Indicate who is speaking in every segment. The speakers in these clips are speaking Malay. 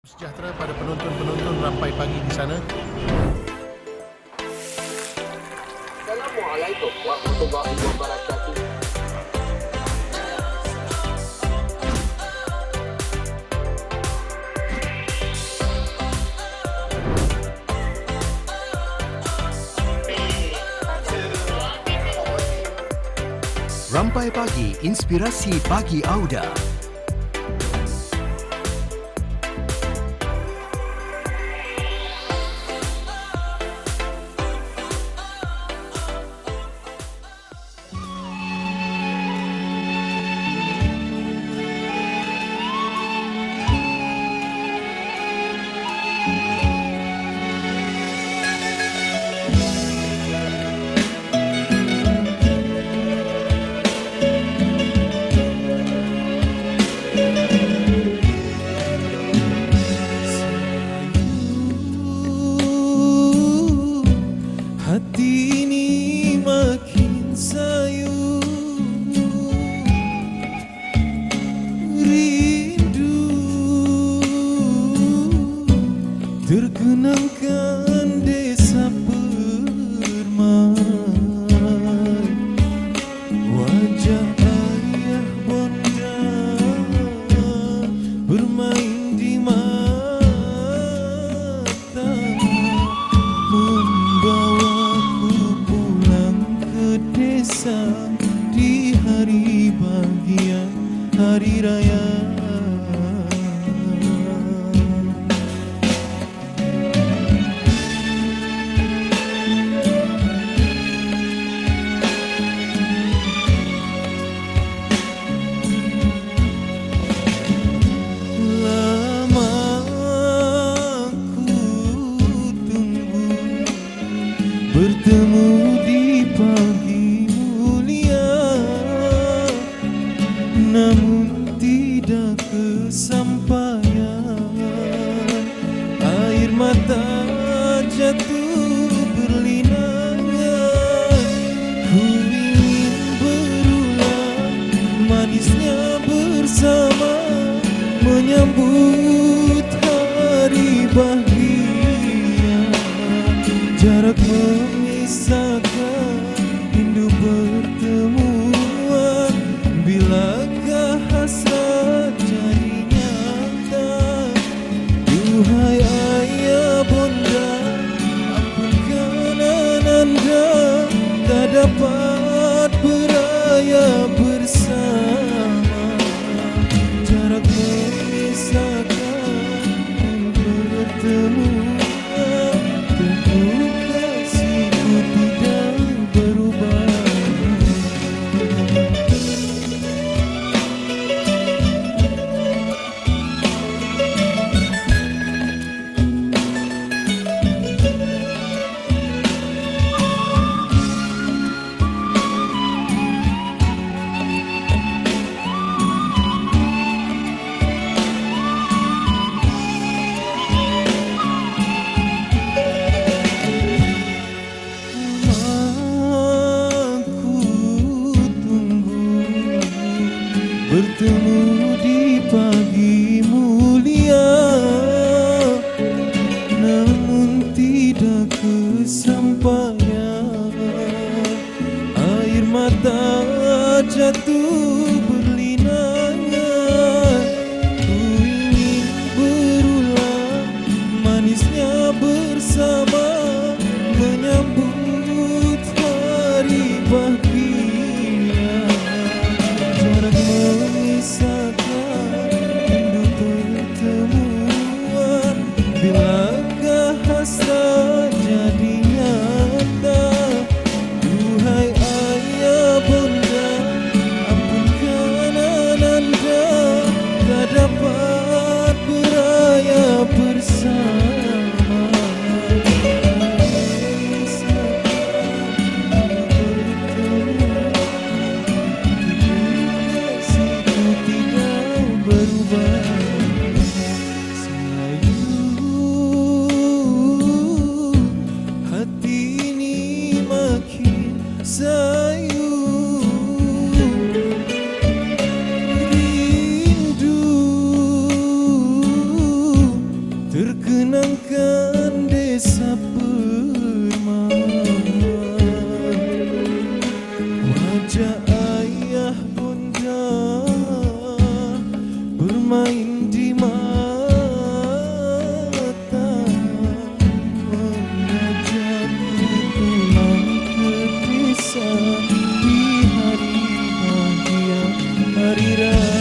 Speaker 1: Sejahtera pada penonton-penonton Rampai Pagi di sana.
Speaker 2: Assalamualaikum warahmatullahi wabarakatuh.
Speaker 3: Rampai Pagi, inspirasi pagi Auda.
Speaker 4: Hati ini makin sayu, rindu terkenangkan desa Permai, wajah ayah bonda bermain di mata, membawaku pulang ke desa di hari bahagia, hari raya. Lama ku tunggu bertemu di pagi mulia, namun tidak kesampaian. Air mata jatuh berlinangan, ku ingin berulang manisnya bersama, menyambut hari bahagia. Jarak memisahkan, rindu pertemuan. Bilakah hasrat jadi nyata? Duhai ayah bonda, ampunkan ananda, tak dapat beraya bersama. Jarak memisahkan, rindu pertemuan. Tentu kasihku tidak berubah. Bertemu di pagi mulia, namun tidak kesampaian. Air mata jatuh berlinangan, ku ingin berulang manisnya bersama, menyambut hari bahagia. Jarak memisahkan, rindu pertemuan. Bilakah hasrat jadi nyata? Duhai ayah bonda, ampun terkenangkan desa Permai. Wajah ayah bunda bermain di mata, mengajakku pulang ke desa di hari bahagia, hari raya.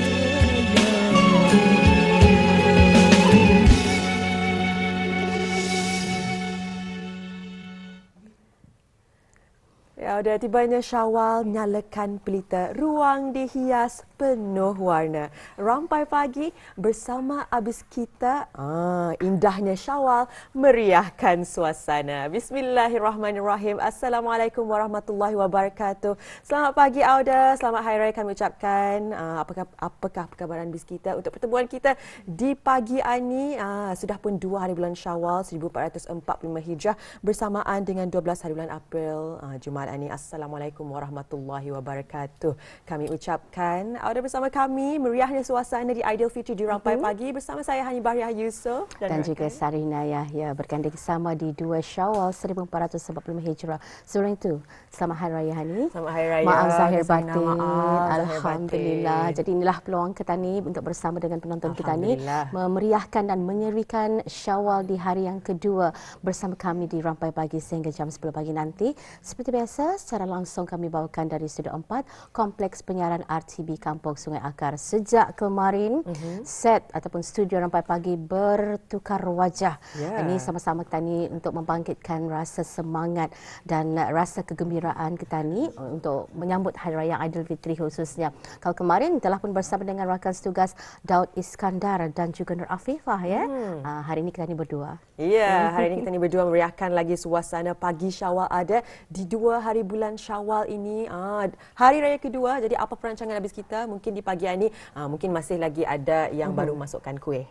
Speaker 5: Ya, dah tibanya Syawal, nyalakan pelita, ruang dihias penuh warna. Rampai pagi bersama abis kita, indahnya Syawal meriahkan suasana. Bismillahirrahmanirrahim. Assalamualaikum warahmatullahi wabarakatuh. Selamat pagi Auda, selamat Hari Raya kami ucapkan. Apakah perkabaran bis kita untuk pertemuan kita di pagi ini? Sudah pun 2 hari bulan Syawal 1445 Hijrah bersamaan dengan 12 hari bulan April Jumaat ini. Assalamualaikum warahmatullahi wabarakatuh. Kami ucapkan Auda bersama kami meriahnya suasana di Aidilfitri di Rampai Pagi bersama saya Hani Bahriah Yusof
Speaker 6: dan juga Sarina Yahya berganding sama di 2 Syawal 1445 Hijrah. Sebelum itu, selamat Hari Raya Hani.
Speaker 5: Selamat Hari Raya.
Speaker 6: Maaf zahir batin.
Speaker 5: Maaf,
Speaker 6: Alhamdulillah. Jadi inilah peluang kita ni untuk bersama dengan penonton kita ni memeriahkan dan menyerikan Syawal di hari yang kedua bersama kami di Rampai Pagi sehingga jam 10 pagi nanti. Seperti biasa, secara langsung kami bawakan dari Studio 4 Kompleks Penyiaran RTB Kampung Sungai Akar. Sejak kemarin set ataupun studio Rampai Pagi bertukar wajah. Ini sama-sama kita ni untuk membangkitkan rasa semangat dan rasa kegembiraan kita ni untuk menyambut Hari Raya Aidilfitri khususnya. Kalau kemarin telah pun bersama dengan rakan setugas Daud Iskandar dan juga Nur Afifah ya. Hari ini kita ni berdua.
Speaker 5: Ya, hari ini kita ni berdua meriahkan lagi suasana pagi Syawal ada di 2 hari bulan Syawal ini. Hari raya kedua, jadi apa perancangan habis kita? Mungkin di pagi ini mungkin masih lagi ada yang baru masukkan kuih.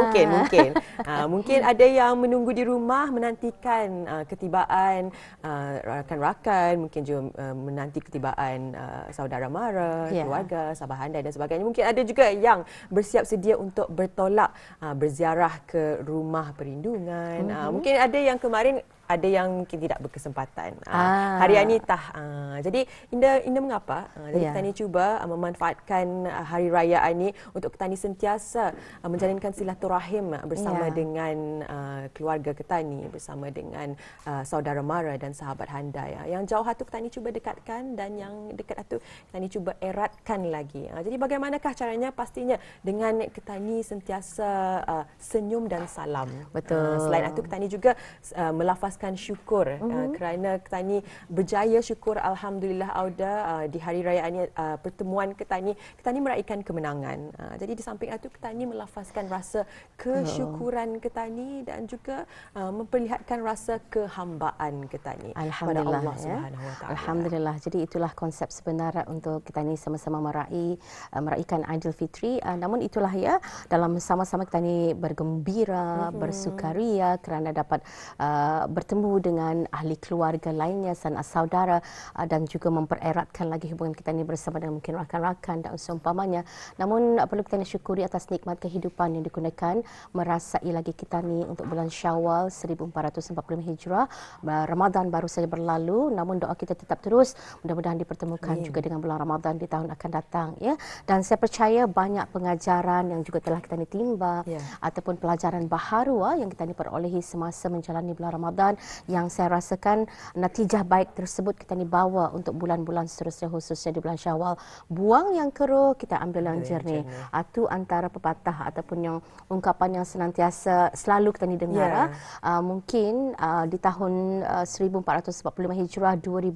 Speaker 5: Mungkin ada yang menunggu di rumah menantikan ketibaan rakan-rakan, mungkin juga menanti ketibaan saudara mara, keluarga, sahabat handai dan sebagainya. Mungkin ada juga yang bersiap sedia untuk bertolak berziarah ke rumah perlindungan. Mungkin ada yang kemarin ada yang mungkin tidak berkesempatan. Hari ini jadi Indah mengapa? Jadi kita ni cuba memanfaatkan hari raya ini untuk kita ni sentiasa menjalinkan silaturahim bersama dengan keluarga kita ni, bersama dengan saudara mara dan sahabat handai. Yang jauh tu kita ni cuba dekatkan dan yang dekat tu kita ni cuba eratkan lagi. Jadi bagaimanakah caranya? Pastinya dengan kita ni sentiasa senyum dan salam.
Speaker 6: Betul.
Speaker 5: Selain itu kita ni juga melafaz syukur kerana kita ni berjaya, syukur alhamdulillah Auda di hari raya ini pertemuan kita ni meraihkan kemenangan. Jadi di samping itu kita ni melafazkan rasa kesyukuran kita ni dan juga memperlihatkan rasa kehambaan kita ni kepada Allah Subhanahu Wa Taala.
Speaker 6: Alhamdulillah. Jadi itulah konsep sebenar untuk kita ni sama-sama meraihkan Aidilfitri. Namun itulah ya, dalam sama-sama kita ni bergembira, bersukaria kerana dapat bertemu dengan ahli keluarga lainnya, sanak saudara dan juga mempereratkan lagi hubungan kita ni bersama dengan mungkin rakan-rakan dan seumpamanya. Namun perlu kita syukuri atas nikmat kehidupan yang digunakan merasai lagi kita ni untuk bulan Syawal 1445 Hijrah. Ramadan baru saja berlalu, namun doa kita tetap terus mudah-mudahan dipertemukan juga dengan bulan Ramadan di tahun akan datang ya. Dan saya percaya banyak pengajaran yang juga telah kita ni timba ataupun pelajaran baharu yang kita ni perolehi semasa menjalani bulan Ramadan yang saya rasakan natijah baik tersebut kita ni bawa untuk bulan-bulan seterusnya khususnya di bulan Syawal. Buang yang keruh, kita ambil yang jernih. Itu antara pepatah ataupun yang ungkapan yang senantiasa selalu kita ni dengar. Mungkin di tahun 1445 Hijrah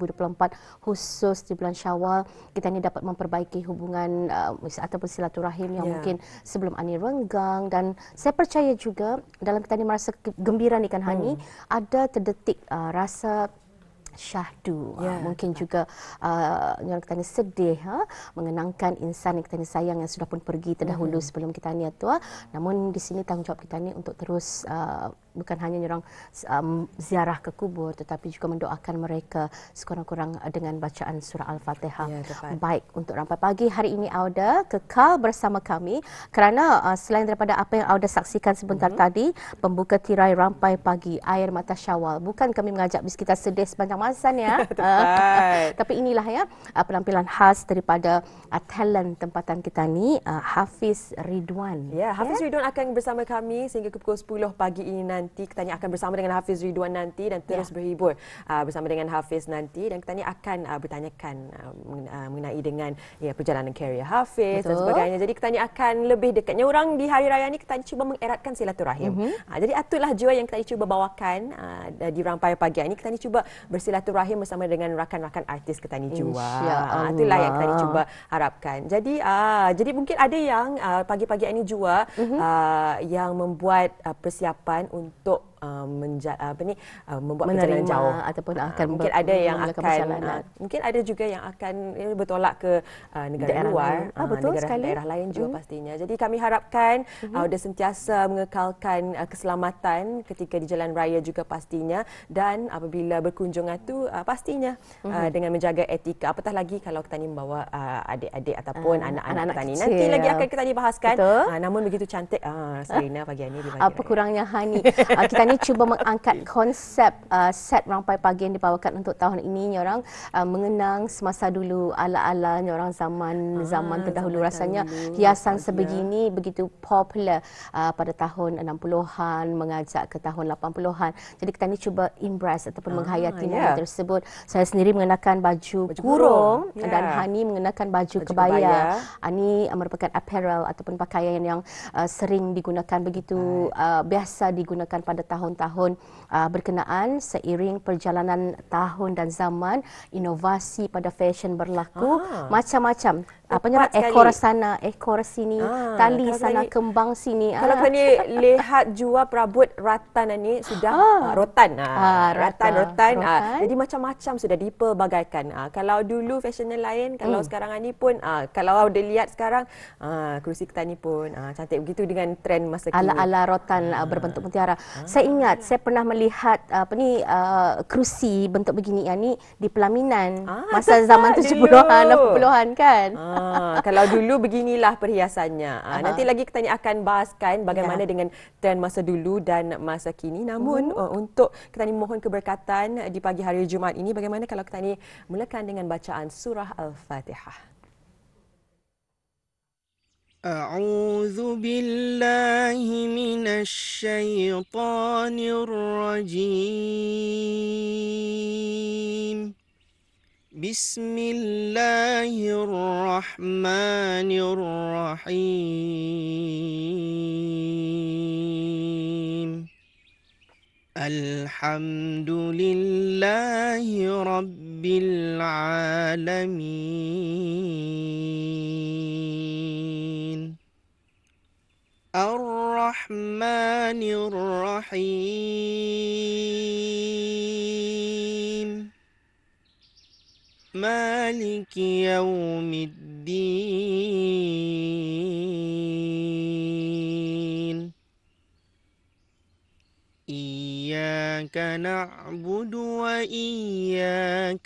Speaker 6: 2024 khusus di bulan Syawal kita ni dapat memperbaiki hubungan ataupun silaturahim yang mungkin sebelum ini renggang, dan saya percaya juga dalam kita ni merasa gembira ni kan Hani, ada terdetik rasa syahdu, mungkin juga yang kita ni sedih mengenangkan insan yang kita ni sayang yang sudah pun pergi terdahulu sebelum kita ni tua. Namun di sini tanggungjawab kita ni untuk terus bukan hanya orang ziarah ke kubur, tetapi juga mendoakan mereka sekurang-kurang dengan bacaan surah Al-Fatihah.
Speaker 5: Ya, tepat.
Speaker 6: Baik, untuk Rampai Pagi hari ini Auda kekal bersama kami kerana selain daripada apa yang Auda saksikan sebentar tadi, pembuka tirai Rampai Pagi Air Mata Syawal. Bukan kami mengajak bis kita sedih sepanjang masa ya. Tapi inilah ya penampilan khas daripada talent tempatan kita ni, Hafiz Ridwan.
Speaker 5: Ya, Hafiz Ridwan akan bersama kami sehingga ke pukul 10 pagi ini nanti. Kita ni akan bersama dengan Hafiz Ridwan nanti dan terus berhibur bersama dengan Hafiz nanti, dan kita ni akan bertanyakan mengenai dengan perjalanan karier Hafiz dan sebagainya. Jadi kita ni akan lebih dekatnya orang di hari raya ni, kita ni cuba mengeratkan silaturahim. Jadi atulah jua yang kita ni cuba bawakan di Rampai Pagi ini. Kita ni cuba bersilaturahim bersama dengan rakan-rakan artis kita ni jua. Itulah yang kita ni cuba harapkan. Jadi mungkin ada yang pagi-pagi ini jua yang membuat persiapan untuk membuat perjalanan jauh
Speaker 6: ataupun akan
Speaker 5: mungkin ada yang akan mungkin ada juga yang akan bertolak ke negara luar, daerah lain juga pastinya. Jadi kami harapkan dia sentiasa mengekalkan keselamatan ketika di jalan raya juga pastinya, dan apabila berkunjungan tu pastinya dengan menjaga etika, apatah lagi kalau kita ni membawa adik-adik ataupun anak-anak kita ni. Nanti lagi akan kita ni bahaskan. Namun begitu cantik Serena pagi ini di pagi
Speaker 6: apa kurangnya Hani. Kita ni cuba mengangkat konsep set Rampai Pagi yang dibawakan untuk tahun ini, orang mengenang semasa dulu, ala-ala orang zaman terdahulu. Rasanya hiasan sebegini begitu popular pada tahun 60-an mengajak ke tahun 80-an. Jadi kita ni cuba embrace ataupun menghayati momen tersebut. Saya sendiri mengenakan baju kurung dan Hani mengenakan baju kebaya. Ini merupakan apparel ataupun pakaian yang sering digunakan begitu biasa digunakan pada tahun-tahun berkenaan. Seiring perjalanan tahun dan zaman, inovasi pada fashion berlaku macam-macam. Ekor sana, ekor sini, tali sana, kembang sini.
Speaker 5: Kalau kita ni lihat jua perabot ratan ni sudah rotan. Rotan. Jadi macam-macam sudah dipelbagaikan. Kalau dulu fashionnya lain, kalau sekarang ni pun kalau dia lihat sekarang kerusi kita ni pun cantik begitu dengan trend masa kini.
Speaker 6: Ala-ala rotan berbentuk mutiara. Saya ingat saya pernah melihat kerusi bentuk begini ni di pelaminan masa zaman 70-an 80-an kan.
Speaker 5: Kalau dulu beginilah perhiasannya. Nanti lagi kita akan bahaskan bagaimana dengan trend masa dulu dan masa kini. Namun untuk kita ni mohon keberkatan di pagi hari Jumaat ini, bagaimana kalau kita ni mulakan dengan bacaan surah Al-Fatihah.
Speaker 4: أعوذ بالله من الشيطان الرجيم بسم الله الرحمن الرحيم الحمد لله رب العالمين الرحمن الرحيم مالك يوم الدين إياك نعبد وإياك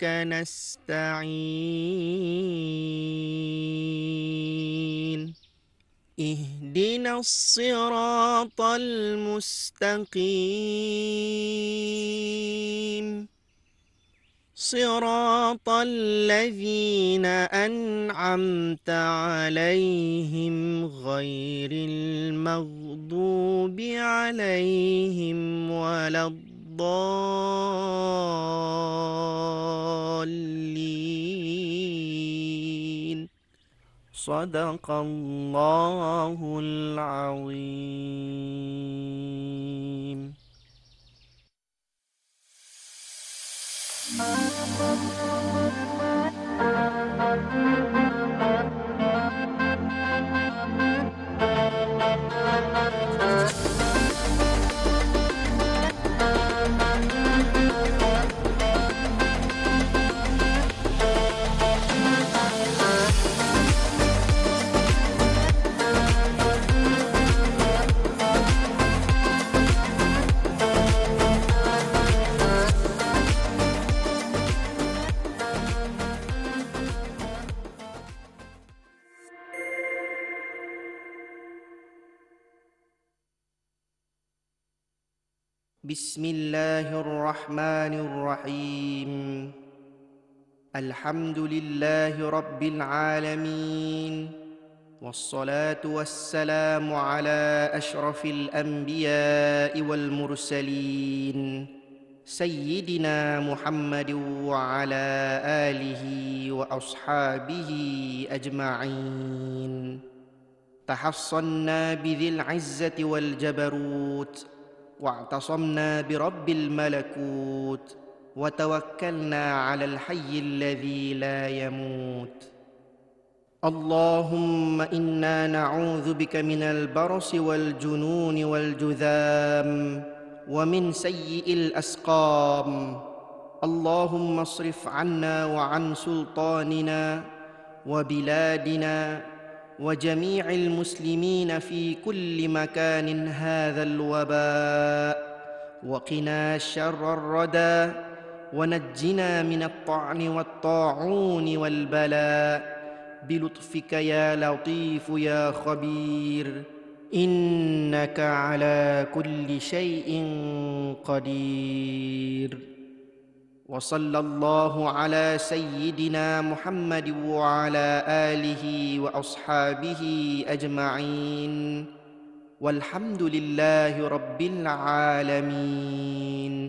Speaker 4: نستعين اهدنا الصراط المستقيم صراط الذين أنعمت عليهم غير المغضوب عليهم ولا الضالين صدق الله العظيم. بسم الله الرحمن الرحيم الحمد لله رب العالمين والصلاة والسلام على أشرف الأنبياء والمرسلين سيدنا محمد وعلى آله وأصحابه أجمعين تحصنا بذي العزة والجبروت واعتصمنا برب الملكوت وتوكلنا على الحي الذي لا يموت اللهم إنا نعوذ بك من البرص والجنون والجذام ومن سيء الأسقام اللهم اصرف عنا وعن سلطاننا وبلادنا وجميع المسلمين في كل مكان هذا الوباء وقنا شر الردى ونجنا من الطعن والطاعون والبلاء بلطفك يا لطيف يا خبير إنك على كل شيء قدير وصلى الله على سيدنا محمد وعلى آله وأصحابه أجمعين والحمد لله رب العالمين.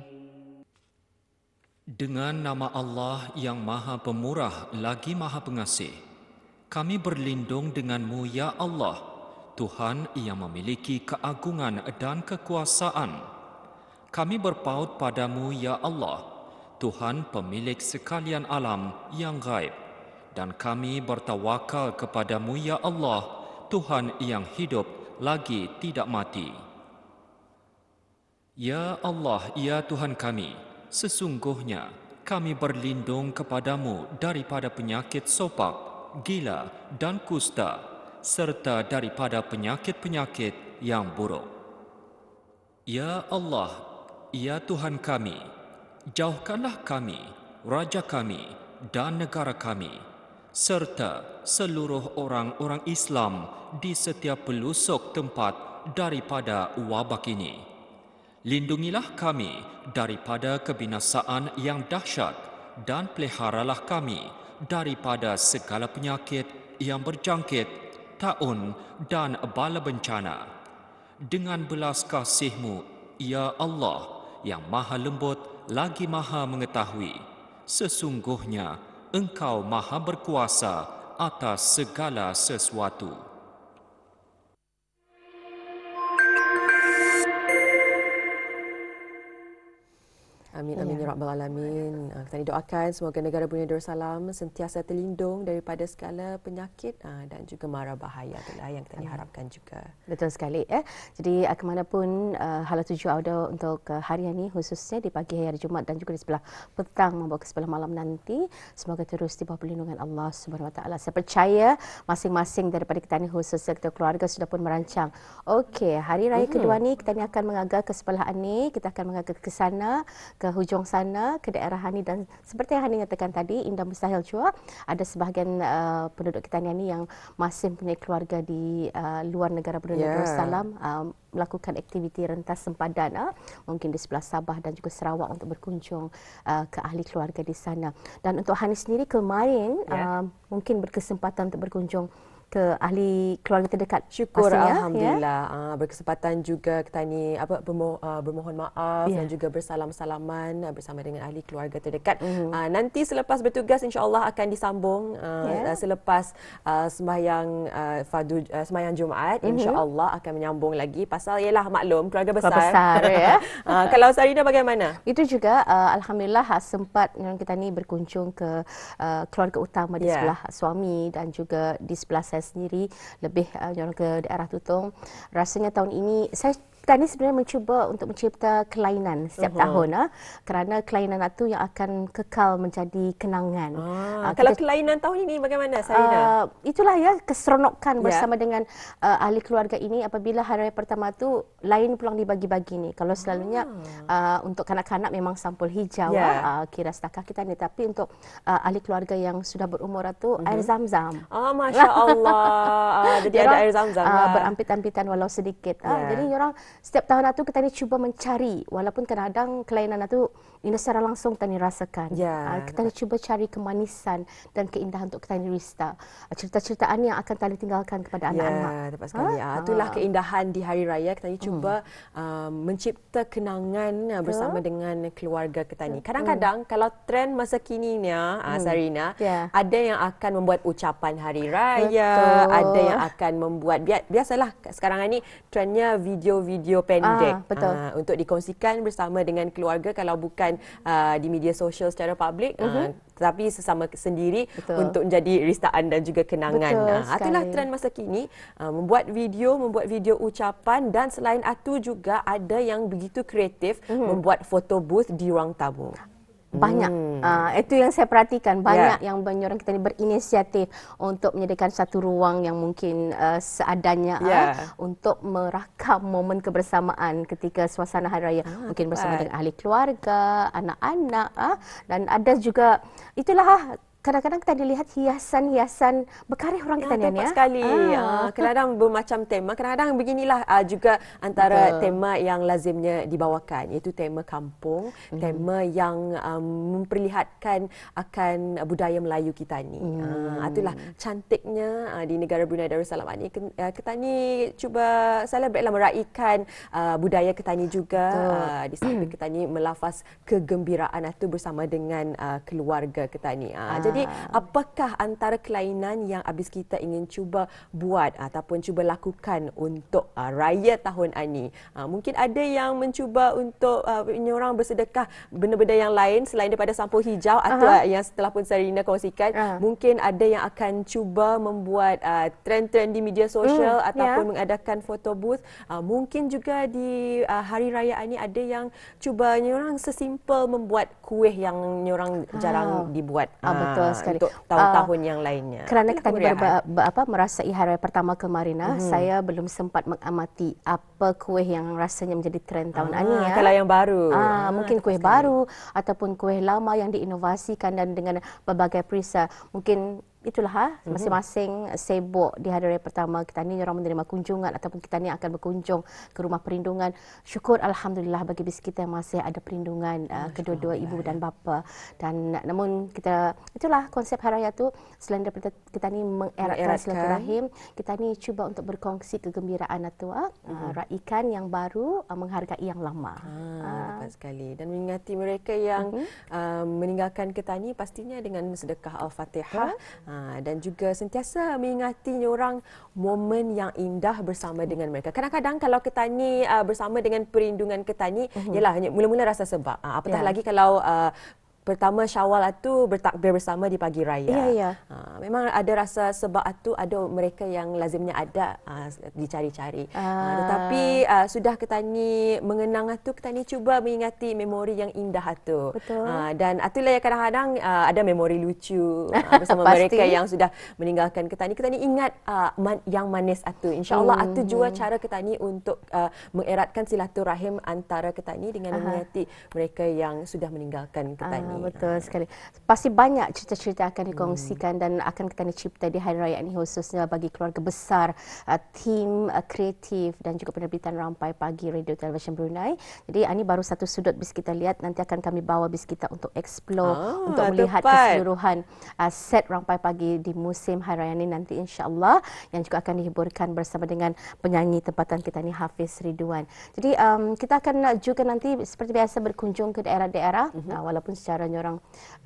Speaker 7: Dengan nama Allah yang Maha Pemurah lagi Maha Pengasih, kami berlindung denganmu ya Allah, Tuhan yang memiliki keagungan dan kekuasaan. Kami berpaut padamu ya Allah, Tuhan pemilik sekalian alam yang gaib, dan kami bertawakal kepadamu ya Allah, Tuhan yang hidup lagi tidak mati. Ya Allah, ya Tuhan kami, sesungguhnya kami berlindung kepadamu daripada penyakit sopak, gila dan kusta, serta daripada penyakit-penyakit yang buruk. Ya Allah, ya Tuhan kami, jauhkanlah kami, raja kami dan negara kami, serta seluruh orang-orang Islam di setiap pelosok tempat daripada wabak ini. Lindungilah kami daripada kebinasaan yang dahsyat dan peliharalah kami daripada segala penyakit yang berjangkit, taun dan bala bencana. Dengan belas kasih-Mu, ya Allah, yang maha lembut lagi maha mengetahui, sesungguhnya Engkau maha berkuasa atas segala sesuatu.
Speaker 5: Amin, amin, ya Rabbal Alamin. Kita doakan semoga negara Brunei Darussalam sentiasa terlindung daripada segala penyakit dan juga mara bahaya itulah yang kita diharapkan juga.
Speaker 6: Betul sekali. Jadi ke manapun hala tuju audio untuk harian ini, khususnya di pagi hari Jumaat dan juga di sebelah petang membawa ke sebelah malam nanti, semoga terus di bawah perlindungan Allah Subhanahu Wa Taala. Saya percaya masing-masing daripada kita ni, khususnya kita keluarga, sudah pun merancang. Okey, hari raya kedua ni kita ni akan mengagal ke sebelah ni, kita akan mengagal ke sana, ke hujung sana, ke daerah Hani, dan seperti yang Hani nyatakan tadi, indah mustahil juga ada sebahagian penduduk kita ni yang masih mempunyai keluarga di luar negara Brunei Darussalam, melakukan aktiviti rentas sempadan mungkin di sebelah Sabah dan juga Sarawak untuk berkunjung ke ahli keluarga di sana. Dan untuk Hani sendiri kemarin mungkin berkesempatan untuk berkunjung ke ahli keluarga terdekat.
Speaker 5: Syukur pastinya, alhamdulillah. Berkesempatan juga kita ni bermohon maaf dan juga bersalam-salaman bersama dengan ahli keluarga terdekat. Nanti selepas bertugas insya-Allah akan disambung selepas sembahyang Jumaat, insya-Allah akan menyambung lagi pasal ialah maklum keluarga besar. Kalau Sarina bagaimana?
Speaker 6: Itu juga alhamdulillah sempat kita ni berkunjung ke keluarga utama di sebelah suami dan juga di sebelah saya sendiri, lebih ke daerah Tutong. Rasanya tahun ini kita ni sebenarnya mencuba untuk mencipta kelainan setiap tahun, kerana kelainan itu yang akan kekal menjadi kenangan.
Speaker 5: Kalau kelainan tahun ini bagaimana, Sarina?
Speaker 6: Itulah ya keseronokan bersama dengan ahli keluarga ini apabila hari raya pertama tu lain pulang dibagi-bagi ni. Kalau selalunya untuk kanak-kanak memang sampul hijau, kira setakat kita ni, tapi untuk ahli keluarga yang sudah berumur itu air zam-zam.
Speaker 5: Masya Allah. Jadi ada air zam-zam.
Speaker 6: Berampit-ampitan walau sedikit. Jadi orang setiap tahun itu kita ni cuba mencari, walaupun kadang-kadang kelainan itu ini secara langsung kita ni rasakan. Kita ni cuba cari kemanisan dan keindahan untuk kita ni Rista. Cerita-ceritaan yang akan kita tinggalkan kepada anak-anak.
Speaker 5: Ya, tepat sekali. Itulah keindahan di Hari Raya. Kita ni cuba mencipta kenangan bersama dengan keluarga kita ni. Kadang-kadang kalau trend masa kininya, Sarina, ada yang akan membuat ucapan Hari Raya, ada yang akan membuat, biasalah sekarang ni trendnya video-video pendek untuk dikongsikan bersama dengan keluarga, kalau bukan di media sosial secara publik, tetapi sesama sendiri untuk menjadi ristaan dan juga kenangan. Itulah trend masa kini, membuat video ucapan, dan selain itu juga ada yang begitu kreatif membuat foto booth di ruang tamu.
Speaker 6: Banyak. Itu yang saya perhatikan. Banyak yang orang kita ni berinisiatif untuk menyediakan satu ruang yang mungkin seadanya untuk merakam momen kebersamaan ketika suasana Hari Raya. Mungkin bersama dengan ahli keluarga, anak-anak. Dan ada juga, itulah kadang-kadang kita dilihat hiasan-hiasan berkarya orang kita ni.
Speaker 5: Tepat sekali. Kadang-kadang bermacam tema. Kadang-kadang beginilah juga antara tema yang lazimnya dibawakan, iaitu tema kampung, tema yang memperlihatkan akan budaya Melayu kita ni. Itulah cantiknya di negara Brunei Darussalam ni. Kita ni cuba celebrate lah, meraihkan budaya kita ni juga. Di samping kita ni melafaz kegembiraan itu bersama dengan keluarga kita ni. Jadi apakah antara kelainan yang habis kita ingin cuba buat ataupun cuba lakukan untuk raya tahun ini? Mungkin ada yang mencuba untuk orang bersedekah benda-benda yang lain selain daripada sampul hijau atau yang setelah pun Sarina kongsikan. Mungkin ada yang akan cuba membuat trend-trend di media sosial ataupun mengadakan foto booth. Mungkin juga di hari raya ini ada yang cuba orang sesimpel membuat kuih yang orang jarang dibuat.
Speaker 6: Betul sekali.
Speaker 5: Untuk tahun-tahun yang lainnya.
Speaker 6: Kerana kita merasai hari raya pertama kemarin, saya belum sempat mengamati apa kuih yang rasanya menjadi trend tahun ini.
Speaker 5: Kalau yang baru.
Speaker 6: Mungkin kuih baru ataupun kuih lama yang diinovasikan dan dengan berbagai perisa. Mungkin itulah masing-masing sibuk di hari raya pertama. Kita ni orang menerima kunjungan ataupun kita ni akan berkunjung ke rumah perlindungan. Syukur alhamdulillah bagi bis kita masih ada perlindungan kedua-dua ibu dan bapa. Dan namun kita, itulah konsep hari raya tu, selain daripada kita ni mengeratkan silaturahim, kita ni cuba untuk berkongsi kegembiraan itu, raikan yang baru, menghargai yang lama.
Speaker 5: Tepat sekali. Dan mengingati mereka yang meninggalkan kita ni pastinya dengan sedekah Al-Fatihah. Dan juga sentiasa mengingati orang momen yang indah bersama dengan mereka. Kadang-kadang kalau kita ni bersama dengan perlindungan kita ni, ialah mula-mula rasa sebab. Apatah lagi kalau pertama Syawal itu bertakbir bersama di pagi raya. Memang ada rasa sebab itu, ada mereka yang lazimnya ada dicari-cari. Tetapi sudah kita ni mengenang itu, kita ni cuba mengingati memori yang indah itu. Dan itulah yang kadang-kadang ada memori lucu bersama mereka yang sudah meninggalkan kita ni ingat yang manis itu. InsyaAllah itu juga cara kita ni untuk mengeratkan silaturahim antara kita ni dengan mengingati mereka yang sudah meninggalkan kita ni.
Speaker 6: Betul sekali. Pasti banyak cerita-cerita akan dikongsikan dan akan kita cipta di hari raya ini, khususnya bagi keluarga besar, tim kreatif dan juga penerbitan Rampai Pagi Radio Television Brunei. Jadi ini baru satu sudut bis kita lihat. Nanti akan kami bawa bis kita untuk explore, untuk melihat keseluruhan set Rampai Pagi di musim hari raya ini nanti, insya-Allah, yang juga akan dihiburkan bersama dengan penyanyi tempatan kita ni, Hafiz Ridwan. Jadi kita akan juga nanti seperti biasa berkunjung ke daerah-daerah, walaupun secara orang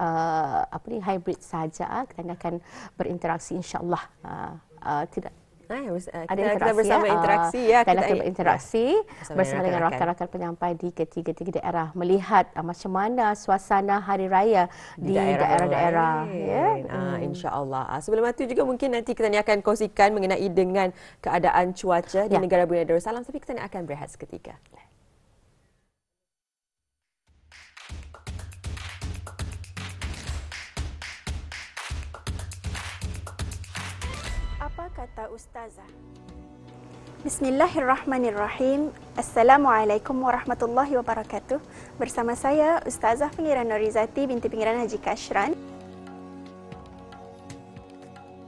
Speaker 6: hybrid saja, kita akan berinteraksi, insya-Allah. Tidak
Speaker 5: kita bersama interaksi
Speaker 6: kita akan berinteraksi bersama dengan rakan-rakan penyampai di ketiga-tiga daerah, melihat macam mana suasana hari raya di daerah-daerah.
Speaker 5: InsyaAllah. Sebelum itu juga mungkin nanti kita akan kongsikan mengenai dengan keadaan cuaca di negara Brunei Darussalam, tapi kita akan berehat seketika.
Speaker 8: Apa kata Ustazah? Bismillahirrahmanirrahim. Assalamualaikum warahmatullahi wabarakatuh. Bersama saya Ustazah Pengiran Norizati binti Pengiran Haji Kashran.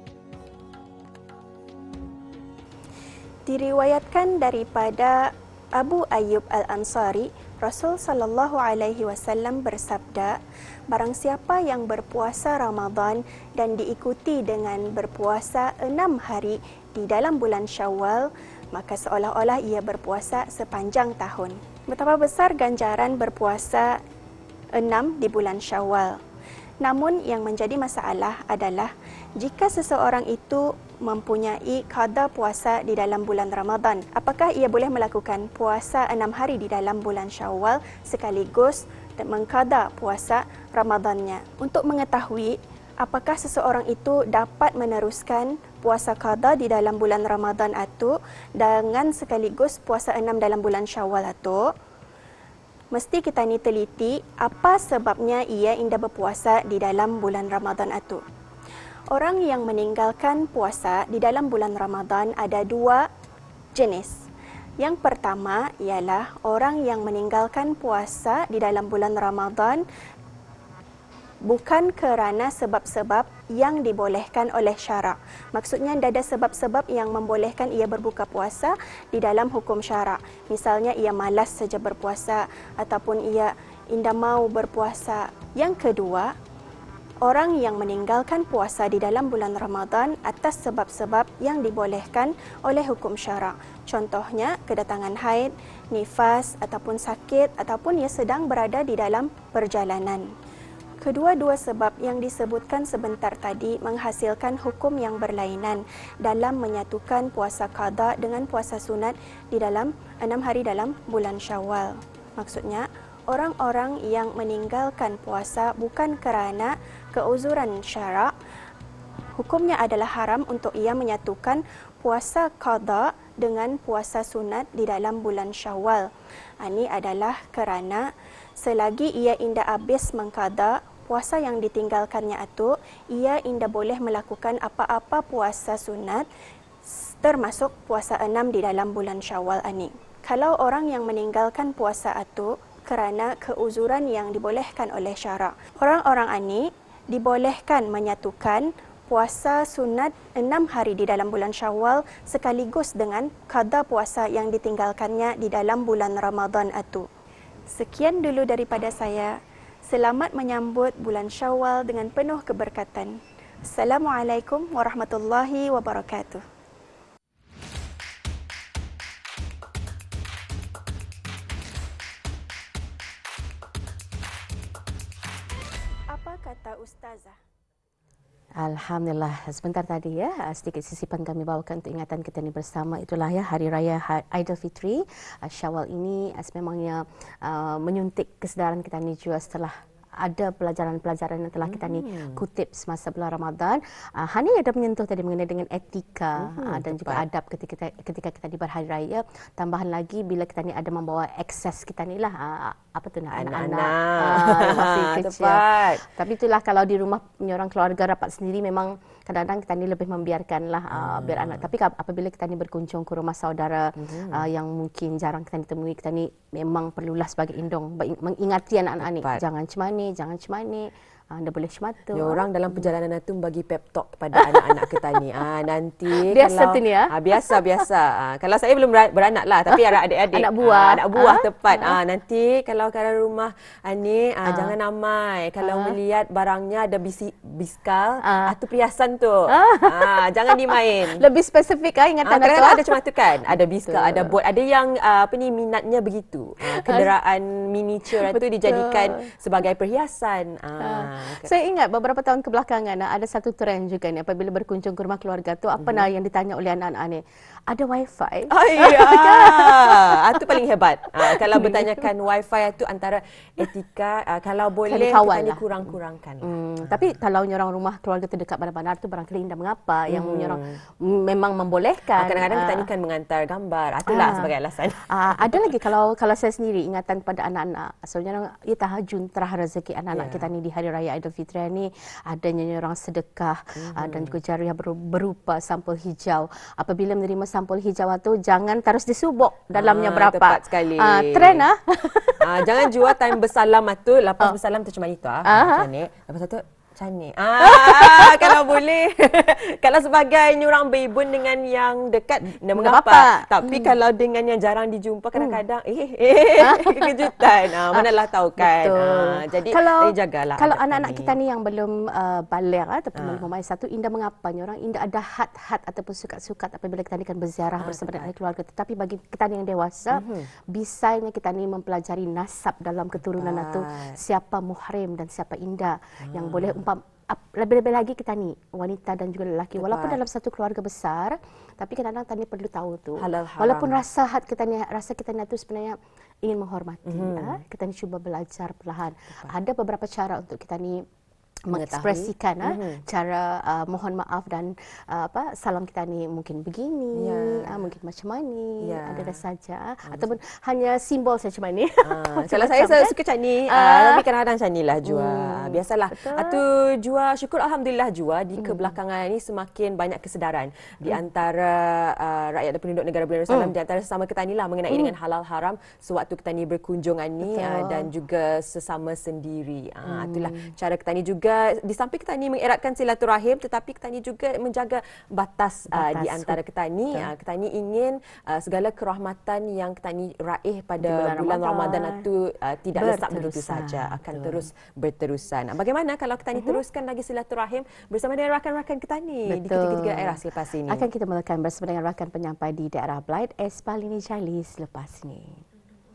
Speaker 8: Diriwayatkan daripada Abu Ayyub Al-Ansari, Rasul sallallahu alaihi wasallam bersabda, barang siapa yang berpuasa Ramadan dan diikuti dengan berpuasa 6 hari di dalam bulan Syawal, maka seolah-olah ia berpuasa sepanjang tahun. Betapa besar ganjaran berpuasa 6 di bulan Syawal. Namun yang menjadi masalah adalah jika seseorang itu mempunyai qada puasa di dalam bulan Ramadan, apakah ia boleh melakukan puasa 6 hari di dalam bulan Syawal sekaligus mengqada puasa Ramadannya? Untuk mengetahui apakah seseorang itu dapat meneruskan puasa qada di dalam bulan Ramadan itu dengan sekaligus puasa 6 dalam bulan Syawal itu, mesti kita ni teliti apa sebabnya ia indah berpuasa di dalam bulan Ramadan itu. Orang yang meninggalkan puasa di dalam bulan Ramadan ada 2 jenis. Yang pertama ialah orang yang meninggalkan puasa di dalam bulan Ramadan bukan kerana sebab-sebab yang dibolehkan oleh syarak. Maksudnya ada sebab-sebab yang membolehkan ia berbuka puasa di dalam hukum syarak. Misalnya ia malas saja berpuasa ataupun ia indah mau berpuasa. Yang kedua, orang yang meninggalkan puasa di dalam bulan Ramadan atas sebab-sebab yang dibolehkan oleh hukum syarak. Contohnya kedatangan haid, nifas ataupun sakit ataupun ia sedang berada di dalam perjalanan. Kedua-dua sebab yang disebutkan sebentar tadi menghasilkan hukum yang berlainan dalam menyatukan puasa qada dengan puasa sunat di dalam 6 hari dalam bulan Syawal. Maksudnya, orang-orang yang meninggalkan puasa bukan kerana keuzuran syarak, hukumnya adalah haram untuk ia menyatukan puasa qada dengan puasa sunat di dalam bulan Syawal. Ini adalah kerana selagi ia indah habis mengqada puasa yang ditinggalkannya itu, ia indah boleh melakukan apa-apa puasa sunat termasuk puasa 6 di dalam bulan Syawal ini. Kalau orang yang meninggalkan puasa itu kerana keuzuran yang dibolehkan oleh syarak, orang-orang ini dibolehkan menyatukan puasa sunat 6 hari di dalam bulan Syawal sekaligus dengan qada puasa yang ditinggalkannya di dalam bulan Ramadan itu. Sekian dulu daripada saya. Selamat menyambut bulan Syawal dengan penuh keberkatan. Assalamualaikum warahmatullahi wabarakatuh. Apa kata Ustazah?
Speaker 6: Alhamdulillah, sebentar tadi ya, sedikit sisipan kami bawakan untuk ingatan kita ni bersama. Itulah ya, Hari Raya Aidilfitri. Syawal ini sememangnya menyuntik kesedaran kita ni juga setelah ada pelajaran-pelajaran yang telah kita ni kutip semasa bulan Ramadan. Hani ada menyentuh tadi mengenai dengan etika dan juga adab ketika kita di berhari raya. Tambahan lagi bila kita ni ada membawa akses kita ni lah apa tu nak anak-anak yang masih kecil. Tapi itulah kalau di rumah punya orang keluarga rapat sendiri memang kadang-kadang kita ni lebih membiarkanlah biar anak. Tapi apabila kita ni berkunjung ke rumah saudara yang mungkin jarang kita ditemui, kita ni memang perlulah sebagai indung mengingati anak-anak ni jangan cemani, anda boleh semata.
Speaker 5: Ya, orang dalam perjalanan itu bagi pep talk kepada anak-anak kita ni. Nanti
Speaker 6: biasa
Speaker 5: kalau
Speaker 6: tu ni ya.
Speaker 5: Biasa. Kalau saya belum beranak lah, tapi ada adik-adik.
Speaker 6: Anak buah
Speaker 5: tepat. Nanti kalau kat rumah ni jangan amai. Kalau melihat barangnya ada biskal, tu perhiasan tu. Jangan dimain.
Speaker 6: Lebih spesifik ingatan
Speaker 5: kadang-kadang ada macam tu kan. Ada biskal, ada bot, ada yang minatnya begitu. Kenderaan miniatur itu dijadikan sebagai perhiasan.
Speaker 6: Saya ingat beberapa tahun kebelakangan ada satu trend juga ni apabila berkunjung ke rumah keluarga tu apa yang ditanya oleh anak-anak ni, ada wifi?
Speaker 5: Itu paling hebat. Kalau bertanyakan wifi itu antara etika, kalau boleh kita ni kurang-kurangkan.
Speaker 6: Tapi kalau orang rumah keluarga terdekat bandar-bandar tu barangkali indah mengapa yang orang memang membolehkan.
Speaker 5: Kadang-kadang kita ni kan mengantar gambar. Itulah sebagai alasan.
Speaker 6: Ada lagi kalau saya sendiri ingatan pada anak-anak. Sebenarnya ia tahajud terah rezeki anak-anak kita ni di Hari Raya Aidilfitri ni adanya orang sedekah dan juga jariah berupa sampul hijau. Apabila menerima sampul hijau tu jangan terus disubuk dalamnya berapa.
Speaker 5: Tepat sekali.
Speaker 6: Trend
Speaker 5: jangan jual time bersalam tu, lepas bersalam tu cuma itu macam ni. Lepas tu Cantik. Kalau boleh. Kalau sebagai orang beibun dengan yang dekat, mengapa? Tapi kalau dengan yang jarang dijumpa, kadang-kadang kejutan. Manalah tahu kan. Jadi jagalah.
Speaker 6: Kalau anak-anak kita ni yang belum balik ataupun belum memahami satu, indah mengapa orang indah ada had-had ataupun sukat-sukat apabila kita ni kan berziarah bersama dengan keluarga. Tetapi bagi kita ni yang dewasa, bisanya kita ni mempelajari nasab dalam keturunan itu, siapa muhrim dan siapa indah yang boleh lebih-lebih lagi kita ni wanita dan juga lelaki, walaupun dalam satu keluarga besar, tapi kadang-kadang kita ni perlu tahu tu
Speaker 5: halal haram.
Speaker 6: Walaupun rasa kita ni tu sebenarnya ingin menghormati, kita ni cuba belajar perlahan. Ada beberapa cara untuk kita ni mengekspresikan cara mohon maaf dan salam kita ni mungkin begini, mungkin macam ni, ada saja ataupun hanya simbol saja macam ni.
Speaker 5: Kalau saya suka macam ni, tapi kadang-kadang macam nilah Jua. Biasalah. Atau Jua, syukur alhamdulillah Jua di kebelakangan ini semakin banyak kesedaran di antara rakyat dan penduduk negara Brunei Darussalam, di antara sesama kita ni lah mengenai dengan halal haram sewaktu kita ni berkunjungan ni dan juga sesama sendiri. Itulah cara kita ni juga. Di samping kita ni mengeratkan silaturahim, tetapi kita ni juga menjaga batas di antara kita ni. Kita ni ingin segala kerahmatan yang kita ni raih pada bulan Ramadan itu tidak lesak begitu saja, akan terus berterusan. Bagaimana kalau kita ni teruskan lagi silaturahim bersama dengan rakan-rakan kita ni di ketiga-tiga daerah selepas ini?
Speaker 6: Akan kita mulakan bersama dengan rakan penyampai di daerah Blight, Espalini Charlie selepas ini.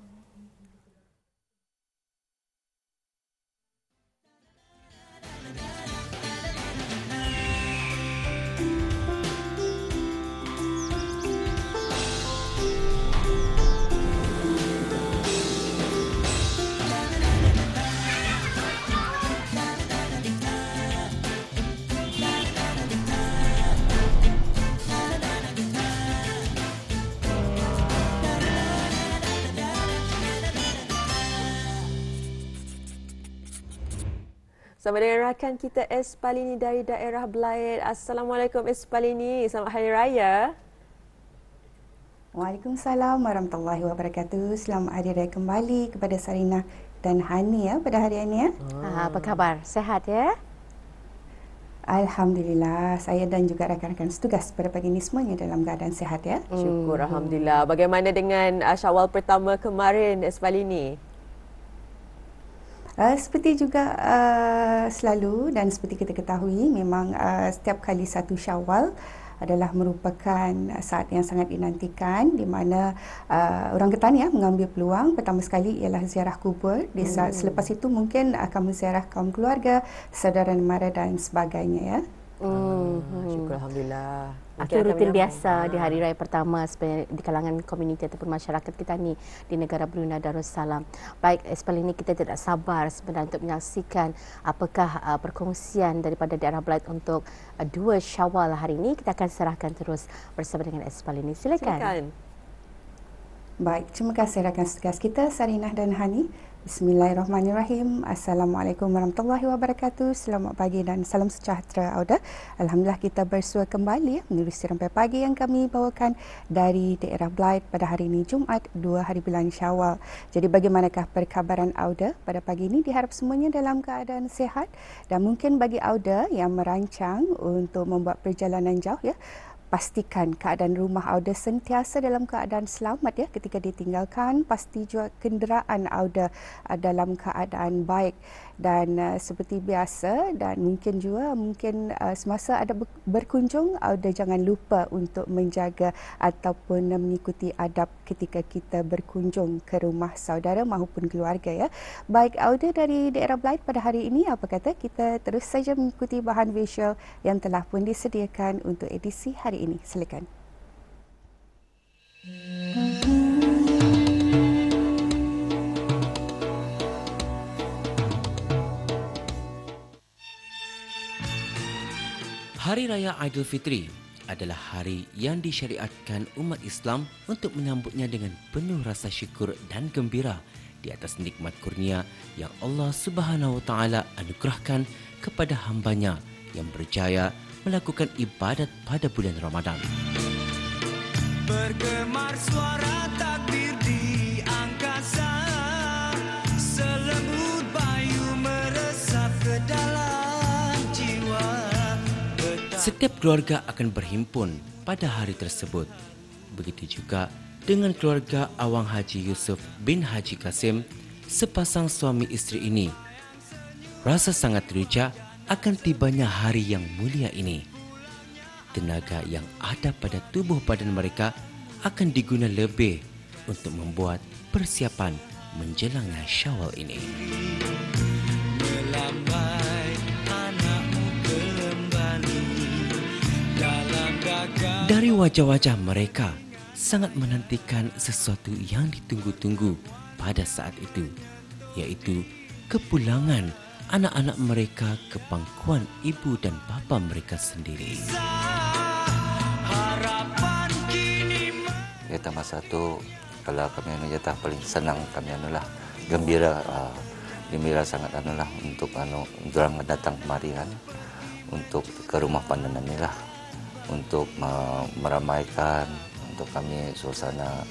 Speaker 5: Sama dengan rakan kita Espalini dari daerah Blight. Assalamualaikum Espalini. Selamat Hari Raya.
Speaker 9: Waalaikumsalam warahmatullahi wabarakatuh. Selamat Hari Raya kembali kepada Sarinah dan Hani pada hari ini.
Speaker 6: Apa khabar? Sehat ya?
Speaker 9: Alhamdulillah, saya dan juga rakan-rakan setugas pada pagi ini semuanya dalam keadaan sehat ya.
Speaker 5: Syukur alhamdulillah. Bagaimana dengan Syawal pertama kemarin Espalini?
Speaker 9: Seperti juga selalu dan seperti kita ketahui, memang setiap kali satu Syawal adalah merupakan saat yang sangat dinantikan, di mana orang Ketan mengambil peluang pertama sekali ialah ziarah kubur. Di saat selepas itu mungkin akan menziarah kaum keluarga, saudara mara dan sebagainya ya.
Speaker 5: Syukur alhamdulillah.
Speaker 6: Itu rutin biasa di hari raya pertama sebenarnya di kalangan komuniti ataupun masyarakat kita ni di negara Brunei Darussalam. Baik, Espalini, kita tidak sabar sebenarnya untuk menyaksikan apakah perkongsian daripada daerah Blight untuk 2 Syawal hari ini. Kita akan serahkan terus bersama dengan Espalini. Silakan.
Speaker 9: Baik, terima kasih rakan setugas kita Sarinah dan Hani. Bismillahirrahmanirrahim. Assalamualaikum warahmatullahi wabarakatuh. Selamat pagi dan salam sejahtera Auda. Alhamdulillah kita bersua kembali menerusi rampai pagi yang kami bawakan dari daerah Blight pada hari ini Jumaat 2 hari bulan Syawal. Jadi bagaimanakah perkabaran Auda pada pagi ini? Diharap semuanya dalam keadaan sihat, dan mungkin bagi Auda yang merancang untuk membuat perjalanan jauh pastikan keadaan rumah Auda sentiasa dalam keadaan selamat ketika ditinggalkan. Pasti juga kenderaan Auda dalam keadaan baik dan seperti biasa, dan mungkin semasa ada berkunjung, Auda jangan lupa untuk menjaga ataupun mengikuti adab ketika kita berkunjung ke rumah saudara maupun keluarga ya. Baik, Auda dari daerah Blight pada hari ini, apa kata kita terus saja mengikuti bahan visual yang telah pun disediakan untuk edisi hari ini. Silakan.
Speaker 10: Hari Raya Aidilfitri adalah hari yang disyariatkan umat Islam untuk menyambutnya dengan penuh rasa syukur dan gembira di atas nikmat kurnia yang Allah Subhanahu Wa Taala anugerahkan kepada hambanya yang berjaya melakukan ibadat pada bulan Ramadan.
Speaker 11: Bergemar suara takbir di angkasa, selemut bayu meresap ke dalam
Speaker 10: Setiap keluarga akan berhimpun pada hari tersebut. Begitu juga dengan keluarga Awang Haji Yusof bin Haji Kasim, sepasang suami isteri ini. Rasa sangat teruja akan tibanya hari yang mulia ini. Tenaga yang ada pada tubuh badan mereka akan diguna lebih untuk membuat persiapan menjelangnya Syawal ini. Dari wajah-wajah mereka sangat menantikan sesuatu yang ditunggu-tunggu pada saat itu, yaitu kepulangan anak-anak mereka ke pangkuan ibu dan bapa mereka sendiri.
Speaker 12: Kata masa tu, kalau kami jatah paling senang kami gembira, gembira sangat untuk orang datang kemari kan, untuk ke rumah pandangan ni lah, untuk meramaikan untuk kami suasana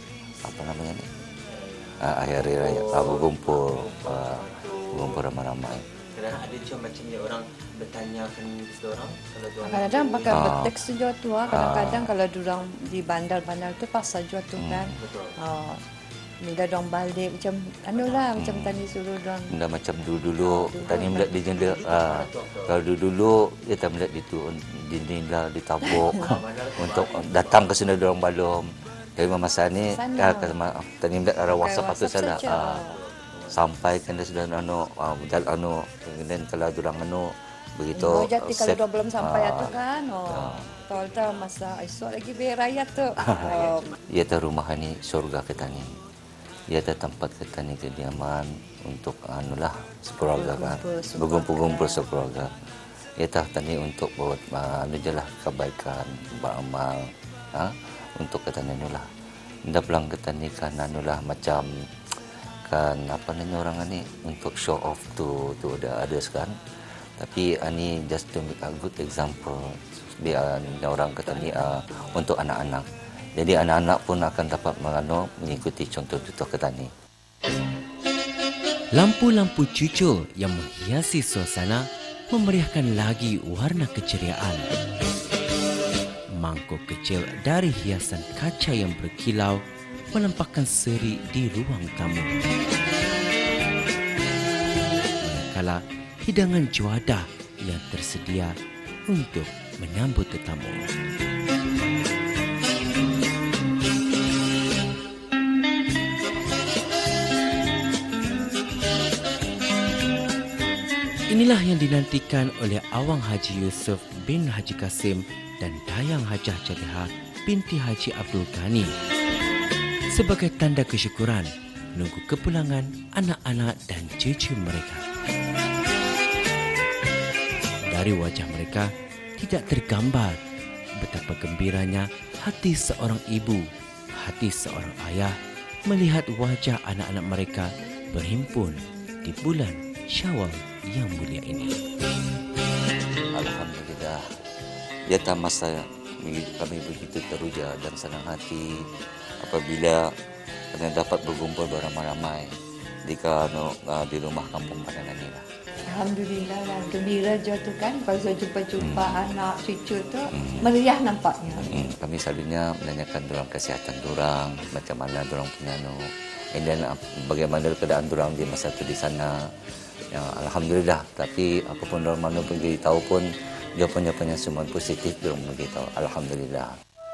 Speaker 12: akhir raya berkumpul ramai-ramai.
Speaker 10: Kadang ada macamnya orang bertanyakan orang
Speaker 13: kadang-kadang pakai berteks saja tu kadang-kadang kalau diorang di bandar-bandar tu pasal saja tu kan. Bila diorang balik macam macam tadi suruh diorang.
Speaker 12: Dah macam dulu tadi melihat di jendela. Kalau dulu kita melihat di jendela ditabuk untuk datang ke sana diorang balom. Tapi masa ni tadi melihat arah WhatsApp tu salah. Sampai kena sudah dan kalau diorang begitu
Speaker 13: jadi kalau dia belum sampai tu kan tahu masa esok lagi beraya tu.
Speaker 12: Ia rumah ni surga kita ni. Ia tempat kita ni kediaman untuk sekeluarga kan, berkumpul sekeluarga. Ia tadi untuk buat kebaikan, beramal untuk kita ni Nda pulang kita ni kan macam kan orang ni untuk show off tu ada kan. Tapi ini just to make a good example biar orang kata ni untuk anak-anak. Jadi anak-anak pun akan dapat mengikuti contoh-contoh kata ni.
Speaker 10: Lampu-lampu cucul yang menghiasi suasana memeriahkan lagi warna keceriaan. Mangkuk kecil dari hiasan kaca yang berkilau menampakkan seri di ruang tamu. Manakala hidangan juadah yang tersedia untuk menyambut tetamu. Inilah yang dinantikan oleh Awang Haji Yusof bin Haji Kasim dan Dayang Hajah Jadihah binti Haji Abdul Ghani sebagai tanda kesyukuran menunggu kepulangan anak-anak dan cucu mereka. Dari wajah mereka tidak tergambar betapa gembiranya hati seorang ibu, hati seorang ayah melihat wajah anak-anak mereka berhimpun di bulan Syawal yang mulia ini.
Speaker 12: Alhamdulillah, ya masa kami begitu teruja dan senang hati apabila kami dapat berkumpul beramai-ramai di rumah kampung Padangan ini lah.
Speaker 13: Alhamdulillah lah, gembira je tu kan kalau jumpa anak cucu tu meriah nampaknya.
Speaker 12: Kami selalunya menanyakan dorang kesihatan dorang, macam mana dorang punya dan bagaimana keadaan dorang di masa tu di sana. Ya, alhamdulillah, tapi apapun dorang mana pun jadi tahu pun dia punya semua positif dorang beritahu. Alhamdulillah.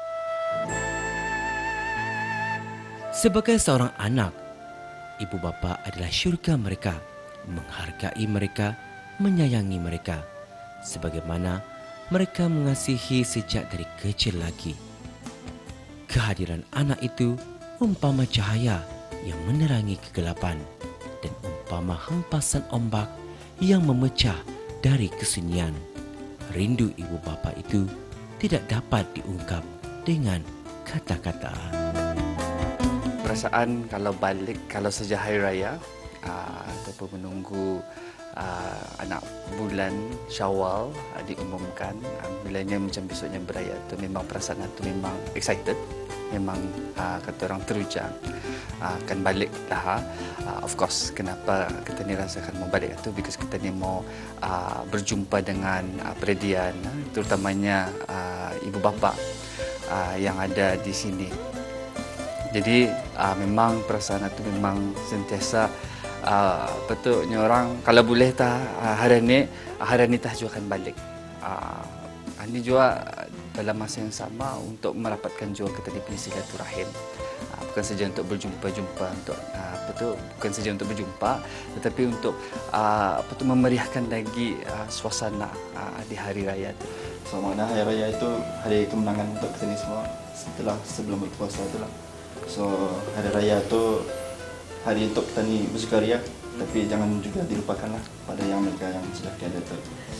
Speaker 10: Sebagai seorang anak, ibu bapa adalah syurga mereka, menghargai mereka, menyayangi mereka, sebagaimana mereka mengasihi sejak dari kecil lagi. Kehadiran anak itu umpama cahaya yang menerangi kegelapan dan umpama hempasan ombak yang memecah dari kesunyian. Rindu ibu bapa itu tidak dapat diungkap dengan kata-kata.
Speaker 14: Perasaan kalau balik, kalau sejak hari raya ataupun menunggu anak bulan Syawal diumumkan. Bilanya macam besoknya beraya tu memang perasaan tu memang excited, memang kata orang terujang akan balik lah. Of course, kenapa kita ni rasakan mau balik tu because kita ni mau berjumpa dengan peredian, terutamanya ibu bapa yang ada di sini. Jadi memang perasaan itu memang sentiasa betulnya orang kalau boleh hari ni tah juga akan balik. Ini juga dalam masa yang sama untuk merapatkan juga kita di silaturahim. Bukan saja untuk berjumpa-jumpa untuk bukan saja untuk berjumpa, tetapi untuk memeriahkan lagi suasana di hari raya itu.
Speaker 15: So makna hari raya itu hari kemenangan untuk kita ni semua sebelum berpuasa itulah. So hari raya itu hari untuk kita ni bersukaria, tapi jangan juga dilupakanlah pada yang mereka yang sudah tiada tu.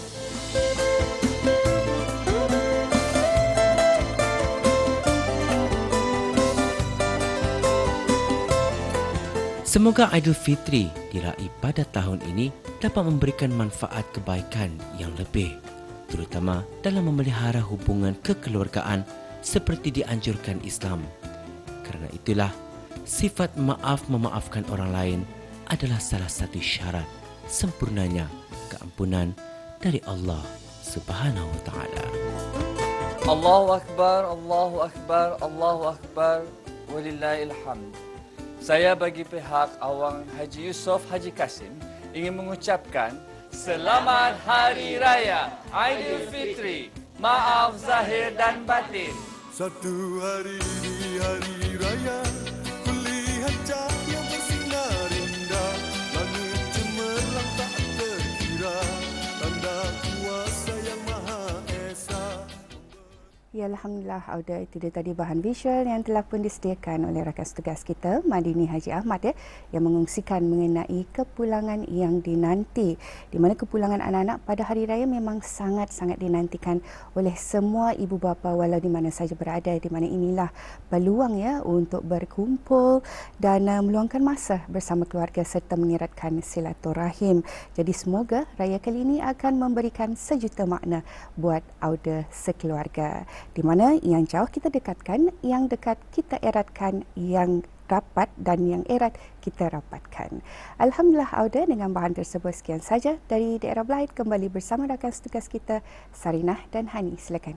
Speaker 10: Semoga Aidilfitri diraih pada tahun ini dapat memberikan manfaat kebaikan yang lebih, terutama dalam memelihara hubungan kekeluargaan seperti dianjurkan Islam. Kerana itulah, sifat memaafkan orang lain adalah salah satu syarat sempurnanya keampunan dari Allah Subhanahu wa taala.
Speaker 16: Allahu akbar, Allahu akbar, Allahu akbar, walillahil hamd. Saya bagi pihak Awang Haji Yusof Haji Kasim ingin mengucapkan Selamat Hari Raya Aidilfitri. Maaf zahir dan batin.
Speaker 11: Satu hari di hari raya, kulihat cahaya bersinar indah, langit cemerlang tak terkira, tanda kuasa yang Maha Esa.
Speaker 9: Ya, Alhamdulillah, Auda, itu dia tadi bahan visual yang telah pun disediakan oleh rakan tugas kita, Madini Haji Ahmad, yang mengungsikan mengenai kepulangan yang dinanti. Di mana kepulangan anak-anak pada hari raya memang sangat-sangat dinantikan oleh semua ibu bapa walau di mana saja berada, di mana inilah peluang ya untuk berkumpul dan meluangkan masa bersama keluarga serta mengeratkan silaturahim. Jadi semoga raya kali ini akan memberikan sejuta makna buat Auda sekeluarga. Di mana yang jauh kita dekatkan, yang dekat kita eratkan, yang rapat dan yang erat kita rapatkan. Alhamdulillah, Auda, dengan bahan tersebut sekian saja dari daerah Belait. Kembali bersama rakan tugas kita Sarinah dan Hani. Silakan.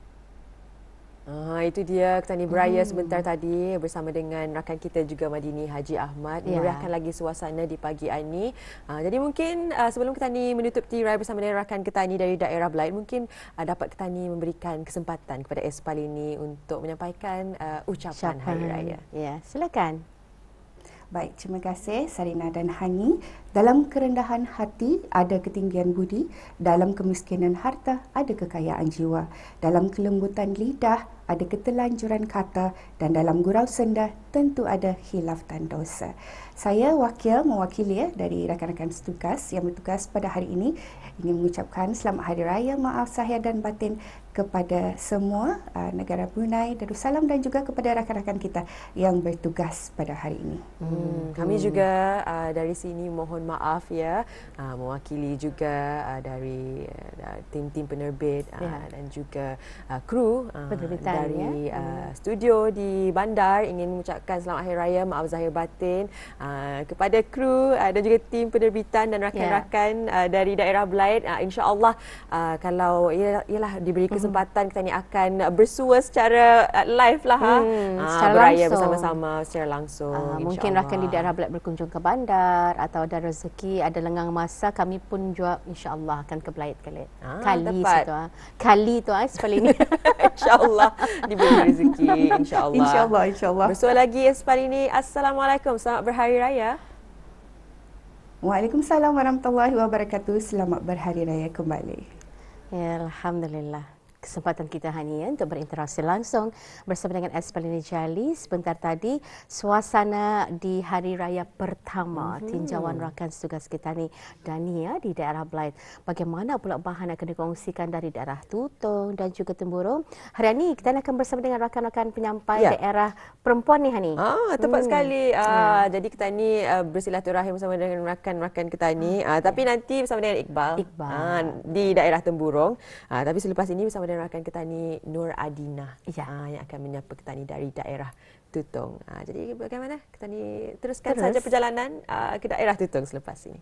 Speaker 5: Itu dia Ketani Beraya sebentar tadi bersama dengan rakan kita juga Madini Haji Ahmad, memeriahkan lagi suasana di pagi ini. Jadi mungkin sebelum Ketani menutup tirai bersama dengan rakan Ketani dari daerah Belait, mungkin dapat Ketani memberikan kesempatan kepada Espal ini untuk menyampaikan ucapan Hari Raya.
Speaker 6: Ya, silakan.
Speaker 9: Baik, terima kasih Sarina dan Hani. Dalam kerendahan hati ada ketinggian budi, dalam kemiskinan harta ada kekayaan jiwa, dalam kelembutan lidah ada ketelanjuran kata, dan dalam gurau senda tentu ada khilaf dan dosa. Saya mewakili dari rakan-rakan tugas yang bertugas pada hari ini ingin mengucapkan selamat Hari Raya, maaf zahir dan batin kepada semua negara Brunei Darussalam dan juga kepada rakan-rakan kita yang bertugas pada hari ini.
Speaker 5: Kami juga dari sini mohon maaf ya, mewakili juga dari tim-tim penerbit dan juga kru dari studio di bandar ingin mengucapkan selamat Hari Raya, maaf zahir batin kepada kru dan juga tim penerbitan dan rakan-rakan dari daerah Belait. InsyaAllah kalau ialah diberi kesempatan kita ni akan bersua secara live lah
Speaker 6: secara
Speaker 5: beraya
Speaker 6: langsung
Speaker 5: bersama-sama secara langsung.
Speaker 6: Mungkin rakan di daerah Belait berkunjung ke bandar atau ada rezeki, ada lenggang masa, kami pun juga insya-Allah akan ke Belait kali tu sekali ni.
Speaker 5: InsyaAllah diberi rezeki, insyaAllah.
Speaker 9: InsyaAllah.
Speaker 5: Bersua lagi Espal ini. Assalamualaikum, selamat berhari raya.
Speaker 9: Waalaikumsalam warahmatullahi wabarakatuh. Selamat berhari raya kembali.
Speaker 6: Ya, Alhamdulillah. kesempatan kita hari ini untuk berinteraksi langsung bersama dengan Espelina Jali. Sebentar tadi suasana di Hari Raya pertama tinjauan rakan tugas kita ni Dania di daerah Blyth. Bagaimana pula bahan akan dikongsikan dari daerah Tutong dan juga Temburong. Hari ini kita akan bersama dengan rakan-rakan penyampai daerah perempuan ni Hani.
Speaker 5: Tepat sekali. Jadi kita ni bersilaturahim bersama dengan rakan-rakan kita ni. Tapi nanti bersama dengan Iqbal. Di daerah Temburong. Tapi selepas ini bersama dengan rakan kita ni Nur Adina yang akan menyapa kita ni dari daerah Tutong. Jadi bagaimana kita ni teruskan saja perjalanan ke daerah Tutong selepas ini.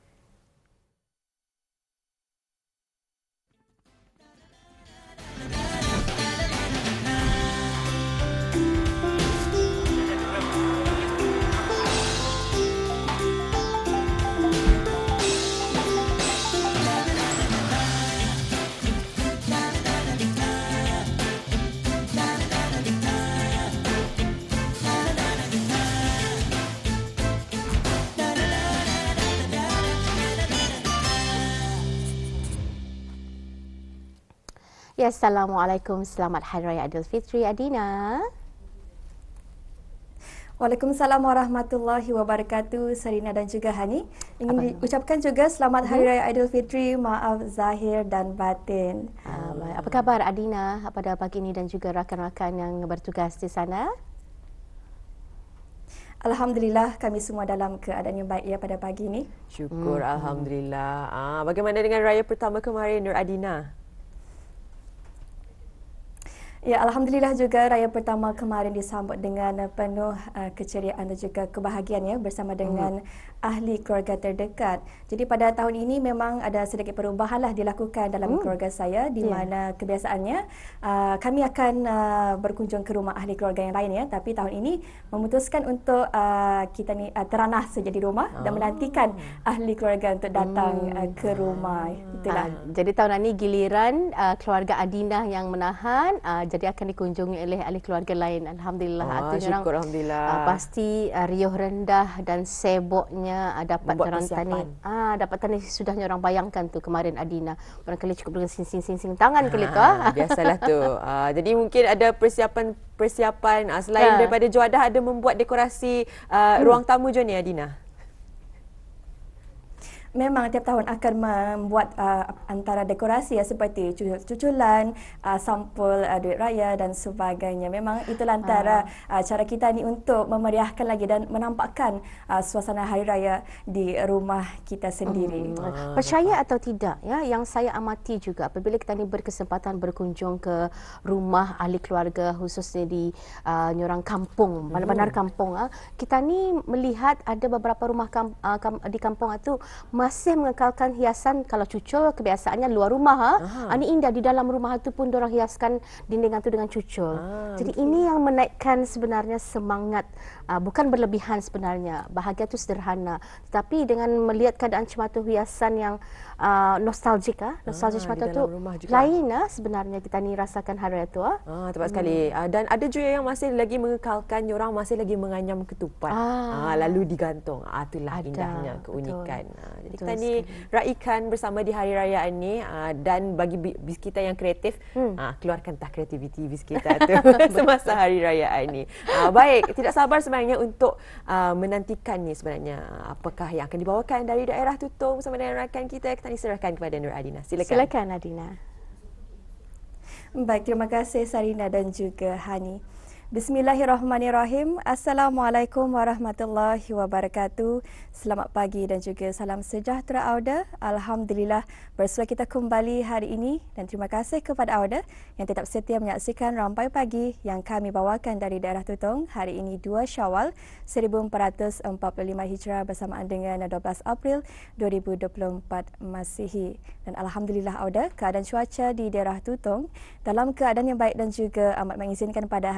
Speaker 6: Ya, Assalamualaikum. Selamat Hari Raya Aidilfitri, Adina.
Speaker 17: Waalaikumsalam warahmatullahi wabarakatuh, Sarina dan juga Hani. Ingin diucapkan juga selamat Hari Raya Aidilfitri, maaf zahir dan batin.
Speaker 6: Apa khabar Adina pada pagi ini dan juga rakan-rakan yang bertugas di sana?
Speaker 17: Alhamdulillah kami semua dalam keadaan yang baik ya pada pagi ini.
Speaker 5: Syukur Alhamdulillah. Bagaimana dengan raya pertama kemarin Nur Adina?
Speaker 17: Ya, Alhamdulillah juga raya pertama kemarin disambut dengan penuh keceriaan dan juga kebahagiaan ya bersama dengan ahli keluarga terdekat. Jadi pada tahun ini memang ada sedikit perubahanlah dilakukan dalam keluarga saya di mana kebiasaannya kami akan berkunjung ke rumah ahli keluarga yang lain ya, tapi tahun ini memutuskan untuk kita ni teranah saja di rumah dan menantikan ahli keluarga untuk datang ke rumah. Itulah.
Speaker 6: Jadi tahun ini giliran keluarga Adina yang menahan, jadi akan dikunjungi oleh ahli keluarga lain. Alhamdulillah.
Speaker 5: Syukur Alhamdulillah.
Speaker 6: Pasti riuh rendah dan sibuknya dapat orang tani. Dapat tani sudahnya orang bayangkan tu kemarin Adina. Barangkali cukup dengan sing-sing tangan kali tu.
Speaker 5: Biasalah tu. Jadi mungkin ada persiapan selain daripada juadah ada membuat dekorasi ruang tamu je ni Adina.
Speaker 17: Memang tiap tahun akan membuat antara dekorasi ya, seperti cuculan, sampul duit raya dan sebagainya. Memang itulah antara cara kita ni untuk memeriahkan lagi dan menampakkan suasana hari raya di rumah kita sendiri.
Speaker 6: Percaya atau tidak ya, yang saya amati juga apabila kita ni berkesempatan berkunjung ke rumah ahli keluarga khususnya di Nyorang Kampung, bandar kampung, kita ni melihat ada beberapa rumah di kampung itu masih mengekalkan hiasan. Kalau cucul kebiasaannya luar rumah. Ini indah, di dalam rumah itu pun diorang hiaskan dinding itu dengan cucul. Jadi ini yang menaikkan sebenarnya semangat, bukan berlebihan sebenarnya. Bahagia itu sederhana, tetapi dengan melihat keadaan cematu hiasan yang nostalgik, nostalgia cematu itu lain sebenarnya kita ni rasakan hari itu.
Speaker 5: Tepat sekali. Dan ada juga yang masih lagi mengekalkan, orang masih lagi menganyam ketupat lalu digantung. Itulah indahnya, keunikan. Jadi kita ni raikan bersama di hari raya ini, dan bagi bis kita yang kreatif, keluarkan kreativiti bis kita tu semasa hari raya ini. Baik, tidak sabar sebenarnya untuk menantikan ni sebenarnya apakah yang akan dibawakan dari daerah Tutong bersama dengan rakan kita. Kita ni serahkan kepada Nur Adina.
Speaker 6: Silakan Adina.
Speaker 17: Baik, terima kasih Sarina dan juga Hani. Bismillahirrahmanirrahim. Assalamualaikum warahmatullahi wabarakatuh. Selamat pagi dan juga salam sejahtera Auda. Alhamdulillah bersua kita kembali hari ini dan terima kasih kepada Auda yang tetap setia menyaksikan Rampai Pagi yang kami bawakan dari daerah Tutong hari ini 2 Syawal 1445 Hijrah bersamaan dengan 12 April 2024 Masihi. Dan Alhamdulillah Auda, keadaan cuaca di daerah Tutong dalam keadaan yang baik dan juga amat mengizinkan pada hari ini.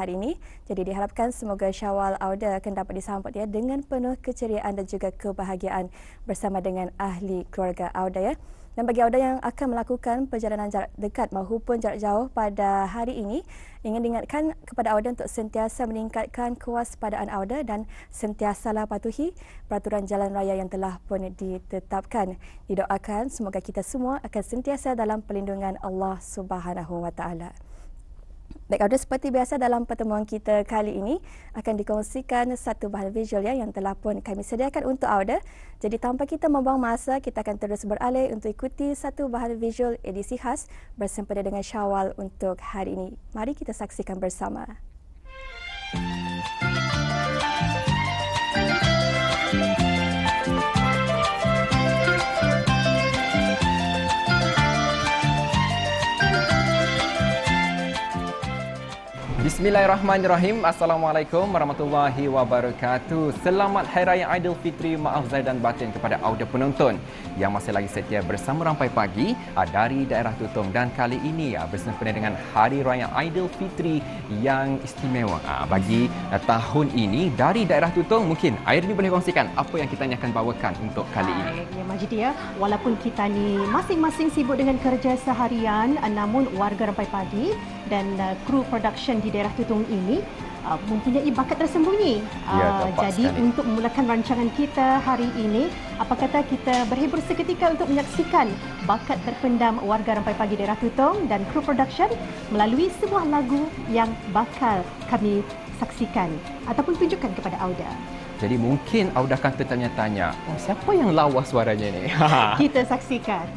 Speaker 17: Jadi diharapkan semoga Syawal Auda akan dapat disambut ya dengan penuh keceriaan dan juga kebahagiaan bersama dengan ahli keluarga Auda ya. Dan bagi Auda yang akan melakukan perjalanan jarak dekat maupun jarak jauh pada hari ini, ingin diingatkan kepada Auda untuk sentiasa meningkatkan kewaspadaan Auda dan sentiasalah patuhi peraturan jalan raya yang telah pun ditetapkan. Didoakan semoga kita semua akan sentiasa dalam perlindungan Allah Subhanahu Wa Taala. Baik Auda, seperti biasa dalam pertemuan kita kali ini akan dikongsikan satu bahan visual yang telah pun kami sediakan untuk Auda. Jadi tanpa kita membuang masa, kita akan terus beralih untuk ikuti satu bahan visual edisi khas bersempena dengan Syawal untuk hari ini. Mari kita saksikan bersama.
Speaker 18: Bismillahirrahmanirrahim. Assalamualaikum warahmatullahi wabarakatuh. Selamat Hari Raya Aidilfitri, maaf zahir dan batin kepada Auda penonton yang masih lagi setia bersama Rampai Pagi dari daerah Tutong, dan kali ini bersempena dengan Hari Raya Aidilfitri yang istimewa bagi tahun ini dari daerah Tutong. Mungkin Airni boleh kongsikan apa yang kita akan bawakan untuk kali ini.
Speaker 19: Ya Majid ya, walaupun kita ni masing-masing sibuk dengan kerja seharian, namun warga Rampai Pagi dan kru production di daerah Tutong ini mempunyai bakat tersembunyi. Jadi sekali. Untuk memulakan rancangan kita hari ini, apa kata kita berhibur seketika untuk menyaksikan bakat terpendam warga Rampai Pagi daerah Tutong dan kru production melalui sebuah lagu yang bakal kami saksikan ataupun tunjukkan kepada Auda.
Speaker 18: Jadi mungkin Auda akan tertanya-tanya, siapa yang lawa suaranya ni?
Speaker 19: Kita saksikan.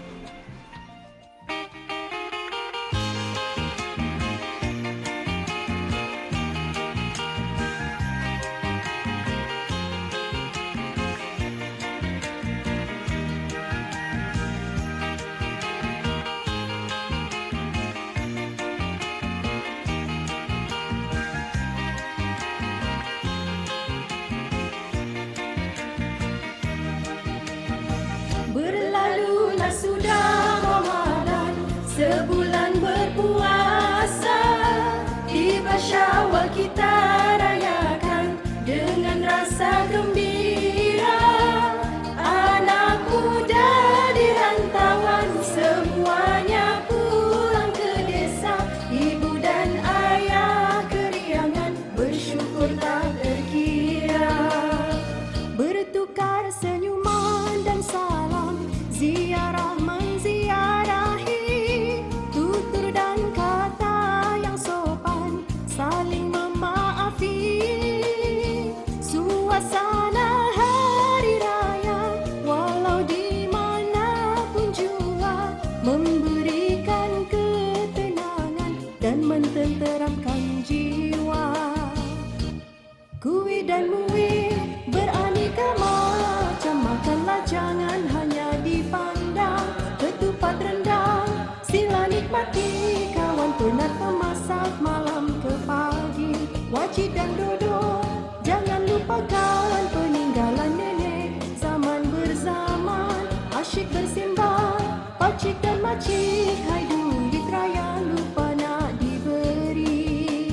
Speaker 20: Berlalulah sudah Ramadan, sebulan berpuasa. Tiba Syawal kita rayakan dengan rasa gembira. Anak muda di rantauan semuanya pulang ke desa. Ibu dan ayah keriangan bersyukur tak terkira. Bertukar senyuman dan salam, ziarah menziarahi, tutur dan kata yang sopan, saling memaafi. Suasana hari raya walau di mana pun jua, memberikan ketenangan dan mententeramkan jiwa. Kuih dan muih beraneka macam, makanlah jangan hanya dipandang. Ketupat rendang sila nikmati, kawan penat memasak malam ke pagi. Wajib dan dodo jangan lupakan, peninggalan nenek zaman berzaman. Asyik bersimbang pacik dan macik, hai duit raya lupa nak diberi.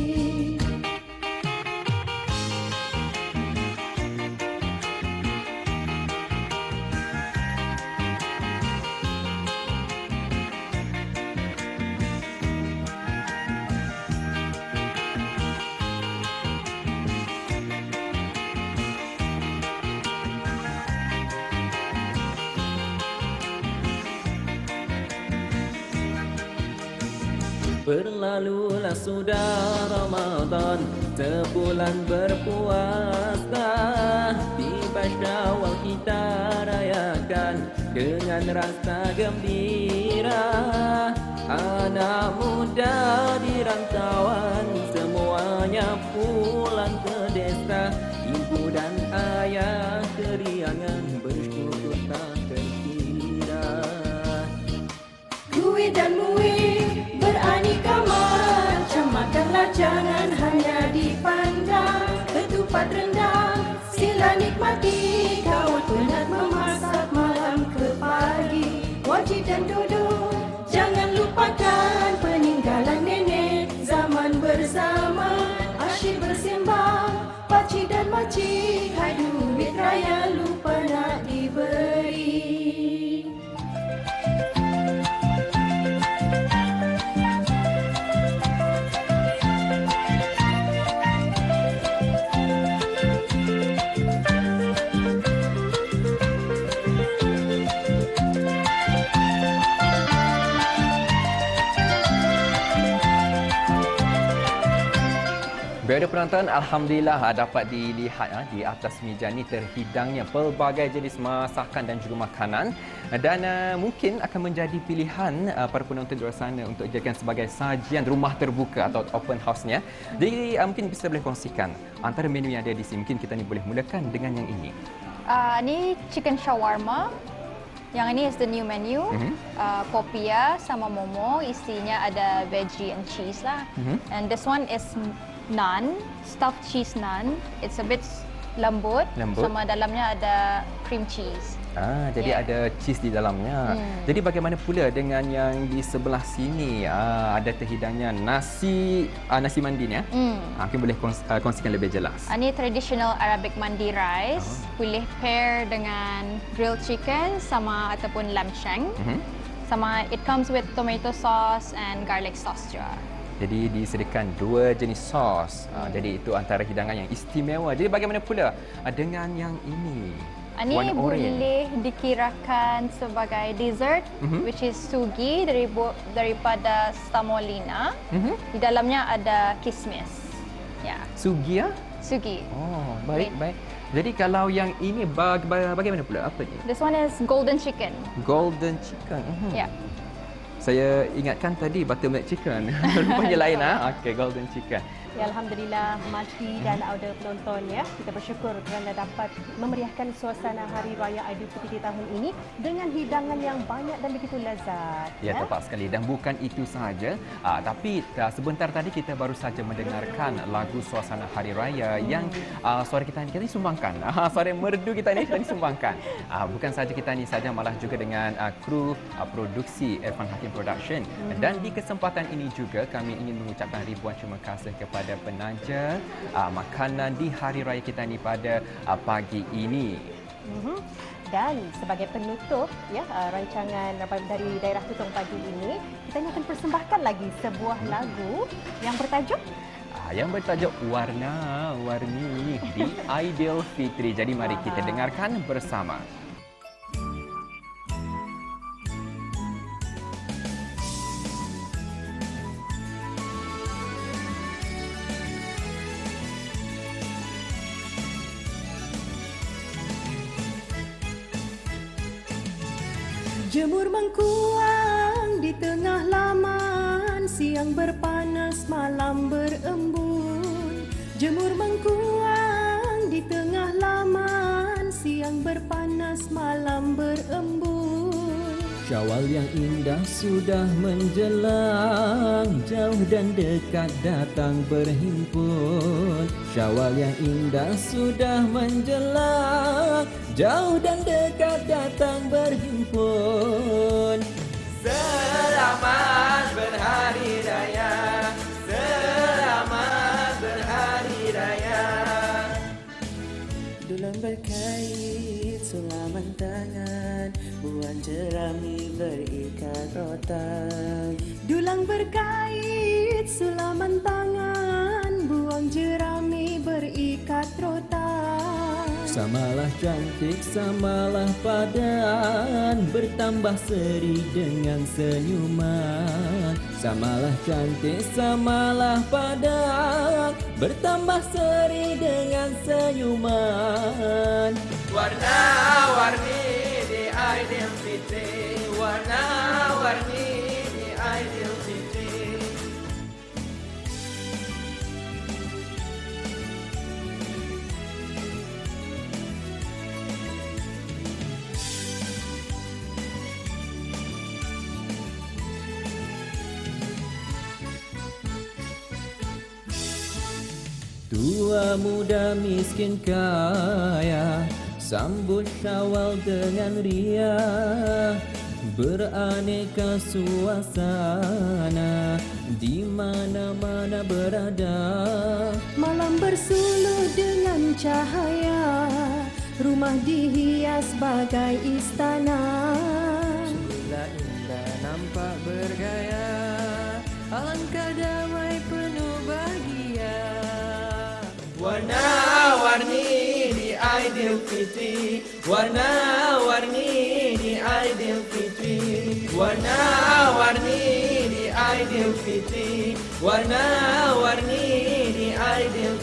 Speaker 21: Berlalulah sudah Ramadan, sebulan berpuasa. Tiba Syawal kita rayakan dengan rasa gembira. Anak muda di rantauan semuanya pulang ke desa. Ibu dan ayah keriangan bersyukur tak terkira.
Speaker 20: Kuih dan muih beraneka macam, makanlah jangan hanya dipandang. Ketupat rendang sila nikmati, kawan penat memasak malam ke pagi. Wajib dan dodo jangan lupakan, peninggalan nenek zaman bersama.
Speaker 18: Ya, ada penonton, alhamdulillah dapat dilihat di atas meja ni terhidangnya pelbagai jenis masakan dan juga makanan, dan mungkin akan menjadi pilihan para penonton di luar sana untuk dijadikan sebagai sajian rumah terbuka atau open house-nya. Jadi mungkin bisa boleh kongsikan antara menu yang ada di sini. Mungkin kita ni boleh mulakan dengan yang ini.
Speaker 1: Ni chicken shawarma. Yang ini is the new menu. Popia sama momo, isinya ada veggie and cheese lah. And this one is naan, stuffed cheese naan. It's a bit lembut. Sama dalamnya ada cream cheese.
Speaker 18: Jadi ada cheese di dalamnya. Jadi bagaimana pula dengan yang di sebelah sini? Ada terhidangnya nasi mandi ya. Mungkin boleh kongsikan lebih jelas.
Speaker 1: Ini traditional Arabic mandi rice. Boleh pair dengan grilled chicken sama ataupun lamb shank. Sama it comes with tomato sauce and garlic sauce juga.
Speaker 18: Jadi disediakan dua jenis sos. Jadi itu antara hidangan yang istimewa. Jadi bagaimana pula dengan yang ini?
Speaker 1: Ini boleh dikirakan sebagai dessert, which is sugi daripada semolina. Di dalamnya ada kismis. Ya.
Speaker 18: Sugi ya?
Speaker 1: Sugi.
Speaker 18: Oh, baik. Jadi kalau yang ini bagaimana pula? Apa ni?
Speaker 1: This one is golden chicken.
Speaker 18: Golden chicken.
Speaker 1: Ya.
Speaker 18: Saya ingatkan tadi buttermilk chicken. Rupanya lain Okey, golden chicken.
Speaker 19: Ya, alhamdulillah Makcik dan auda penonton ya. Kita bersyukur kerana dapat memeriahkan suasana Hari Raya Aidilfitri tahun ini dengan hidangan yang banyak dan begitu lezat.
Speaker 18: Ya, tepat sekali. Dan bukan itu sahaja, tapi sebentar tadi kita baru saja mendengarkan lagu suasana Hari Raya yang suara kita ni sumbangkan. Suara merdu kita ni sumbangkan. Bukan saja kita ni saja, malah juga dengan kru produksi Irfan Hakim Production. Dan di kesempatan ini juga kami ingin mengucapkan ribuan terima kasih kepada penaja makanan di hari raya kita ni pada pagi ini.
Speaker 19: Dan sebagai penutup ya rancangan dari Daerah Tutong pagi ini, kita akan persembahkan lagi sebuah lagu yang bertajuk Warna-Warni di Aidilfitri. Jadi mari kita dengarkan bersama.
Speaker 20: Jemur mengkuang di tengah laman, siang berpanas, malam berembun. Jemur mengkuang di tengah laman, siang berpanas, malam berembun.
Speaker 21: Syawal yang indah sudah menjelang, jauh dan dekat datang berhimpun. Syawal yang indah sudah menjelang, jauh dan dekat datang berhimpun.
Speaker 20: Selamat berhari raya, selamat berhari raya. Dulang berkait sulaman tangan, buan jerami berikat rotan. Dulang berkait sulaman tangan, buang jerami berikat rotan.
Speaker 21: Samalah cantik, samalah padan, bertambah seri dengan senyuman. Samalah cantik, samalah padan, bertambah seri dengan senyuman.
Speaker 20: Warna-warni di Aidilfitri, warna-warni di Aidilfitri.
Speaker 21: Tua muda miskin kaya, sambut Syawal dengan ria. Beraneka suasana, di mana-mana berada.
Speaker 20: Malam bersuluh dengan cahaya, rumah dihias bagai istana.
Speaker 21: Segala indah nampak bergaya, alangkah damai penuh bahagia.
Speaker 20: Warna-warni di Aidilfitri, warna-warni di Aidilfitri, warna-warni di Aidilfitri, warna-warni di Aidilfitri.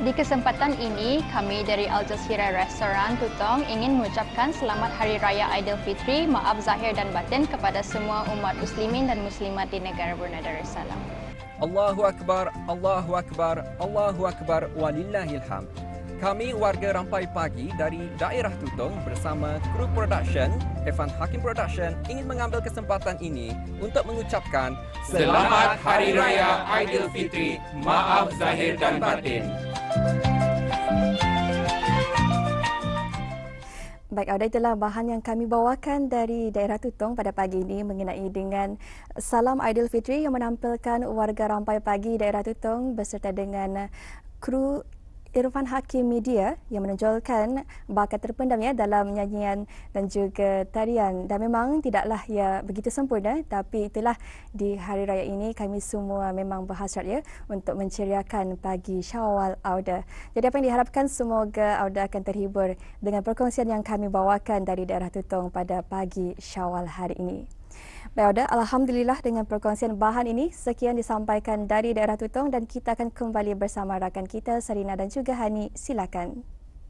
Speaker 1: Di kesempatan ini, kami dari Al Jazeera Restoran Tutong ingin mengucapkan Selamat Hari Raya Aidilfitri, maaf zahir dan batin kepada semua umat muslimin dan muslimat di negara Brunei Darussalam.
Speaker 18: Allahu Akbar, Allahu Akbar, Allahu Akbar, walillahilhamd. Kami warga Rampai Pagi dari daerah Tutong bersama kru production, Irfan Hakim Production ingin mengambil kesempatan ini untuk mengucapkan
Speaker 2: Selamat Hari Raya Aidilfitri, maaf zahir dan batin.
Speaker 17: Baik, Auda, itulah bahan yang kami bawakan dari daerah Tutong pada pagi ini mengenai dengan Salam Aidilfitri yang menampilkan warga Rampai Pagi daerah Tutong beserta dengan kru Irfan Hakim Media yang menonjolkan bakat terpendamnya dalam nyanyian dan juga tarian. Dan memang tidaklah ia begitu sempurna, tapi itulah di hari raya ini kami semua memang berhasrat ya untuk menceriakan pagi Syawal Auda. Jadi apa yang diharapkan, semoga Auda akan terhibur dengan perkongsian yang kami bawakan dari daerah Tutong pada pagi Syawal hari ini. Baik, Auda, alhamdulillah dengan perkongsian bahan ini, sekian disampaikan dari daerah Tutong dan kita akan kembali bersama rakan kita Sarina dan juga Hani. Silakan.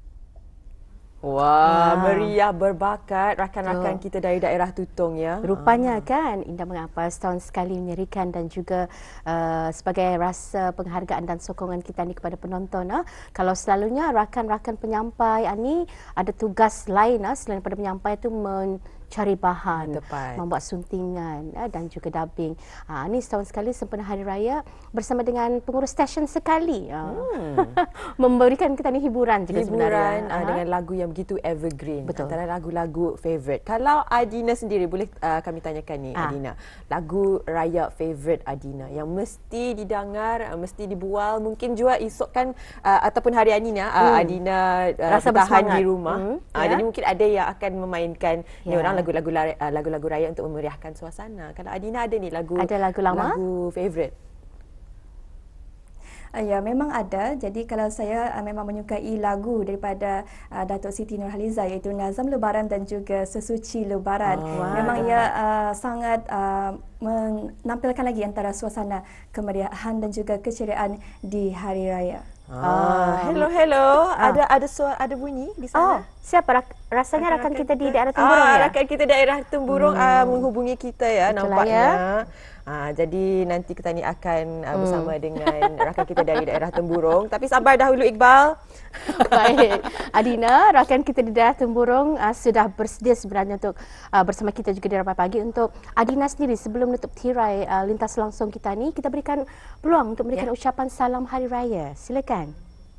Speaker 5: Wah, meriah berbakat rakan-rakan kita dari daerah Tutong ya.
Speaker 6: Rupanya kan indah mengapa setahun sekali menyerikan dan juga sebagai rasa penghargaan dan sokongan kita ni kepada penonton. Kalau selalunya rakan-rakan penyampai ni ada tugas lain selain pada penyampai itu mencari bahan, membuat suntingan dan juga dubbing. Ini setahun sekali sempena Hari Raya bersama dengan pengurus stesen sekali memberikan kita ni hiburan juga sebenarnya.
Speaker 5: Dengan lagu yang begitu evergreen.
Speaker 6: Betul.
Speaker 5: Antara lagu-lagu favourite. Kalau Adina sendiri, boleh kami tanyakan ni Adina, lagu raya favourite Adina yang mesti didengar, mesti dibual, mungkin juga esok kan ataupun hari Adina Adina bertahan di rumah. Jadi mungkin ada yang akan memainkan ni orang lagu-lagu raya untuk memeriahkan suasana. Kalau Adina ada ni lagu
Speaker 6: lama,
Speaker 5: lagu favourite.
Speaker 17: Ya, memang ada. Jadi kalau saya memang menyukai lagu daripada Datuk Siti Nurhaliza, iaitu Nazam Lebaran dan juga Sesuci Lebaran. Memang ia sangat menampilkan lagi antara suasana kemeriahan dan juga keceriaan di hari raya.
Speaker 5: Hello. Ada bunyi di sana.
Speaker 6: Siapa? Rasanya rakan kita di daerah Temburong ya?
Speaker 5: Rakan kita daerah Temburong menghubungi kita ya, nampaknya. Jadi nanti kita ni akan bersama dengan rakan kita dari daerah Temburong. Tapi sabar dahulu Iqbal.
Speaker 6: Baik, Adina, rakan kita di daerah Temburong sudah bersedia sebenarnya untuk bersama kita juga di Rampai Pagi. Untuk Adina sendiri, sebelum menutup tirai lintas langsung kita ni, kita berikan peluang untuk memberikan ucapan salam Hari Raya. Silakan.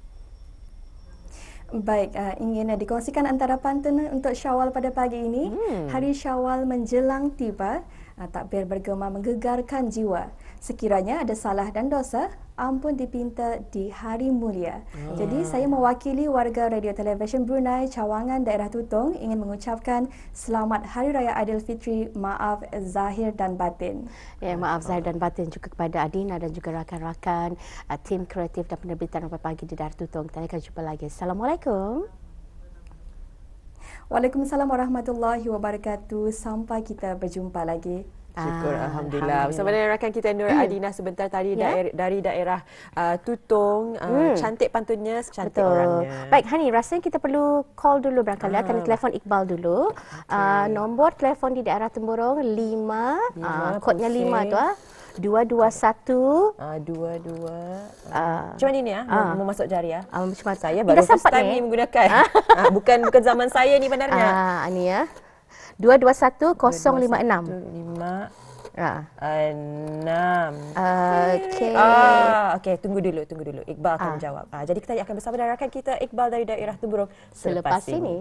Speaker 17: Baik, ingin dikongsikan antara pantun untuk Syawal pada pagi ini. Hari Syawal menjelang tiba, takbir bergema menggegarkan jiwa. Sekiranya ada salah dan dosa, ampun dipinta di hari mulia. Jadi saya mewakili warga Radio Television Brunei Cawangan daerah Tutong ingin mengucapkan Selamat Hari Raya Aidilfitri, maaf zahir dan batin.
Speaker 6: Ya, maaf zahir dan batin juga kepada Adina dan juga rakan-rakan tim kreatif dan penerbitan Rampai Pagi di daerah Tutong. Kita akan jumpa lagi. Assalamualaikum.
Speaker 17: Waalaikumsalam warahmatullahi wabarakatuh. Sampai kita berjumpa lagi.
Speaker 5: Syukur, Alhamdulillah. Bersama dengan rakan kita Nur Adina sebentar tadi dari daerah Tutong. Cantik pantunnya, cantik orangnya.
Speaker 6: Baik, Hani, rasanya kita perlu call dulu barangkali. Akan telefon Iqbal dulu. Nombor telefon di daerah Temburong 5, kodnya 5 tu 221
Speaker 5: Macam mana ni mau masuk jari
Speaker 6: macam
Speaker 5: saya baru first time ni menggunakan. Bukan zaman saya ni benarnya.
Speaker 6: Ni ya. 221 056
Speaker 5: 6. Okey, tunggu dulu. Iqbal akan jawab. Jadi kita akan bersama dengan rakan kita Iqbal dari daerah Temburong selepas ini.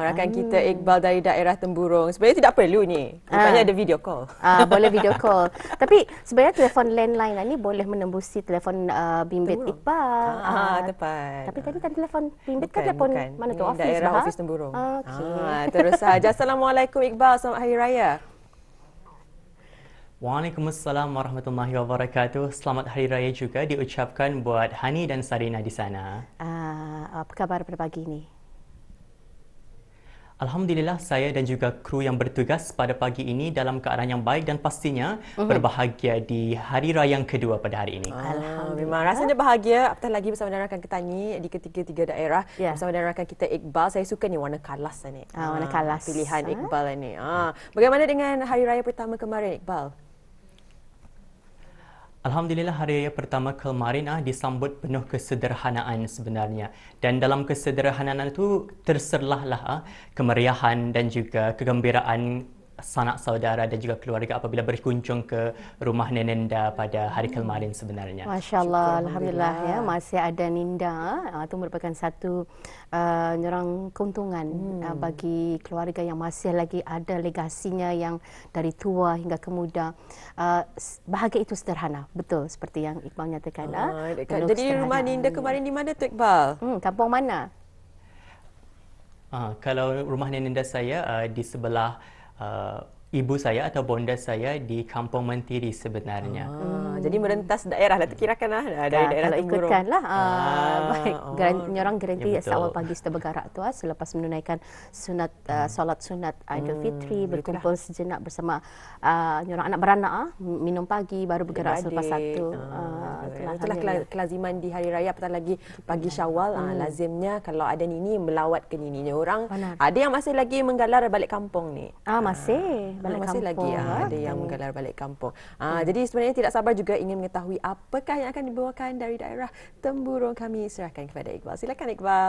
Speaker 5: rakan kita Iqbal dari daerah Temburong. Sebenarnya tidak perlu ni. Rupanya ada video call.
Speaker 6: Boleh video call. Tapi sebenarnya telefon landline ni boleh menembusi telefon bimbit Iqbal.
Speaker 5: Tepat.
Speaker 6: Tapi tadi telefon bimbit kan telefon mana tu? Office
Speaker 5: daerah
Speaker 6: bah?
Speaker 5: office Temburong.
Speaker 6: Okey.
Speaker 5: Terus saja. Assalamualaikum Iqbal. Selamat Hari Raya.
Speaker 3: Waalaikumsalam warahmatullahi wabarakatuh. Selamat Hari Raya juga diucapkan buat Hani dan Sarina di sana.
Speaker 6: Apa khabar pada pagi ini?
Speaker 3: Alhamdulillah, saya dan juga kru yang bertugas pada pagi ini dalam keadaan yang baik dan pastinya berbahagia di Hari Raya yang kedua pada hari ini.
Speaker 5: Memang rasanya bahagia, apatah lagi bersama dengan rakan kita ni di ketiga-tiga daerah. Bersama dengan rakan kita Iqbal. Saya suka ni warna kalas ni.
Speaker 6: Warna kalas.
Speaker 5: Pilihan Iqbal ni. Bagaimana dengan Hari Raya pertama kemarin Iqbal?
Speaker 3: Alhamdulillah, Hari Raya pertama kemarin disambut penuh kesederhanaan sebenarnya. Dan dalam kesederhanaan itu terserlahlah kemeriahan dan juga kegembiraan sanak saudara dan juga keluarga apabila berkunjung ke rumah Nenenda pada hari kemarin sebenarnya.
Speaker 6: Masya Allah, Alhamdulillah ya, masih ada Ninda. Itu merupakan satu nyorang keuntungan bagi keluarga yang masih lagi ada legasinya yang dari tua hingga ke muda. Bahagia itu sederhana, betul seperti yang Iqbal nyatakan.
Speaker 5: Jadi rumah Ninda kemarin di mana tu Iqbal?
Speaker 6: Kampung mana?
Speaker 3: Kalau rumah Nenenda saya di sebelah ibu saya atau bonda saya di Kampung Mentiri sebenarnya.
Speaker 5: Jadi merentas daerah lah, terkirakanlah dari daerah
Speaker 6: kalau
Speaker 5: Temburong.
Speaker 6: ikutkanlah. Baik, nyorang garanti awal pagi sudah bergerak tu selepas menunaikan sunat solat sunat Aidilfitri, berkumpul sejenak bersama nyorang anak beranak, minum pagi baru bergerak selepas satu.
Speaker 5: Itulah kelaziman di hari raya, apatah lagi pagi Syawal. Lazimnya kalau ada nini melawat ke nininya orang. Ada yang masih lagi menggalar balik kampung ni.
Speaker 6: Masih balik
Speaker 5: masih
Speaker 6: kampung.
Speaker 5: Lagi ada yang menggalar balik kampung. Jadi sebenarnya tidak sabar juga ingin mengetahui apakah yang akan dibawakan dari daerah Temburong. Kami serahkan kepada Iqbal. Silakan Iqbal.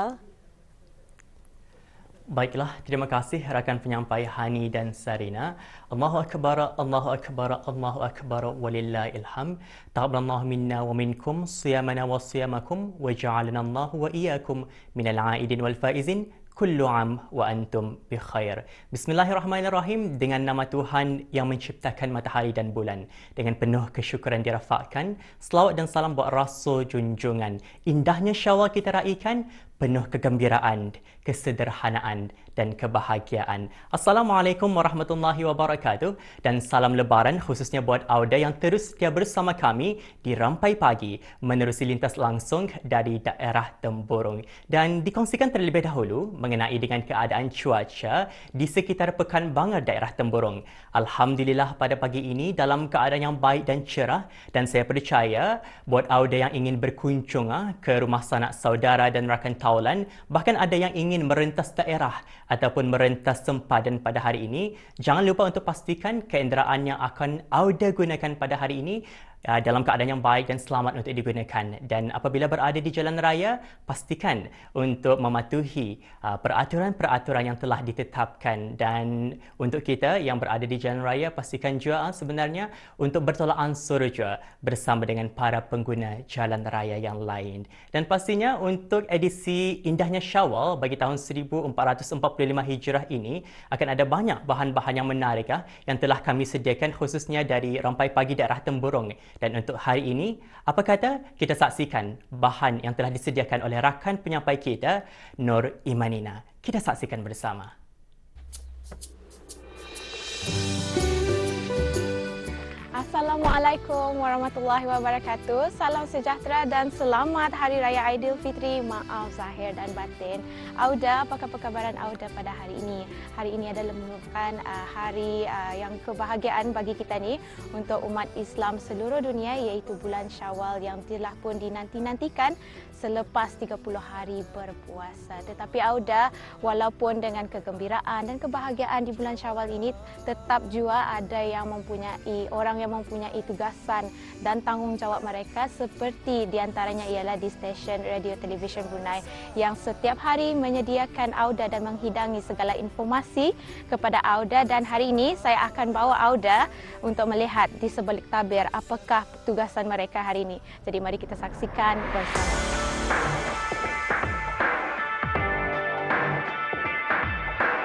Speaker 3: Baiklah, terima kasih rakan penyampai Hani dan Sarina. Allahu Akbar, Allahu Akbar, Allahu Akbar, walillahil hamd. Taqabbalallahu minna wa minkum siyamana wa siyamakum wa ja'alana Allahu wa iyyakum minal aidin wal faizin. Kullu am wa antum bi khair. Bismillahirrahmanirrahim. Dengan nama Tuhan yang menciptakan matahari dan bulan, dengan penuh kesyukuran dirafakkan, selawat dan salam buat Rasul junjungan. Indahnya Syawal kita raikan, penuh kegembiraan, kesederhanaan dan kebahagiaan. Assalamualaikum warahmatullahi wabarakatuh dan salam lebaran khususnya buat Auda yang terus setia bersama kami di Rampai Pagi menerusi lintas langsung dari daerah Temburong. Dan dikongsikan terlebih dahulu mengenai dengan keadaan cuaca di sekitar Pekan Bangar daerah Temburong. Alhamdulillah pada pagi ini dalam keadaan yang baik dan cerah, dan saya percaya buat Auda yang ingin berkunjung ke rumah sanak saudara dan rakan taulan, bahkan ada yang ingin merentas daerah ataupun merentas sempadan pada hari ini, jangan lupa untuk pastikan kenderaan yang akan Auda gunakan pada hari ini dalam keadaan yang baik dan selamat untuk digunakan. Dan apabila berada di jalan raya, pastikan untuk mematuhi peraturan-peraturan yang telah ditetapkan. Dan untuk kita yang berada di jalan raya, pastikan juga sebenarnya untuk bertolak ansur juga bersama dengan para pengguna jalan raya yang lain. Dan pastinya untuk edisi Indahnya Syawal bagi tahun 1445 Hijrah ini akan ada banyak bahan-bahan yang menarik yang telah kami sediakan khususnya dari Rampai Pagi daerah Temburong. Dan untuk hari ini, apa kata kita saksikan bahan yang telah disediakan oleh rakan penyampai kita, Nur Imanina. Kita saksikan bersama.
Speaker 22: Assalamualaikum warahmatullahi wabarakatuh. Salam sejahtera dan selamat Hari Raya Aidilfitri. Maaf zahir dan batin. Auda, apa kabaran Auda pada hari ini? Hari ini adalah merupakan hari yang kebahagiaan bagi kita ni untuk umat Islam seluruh dunia, iaitu bulan Syawal yang telah pun dinanti-nantikan selepas 30 hari berpuasa. Tetapi Auda, walaupun dengan kegembiraan dan kebahagiaan di bulan Syawal ini, tetap juga ada yang mempunyai orang yang mempunyai tugasan dan tanggungjawab mereka, seperti diantaranya ialah di stesen radio televisyen Brunei yang setiap hari menyediakan Auda dan menghidangi segala informasi kepada Auda. Dan hari ini saya akan bawa Auda untuk melihat di sebalik tabir apakah tugasan mereka hari ini. Jadi mari kita saksikan bersama.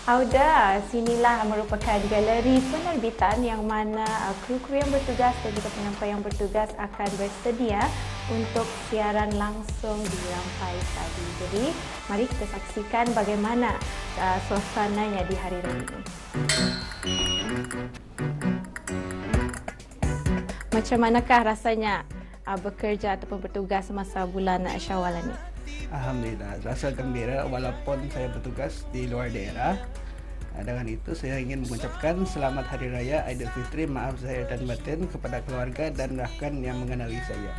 Speaker 22: Auda, sinilah merupakan galeri penerbitan yang mana kru-kru yang bertugas dan juga penyampai yang bertugas akan bersedia untuk siaran langsung di Rampai Pagi. Jadi, mari kita saksikan bagaimana suasananya di hari raya ini. Macam manakah rasanya bekerja ataupun bertugas semasa bulan Syawal ini?
Speaker 4: Alhamdulillah, rasa gembira walaupun saya bertugas di luar daerah. Dengan itu saya ingin mengucapkan selamat Hari Raya Aidilfitri, maaf zahir dan batin kepada keluarga dan rakan yang mengenali saya.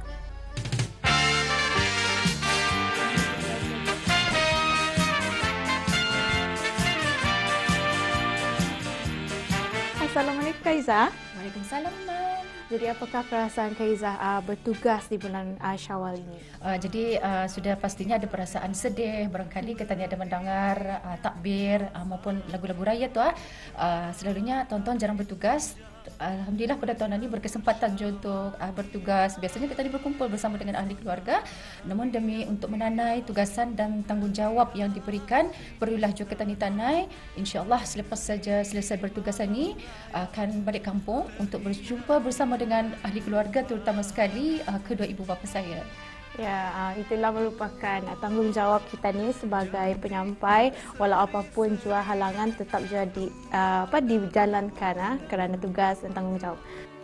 Speaker 22: Assalamualaikum Kak Izzah.
Speaker 7: Waalaikumsalam.
Speaker 22: Jadi apakah perasaan Kak Izzah bertugas di bulan Syawal ini?
Speaker 7: Jadi sudah pastinya ada perasaan sedih, barangkali kita ada mendengar takbir maupun lagu-lagu raya tu. Selalunya tahun-tahun jarang bertugas. Alhamdulillah pada tahun ini berkesempatan untuk bertugas. Biasanya kita berkumpul bersama dengan ahli keluarga. Namun demi untuk menanai tugasan dan tanggungjawab yang diberikan, perlulah juga kita tanai. InsyaAllah selepas saja selesai bertugas ini akan balik kampung untuk berjumpa bersama dengan ahli keluarga, terutama sekali kedua ibu bapa saya.
Speaker 22: Ya, itulah merupakan tanggungjawab kita ni sebagai penyampai. Walau apapun jua halangan tetap jadi dijalankan kerana tugas dan tanggungjawab.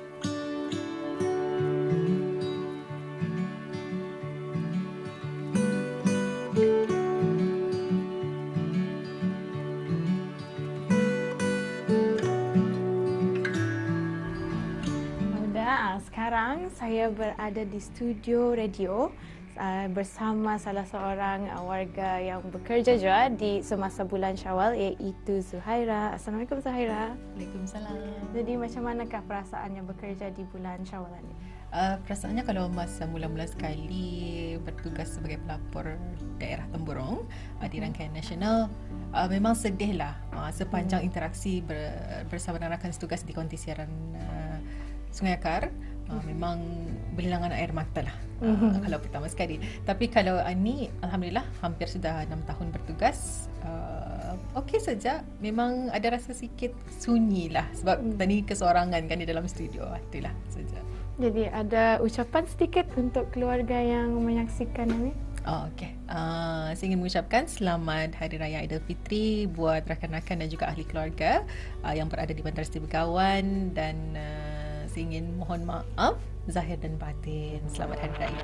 Speaker 22: Sekarang saya berada di studio radio bersama salah seorang warga yang bekerja juga di semasa bulan Syawal, iaitu Zuhaira. Assalamualaikum Zuhaira.
Speaker 7: Waalaikumsalam.
Speaker 22: Jadi macam manakah perasaannya bekerja di bulan Syawal ini?
Speaker 7: Perasaannya kalau masa mula-mula sekali bertugas sebagai pelapor daerah Temburong di rangkaian nasional, memang sedihlah sepanjang interaksi bersama dengan rakan setugas di konti siaran Sungai Akar. Memang berlinangan air mata lah kalau pertama sekali. Tapi kalau ini Alhamdulillah hampir sudah 6 tahun bertugas, okey saja. Memang ada rasa sikit sunyi lah sebab tadi kesorangan kan di dalam studio. Itulah saja.
Speaker 22: Jadi ada ucapan sedikit untuk keluarga yang menyaksikan ini?
Speaker 7: Okey. Saya ingin mengucapkan selamat Hari Raya Aidilfitri buat rakan-rakan dan juga ahli keluarga yang berada di Bandar Seri Begawan, dan saya ingin mohon maaf zahir dan batin. Selamat Hari Raya.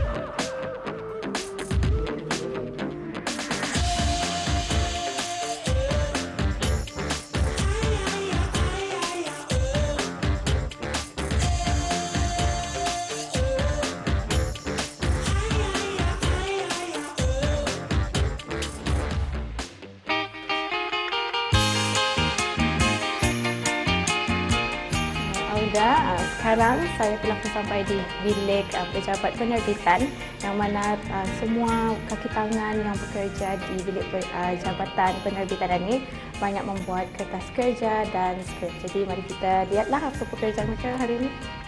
Speaker 22: Sekarang saya telah sampai di bilik pejabat penerbitan, yang mana semua kaki tangan yang bekerja di bilik jabatan penerbitan ini banyak membuat kertas kerja dan skrip. Jadi mari kita lihatlah apa pekerjaan mereka hari ini.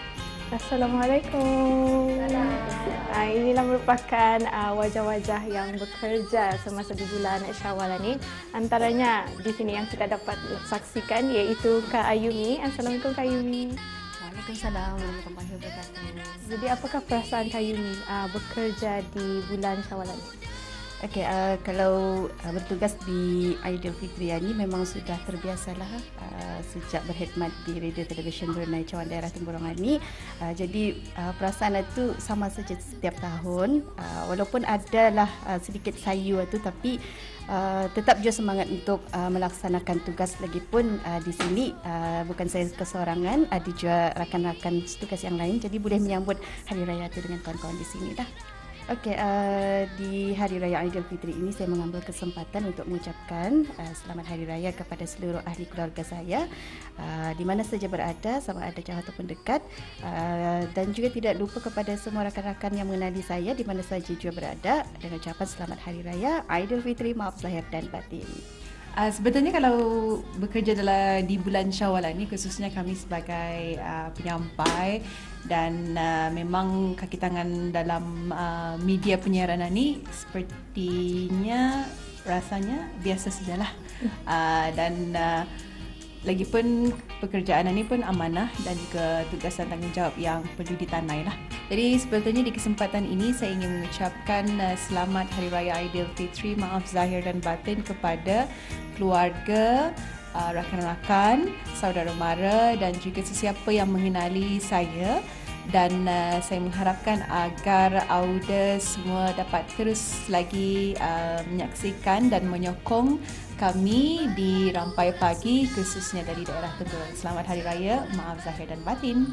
Speaker 22: Assalamualaikum. Inilah merupakan wajah-wajah yang bekerja semasa di bulan Syawal ini. Antaranya di sini yang kita dapat saksikan iaitu Kak Ayumi. Assalamualaikum Kak Ayumi.
Speaker 7: Waalaikumsalam warahmatullahi wabarakatuh.
Speaker 22: Jadi apakah perasaan Kak Ayumi bekerja di bulan Syawal ini?
Speaker 9: Okey, kalau bertugas di Aidilfitri ini memang sudah terbiasalah sejak berkhidmat di Radio Television Brunei Cawan Daerah Temburong ini. Jadi perasaan itu sama saja setiap tahun, walaupun adalah sedikit sayu itu, tapi tetap juga semangat untuk melaksanakan tugas. Lagipun di sini bukan saya kesorangan, ada juga rakan-rakan tugas yang lain, jadi boleh menyambut Hari Raya itu dengan kawan-kawan di sini dah. Okey, di Hari Raya Aidilfitri ini saya mengambil kesempatan untuk mengucapkan selamat Hari Raya kepada seluruh ahli keluarga saya di mana saja berada, sama ada jauh ataupun dekat, dan juga tidak lupa kepada semua rakan-rakan yang mengenali saya di mana saja juga berada, dengan ucapan selamat Hari Raya Aidilfitri, maaf zahir dan batin.
Speaker 7: Sebetulnya kalau bekerja di bulan Syawal ini, khususnya kami sebagai penyampai dan memang kaki tangan dalam media penyiaran ini, sepertinya
Speaker 8: rasanya biasa sajalah. Dan lagipun pekerjaan ini pun amanah dan juga tugas dan tanggungjawab yang perlu ditanai lah. Jadi sebetulnya di kesempatan ini saya ingin mengucapkan selamat Hari Raya Aidilfitri, maaf zahir dan batin kepada keluarga, rakan-rakan, saudara mara dan juga sesiapa yang mengenali saya. Dan saya mengharapkan agar Auda semua dapat terus lagi menyaksikan dan menyokong kami di Rampai Pagi khususnya dari daerah Temburong. Selamat Hari Raya, maaf zahir dan batin.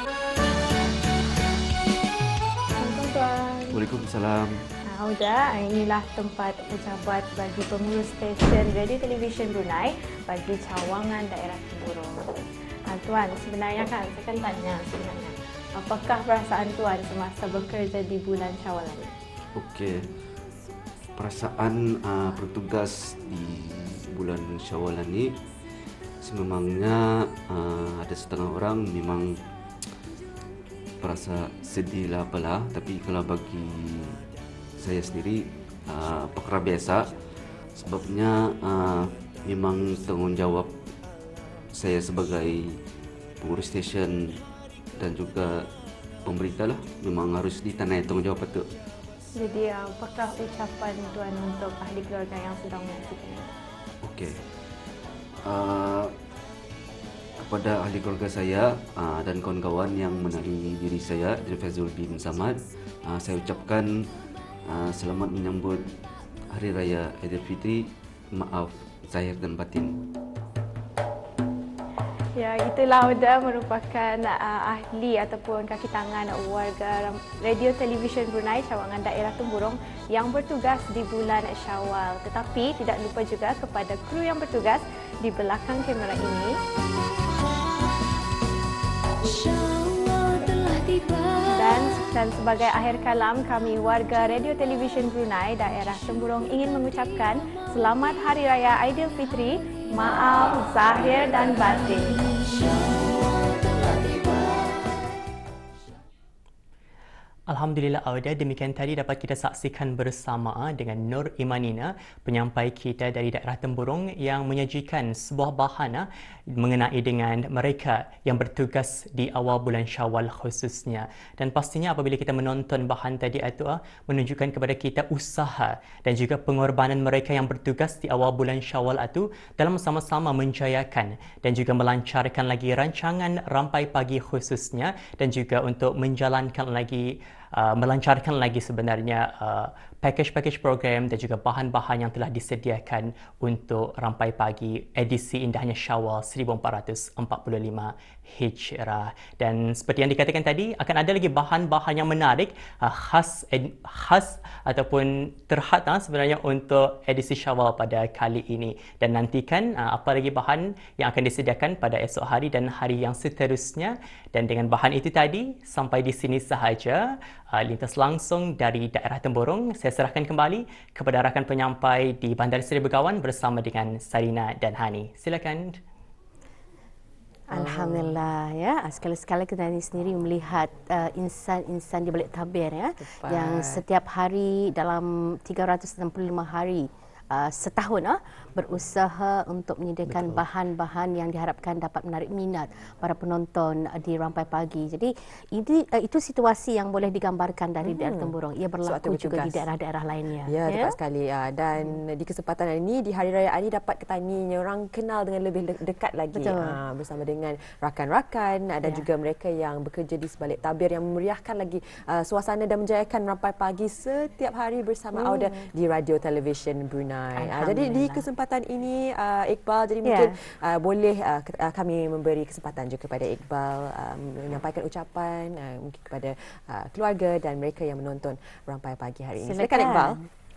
Speaker 22: Assalamualaikum Tuan.
Speaker 13: Waalaikumsalam.
Speaker 22: Auda, inilah tempat ucapan bagi pengurus stesen Radio Television Brunei bagi cawangan daerah Temburong. Tuan, sebenarnya kan saya kan tanya sebenarnya, apakah perasaan Tuan semasa bekerja di bulan Syawal ini?
Speaker 13: Okey. Perasaan bertugas di bulan Syawal ini sememangnya ada setengah orang memang perasa sedih lah apalah, tapi kalau bagi saya sendiri perkara biasa sebabnya memang tanggungjawab saya sebagai pengurus stesen dan juga pemerintah lah memang harus ditanai tanggungjawab itu.
Speaker 22: Jadi apakah ucapan Tuan untuk ahli keluarga yang sedang menyaksikan?
Speaker 13: Okey. Kepada ahli keluarga saya dan kawan-kawan yang menaungi diri saya, Fazul bin Samad, saya ucapkan selamat menyambut Hari Raya Aidilfitri, maaf zahir dan batin.
Speaker 22: Ya, itulah Auda merupakan ahli ataupun kaki tangan warga Radio Television Brunei cawangan daerah Temburong yang bertugas di bulan Syawal. Tetapi tidak lupa juga kepada kru yang bertugas di belakang kamera ini. Dan sebagai akhir kalam, kami warga Radio Television Brunei daerah Temburong ingin mengucapkan selamat Hari Raya Aidilfitri, maaf zahir dan batin.
Speaker 3: Alhamdulillah Auda, demikian tadi dapat kita saksikan bersama dengan Nur Imanina, penyampai kita dari daerah Temburong yang menyajikan sebuah bahan mengenai dengan mereka yang bertugas di awal bulan Syawal khususnya. Dan pastinya apabila kita menonton bahan tadi itu menunjukkan kepada kita usaha dan juga pengorbanan mereka yang bertugas di awal bulan Syawal itu dalam sama-sama menjayakan dan juga melancarkan lagi rancangan Rampai Pagi khususnya dan juga untuk menjalankan lagi melancarkan lagi sebenarnya package program dan juga bahan-bahan yang telah disediakan untuk Rampai Pagi edisi indahnya Syawal 1445 Hijrah. Dan seperti yang dikatakan tadi, akan ada lagi bahan-bahan yang menarik khas ataupun terhad sebenarnya untuk edisi Syawal pada kali ini. Dan nantikan apa lagi bahan yang akan disediakan pada esok hari dan hari yang seterusnya. Dan dengan bahan itu tadi, sampai di sini sahaja lintas langsung dari daerah Temburong. Saya serahkan kembali kepada rakan penyampai di Bandar Seri Begawan bersama dengan Sarina dan Hani. Silakan.
Speaker 6: Alhamdulillah ya, sekali-sekala kita ini sendiri melihat insan-insan di balik tabir ya. Tepat. Yang setiap hari dalam 365 hari setahun berusaha untuk menyediakan bahan-bahan yang diharapkan dapat menarik minat para penonton di Rampai Pagi. Jadi itu situasi yang boleh digambarkan dari daerah Temburong. Ia berlaku juga di daerah-daerah lainnya.
Speaker 5: Ya, tepat sekali. Dan di kesempatan ini di Hari Raya ini dapat kita ni orang kenal dengan lebih dekat lagi bersama dengan rakan-rakan dan juga mereka yang bekerja di sebalik tabir yang memeriahkan lagi suasana dan menjayakan Rampai Pagi setiap hari bersama Auda di Radio Television Brunei. Jadi di kesempatan ini Iqbal, jadi mungkin boleh kami memberi kesempatan juga kepada Iqbal menyampaikan ucapan mungkin kepada keluarga dan mereka yang menonton Rampai Pagi hari ini. Silakan Iqbal.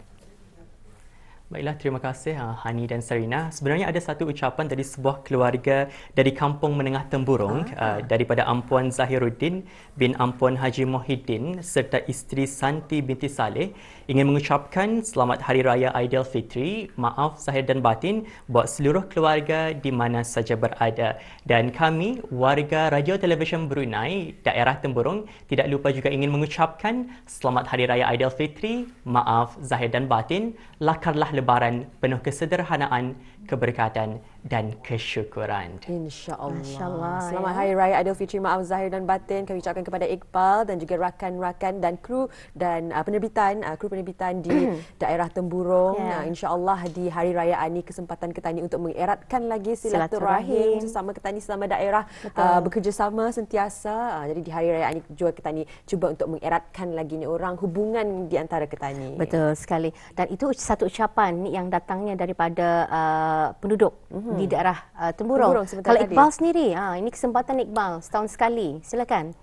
Speaker 3: Baiklah, terima kasih Hani dan Sarina. Sebenarnya ada satu ucapan dari sebuah keluarga dari Kampung Menengah Temburong daripada Ampuan Zahiruddin bin Ampuan Haji Muhyiddin serta isteri Santi binti Saleh ingin mengucapkan selamat Hari Raya Aidilfitri, maaf zahir dan batin buat seluruh keluarga di mana saja berada. Dan kami warga Radio Television Brunei daerah Temburong tidak lupa juga ingin mengucapkan selamat Hari Raya Aidilfitri, maaf zahir dan batin, lakarlah Lebaran penuh kesederhanaan, keberkatan dan kesyukuran.
Speaker 5: InsyaAllah. Selamat Hari Raya Aidilfitri maaf zahir dan batin kami ucapkan kepada Iqbal dan juga rakan-rakan dan kru dan kru penerbitan di daerah Temburong. InsyaAllah di Hari Raya ini kesempatan kita ni untuk mengeratkan lagi silaturahim sesama kita ni selama daerah bekerjasama sentiasa. Jadi di Hari Raya ini juga kita ni cuba untuk mengeratkan lagi ni orang hubungan di antara kita ni.
Speaker 6: Betul sekali. Dan itu satu ucapan yang datangnya daripada penduduk di daerah Temburong. Kalau Iqbal sendiri, ini kesempatan Iqbal setahun sekali. Silakan.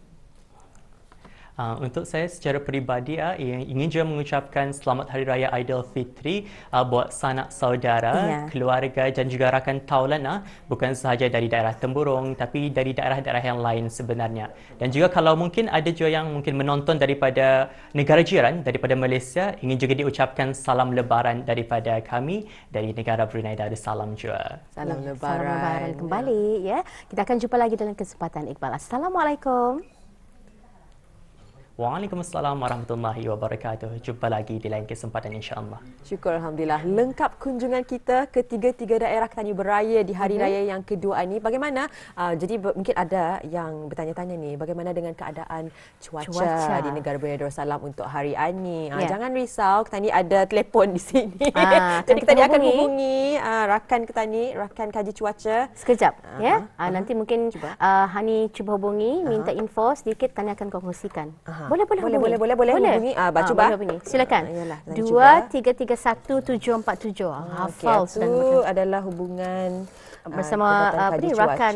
Speaker 3: Untuk saya secara peribadi ingin juga mengucapkan selamat Hari Raya Aidilfitri buat sanak saudara, keluarga dan juga rakan taulan bukan sahaja dari daerah Temburong tapi dari daerah-daerah yang lain sebenarnya. Dan juga kalau mungkin ada juga yang mungkin menonton daripada negara jiran, daripada Malaysia, ingin juga diucapkan salam Lebaran daripada kami dari negara Brunei Darussalam juga.
Speaker 5: Salam Lebaran.
Speaker 6: Salam Lebaran kembali ya. Kita akan jumpa lagi dalam kesempatan Iqbal. Assalamualaikum.
Speaker 3: Waalaikumsalam warahmatullahi wabarakatuh. Jumpa lagi di lain kesempatan insya-Allah.
Speaker 5: Syukur alhamdulillah. Lengkap kunjungan kita ke tiga daerah kita ni beraya di Hari Raya yang kedua ini. Bagaimana? Jadi mungkin ada yang bertanya-tanya ni, bagaimana dengan keadaan cuaca di negara Brunei Darussalam untuk hari ini? Jangan risau, kita ni ada telefon di sini. Jadi kita ni akan hubungi rakan kita ni, rakan kaji cuaca.
Speaker 6: Sekejap nanti mungkin Hani cuba hubungi, minta info sedikit, kami akan kongsikan. Boleh hubungi.
Speaker 5: Cuba.
Speaker 6: Silakan. 2331-747. Hafal
Speaker 5: sudah. Itu adalah hubungan
Speaker 6: bersama rakan.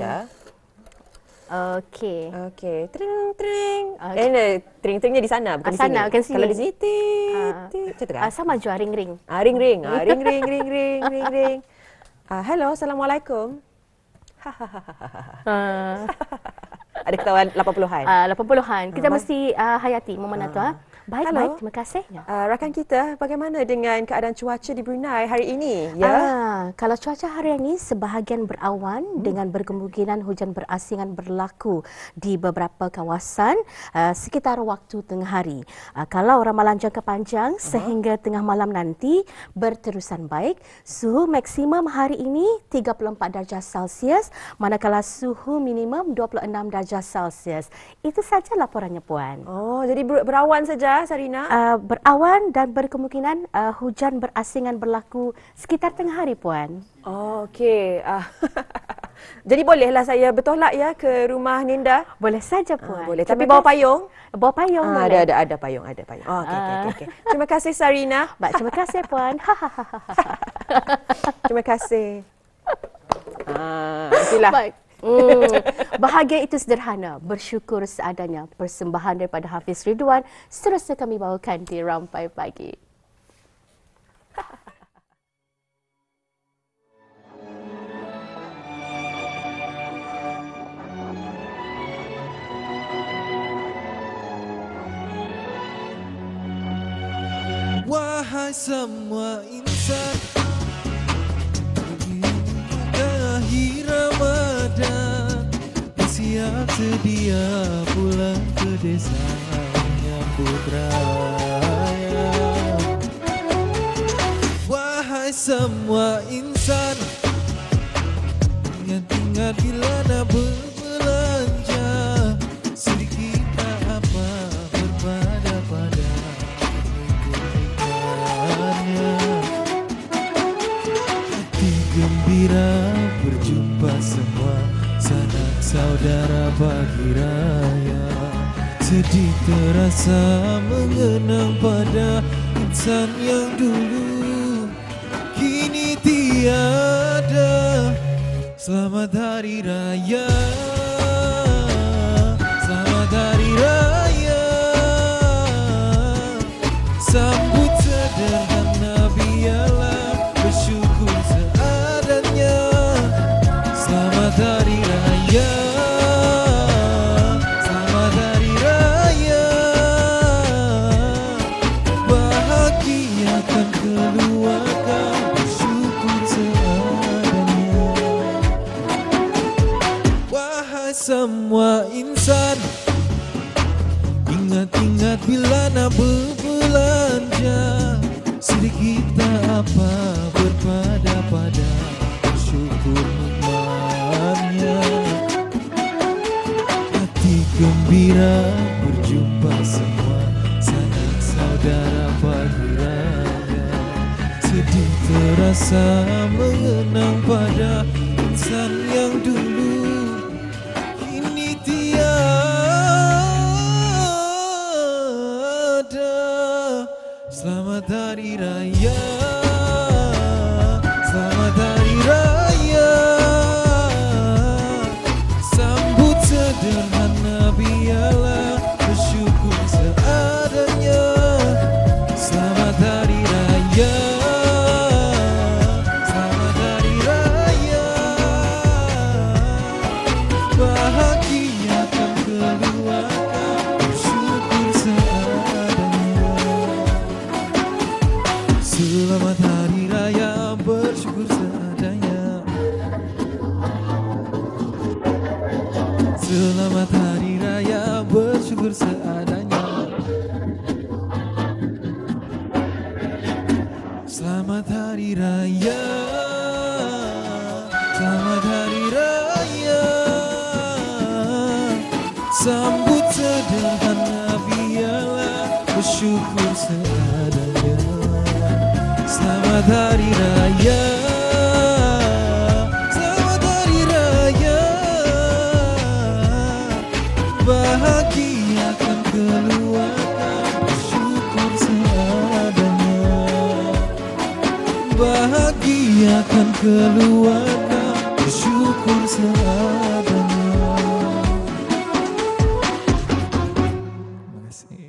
Speaker 6: Okey.
Speaker 5: Tring. Tring-tringnya di sana bukan di sini.
Speaker 6: Bukan sini.
Speaker 5: Kalau di sini
Speaker 6: sama juga ring-ring.
Speaker 5: Ring. Hello, Assalamualaikum. Ada ketahuan 80-an.
Speaker 6: 80-an. Kita mesti hayati momen itu. Baik, terima kasih.
Speaker 5: Rakan kita, bagaimana dengan keadaan cuaca di Brunei hari ini?
Speaker 6: Kalau cuaca hari ini sebahagian berawan dengan berkemungkinan hujan berasingan berlaku di beberapa kawasan sekitar waktu tengah hari. Kalau ramalan jangka panjang sehingga tengah malam nanti berterusan baik. Suhu maksimum hari ini 34 darjah Celsius, manakala suhu minimum 26 darjah Celsius. Itu saja laporannya, Puan.
Speaker 5: Jadi berawan saja, Sarina?
Speaker 6: Berawan dan berkemungkinan hujan berasingan berlaku sekitar tengah hari, Puan.
Speaker 5: Okey. Jadi bolehlah saya bertolak ya ke rumah Ninda?
Speaker 6: Boleh saja, Puan.
Speaker 5: Boleh. Tapi bawa payung?
Speaker 6: Bawa payung boleh.
Speaker 5: Ada payung. Okey. Terima kasih, Sarina.
Speaker 6: Baik, terima kasih, Puan.
Speaker 5: Terima kasih. Itulah.
Speaker 6: Baik. Bahagia itu sederhana, bersyukur seadanya. Persembahan daripada Hafiz Ridwan seterusnya kami bawakan di Rampai Pagi.
Speaker 11: Wahai semua insan, akhir Ramadan, siap sedia pulang ke desanya Putraya. Wahai semua insan, ingat-ingat bila nak berbelanja, sedikit tak apa berpada-pada kebaikannya. Hati gembira berjumpa semua sanak saudara pagi raya. Sedih terasa mengenang pada insan yang dulu kini tiada. Selamat Hari Raya, selamat Hari Raya. Sambut sederhana biarlah bersyukur seadanya. Selamat Hari Raya, selamat Hari Raya. Bahagiakan keluarga, bersyukur seadanya. Wahai semua insan, ingat-ingat bila nak berbelanja, sedikit tak tanpa berpada-pada bersyukur nikmatnya. Hati gembira berjumpa semua sanak saudara pagi raya. Sedih terasa mengenang pada insan yang dulu kini tiada. Selamat Hari Raya, selamat Hari Raya. Sambut sederhana biarlah bersyukur seadanya. Selamat Hari Raya, selamat Hari Raya. Bahagiakan keluarga, bersyukur seadanya. Selamat Hari Raya, bersyukur seadanya. Selamat Hari Raya, bersyukur seadanya. Selamat Hari Raya, selamat Hari Raya. Sambut sederhana biarlah bersyukur seadanya. Selamat Hari Raya, selamat Hari Raya. Bahagiakan keluarga, bersyukur seadanya. Bahagiakan keluarga, bersyukur seadanya. Terima kasih.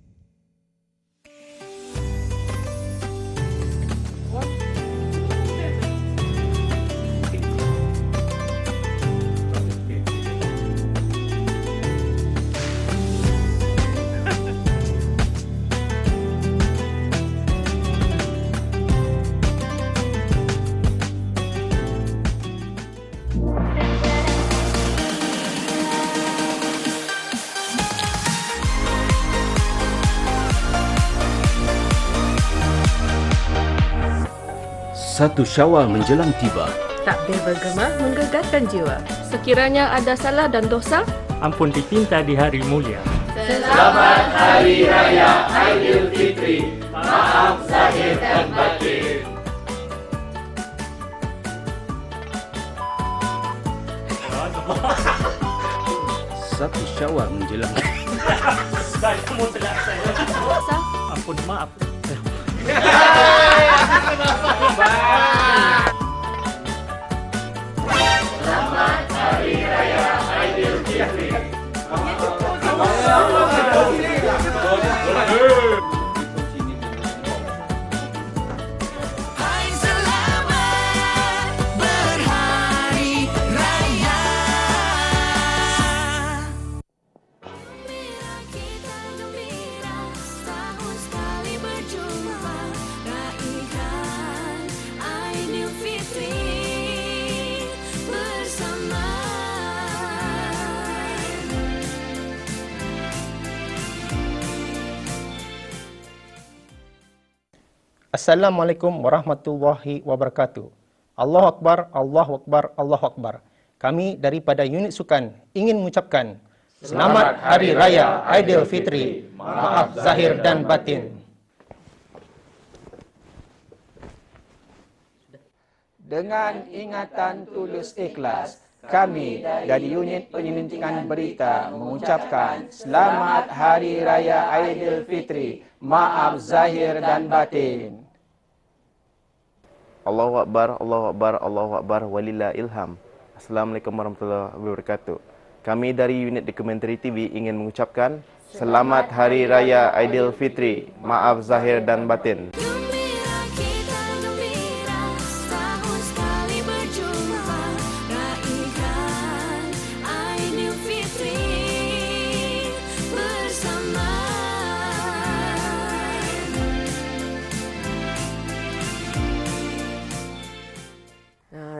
Speaker 12: Satu Syawal menjelang tiba.
Speaker 14: Takbir bergema menggegarkan jiwa. Sekiranya ada salah dan dosa,
Speaker 3: ampun ditinta di hari mulia.
Speaker 2: Selamat Hari Raya Aidilfitri. Maaf zahir dan batin.
Speaker 12: Satu Syawal menjelang.
Speaker 3: Saya mau selesai. Ampun, maaf.
Speaker 2: Selamat Hari Raya Aidilfitri.
Speaker 20: Hai selamat berhari raya. Gembira kita gembira, setahun sekali berjumpa, raihan Aidilfitri bersama.
Speaker 23: Assalamualaikum warahmatullahi wabarakatuh. Allahu Akbar, Allahu Akbar, Allahu Akbar. Kami daripada unit sukan ingin mengucapkan Selamat Hari Raya Aidilfitri. Maaf zahir dan batin.
Speaker 24: Dengan ingatan tulus ikhlas, kami dari unit penyelidikan berita mengucapkan Selamat Hari Raya Aidilfitri. Maaf zahir dan batin.
Speaker 25: Allahu Akbar, Allahu Akbar, Allahu Akbar, walillahil ilham. Assalamualaikum warahmatullahi wabarakatuh. Kami dari unit dokumentari TV ingin mengucapkan Selamat Hari Raya Aidilfitri. Maaf zahir dan batin.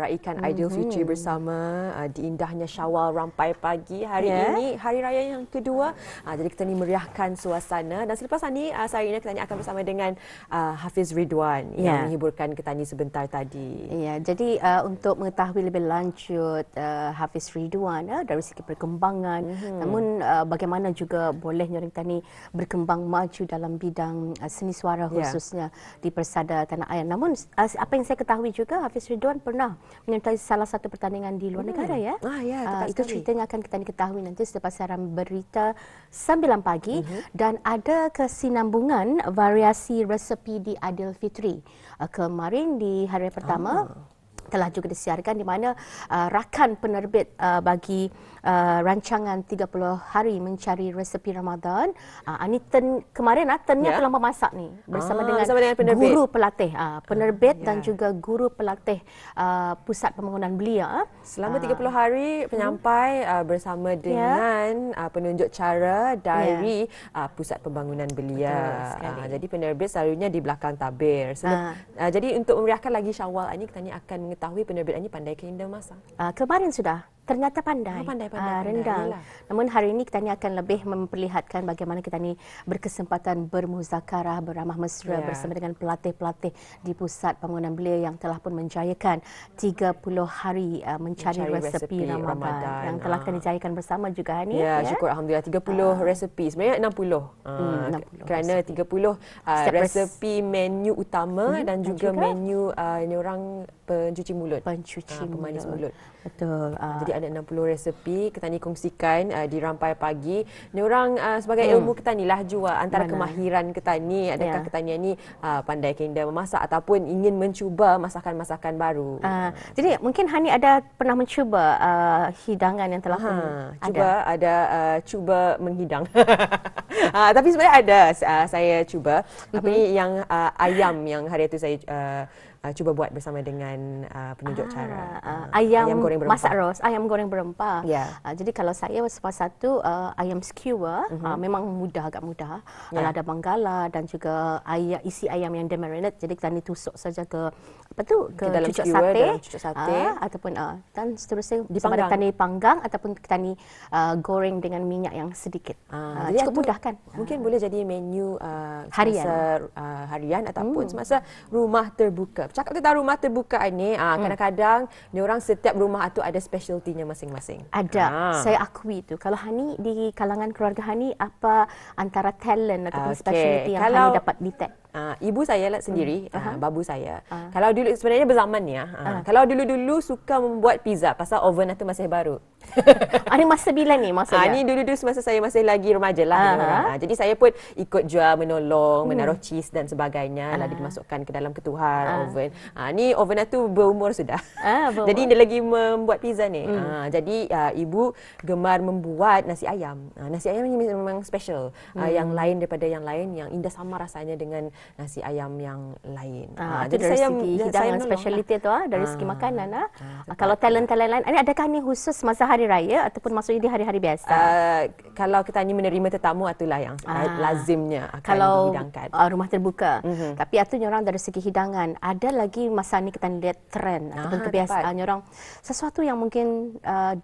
Speaker 5: meraikan Aidilfitri bersama di indahnya Syawal rampai pagi. Hari ini hari raya yang kedua. Jadi kita ni meriahkan suasana, dan selepas ini Sarina kita ni akan bersama dengan Hafiz Ridwan yang menghiburkan kita ni sebentar tadi.
Speaker 6: Ya, jadi untuk mengetahui lebih lanjut Hafiz Ridwan dari segi perkembangan, namun bagaimana juga bolehnya kita ni berkembang maju dalam bidang seni suara khususnya di Persada Tanah Air. Namun apa yang saya ketahui juga, Hafiz Ridwan pernah menyertai salah satu pertandingan di luar negara ya. Itu ceritanya akan kita ketahui nanti selepas siaran berita 9 pagi dan ada kesinambungan variasi resepi di Aidilfitri. Kemarin di hari pertama telah juga disiarkan di mana rakan penerbit bagi rancangan 30 hari mencari resepi Ramadan. Ini kemarin turnnya terlampau masak ni bersama dengan
Speaker 5: penerbit.
Speaker 6: Guru pelatih penerbit dan juga guru pelatih pusat pembangunan belia.
Speaker 5: Selama 30 hari penyampai bersama dengan penunjuk cara dari pusat pembangunan belia. Jadi penerbit selalunya di belakang tabir. Jadi untuk memeriahkan lagi Syawal ini, kita ni akan mengetahui penerbit ini pandai ke indah masak.
Speaker 6: Kemarin sudah ternyata pandai, rendang. Namun hari ini kita ni akan lebih memperlihatkan bagaimana kita ni berkesempatan bermuzakarah, beramah mesra bersama dengan pelatih-pelatih di pusat pembangunan belia yang telah pun menjayakan 30 hari mencari resepi Ramadan yang telah kita jayakan bersama juga ni.
Speaker 5: Syukur alhamdulillah 30 resepi. Sebenarnya 60. Kerana 30 resepi menu utama dan juga menu orang pencuci mulut. Pemanis mulut.
Speaker 6: Betul.
Speaker 5: Jadi ada 60 resepi kita ni kongsikan di rampai pagi. Ni orang sebagai ilmu kita ni lah jua antara kemahiran kita ni, adakah kita ni pandai kinda memasak ataupun ingin mencuba masakan-masakan baru.
Speaker 6: Jadi mungkin Hani ada pernah mencuba hidangan yang telah
Speaker 5: cuba menghidang. Tapi sebenarnya ada saya cuba. Tapi yang ayam yang hari itu saya cuba buat bersama dengan penunjuk cara.
Speaker 6: Ayam
Speaker 5: goreng berempah.
Speaker 6: Masak ros, ayam goreng berempah. Jadi kalau saya salah satu ayam skewer, memang agak mudah. Ada banggala dan juga isi ayam yang demarinate. Jadi kita ni tusuk saja ke
Speaker 5: dalam
Speaker 6: cucuk
Speaker 5: sate,
Speaker 6: ataupun dan seterusnya sama kita ni panggang ataupun kita ni goreng dengan minyak yang sedikit.
Speaker 5: Jadi
Speaker 6: cukup mudah kan?
Speaker 5: Mungkin boleh jadi menu harian ataupun semasa rumah terbuka. Cakap tentang rumah terbuka ini, kadang-kadang ni orang setiap rumah itu ada specialty-nya masing-masing.
Speaker 6: Ada. Saya akui itu. Kalau Hani di kalangan keluarga Hani, apa antara talent ataupun specialty yang Hani dapat detect?
Speaker 5: Ibu saya lah sendiri, babu saya. Kalau dulu sebenarnya berzaman ya. Kalau dulu-dulu suka membuat pizza pasal oven itu masih baru.
Speaker 6: Ini masa bila ni maksudnya?
Speaker 5: Ini dulu-dulu semasa saya masih lagi remaja lah. Jadi saya pun ikut jual, menolong, menaruh cheese dan sebagainya lalu dimasukkan ke dalam ketuhar oven. Ni oven itu berumur sudah. Jadi dia lagi membuat pizza ni. Jadi ibu gemar membuat nasi ayam. Nasi ayam ini memang special. Yang lain daripada yang lain, yang indah sama rasanya dengan nasi ayam yang lain.
Speaker 6: Jadi dari segi hidangan speciality tu dari segi makanan. Kalau talent-talent lain, ini adakah ni khusus masa hari raya ataupun maksudnya di hari-hari biasa?
Speaker 5: Kalau kita ni menerima tetamu, itulah yang lazimnya akan
Speaker 6: kalau
Speaker 5: dihidangkan.
Speaker 6: Rumah terbuka. Tapi itu orang dari segi hidangan. Ada lagi masa ni kita lihat trend ataupun kebiasaan orang sesuatu yang mungkin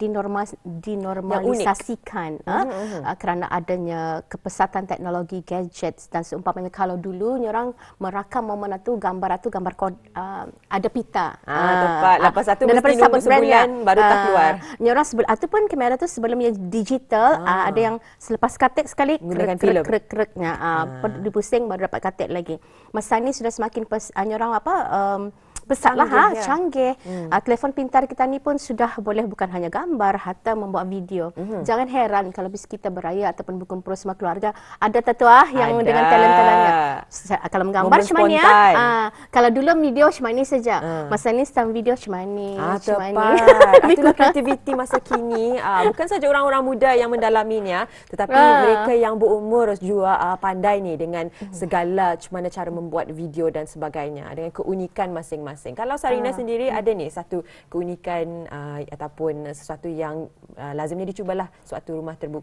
Speaker 6: dinormalisasikan kerana adanya kepesatan teknologi gadgets dan seumpamanya. Kalau dulu orang merakam momen itu gambar ada pita.
Speaker 5: Tepat. Lepas itu mesti nunggu sebulan baru tak keluar.
Speaker 6: Orang ataupun kamera tu sebelumnya digital, ada yang selepas katik sekali krek-krek-krek-kreknya dipusing baru dapat katik lagi. Masa ni sudah semakin orang pesat lah, canggih. Telefon pintar kita ni pun sudah boleh bukan hanya gambar, hatta membuat video. Jangan heran kalau bis kita beraya ataupun berkumpul semua keluarga, ada yang dengan talent-talentnya. Kalau menggambar macam ni kalau dulu video macam ni saja. Masa ni sedang video macam ni.
Speaker 5: Itulah kreativiti masa kini. Bukan saja orang-orang muda yang mendalaminya, tetapi mereka yang berumur juga pandai ni dengan segala macam mana cara membuat video dan sebagainya dengan keunikan masing-masing. Kalau Sarina sendiri ada ni satu keunikan ataupun sesuatu yang lazimnya dicubalah suatu rumah terbuka.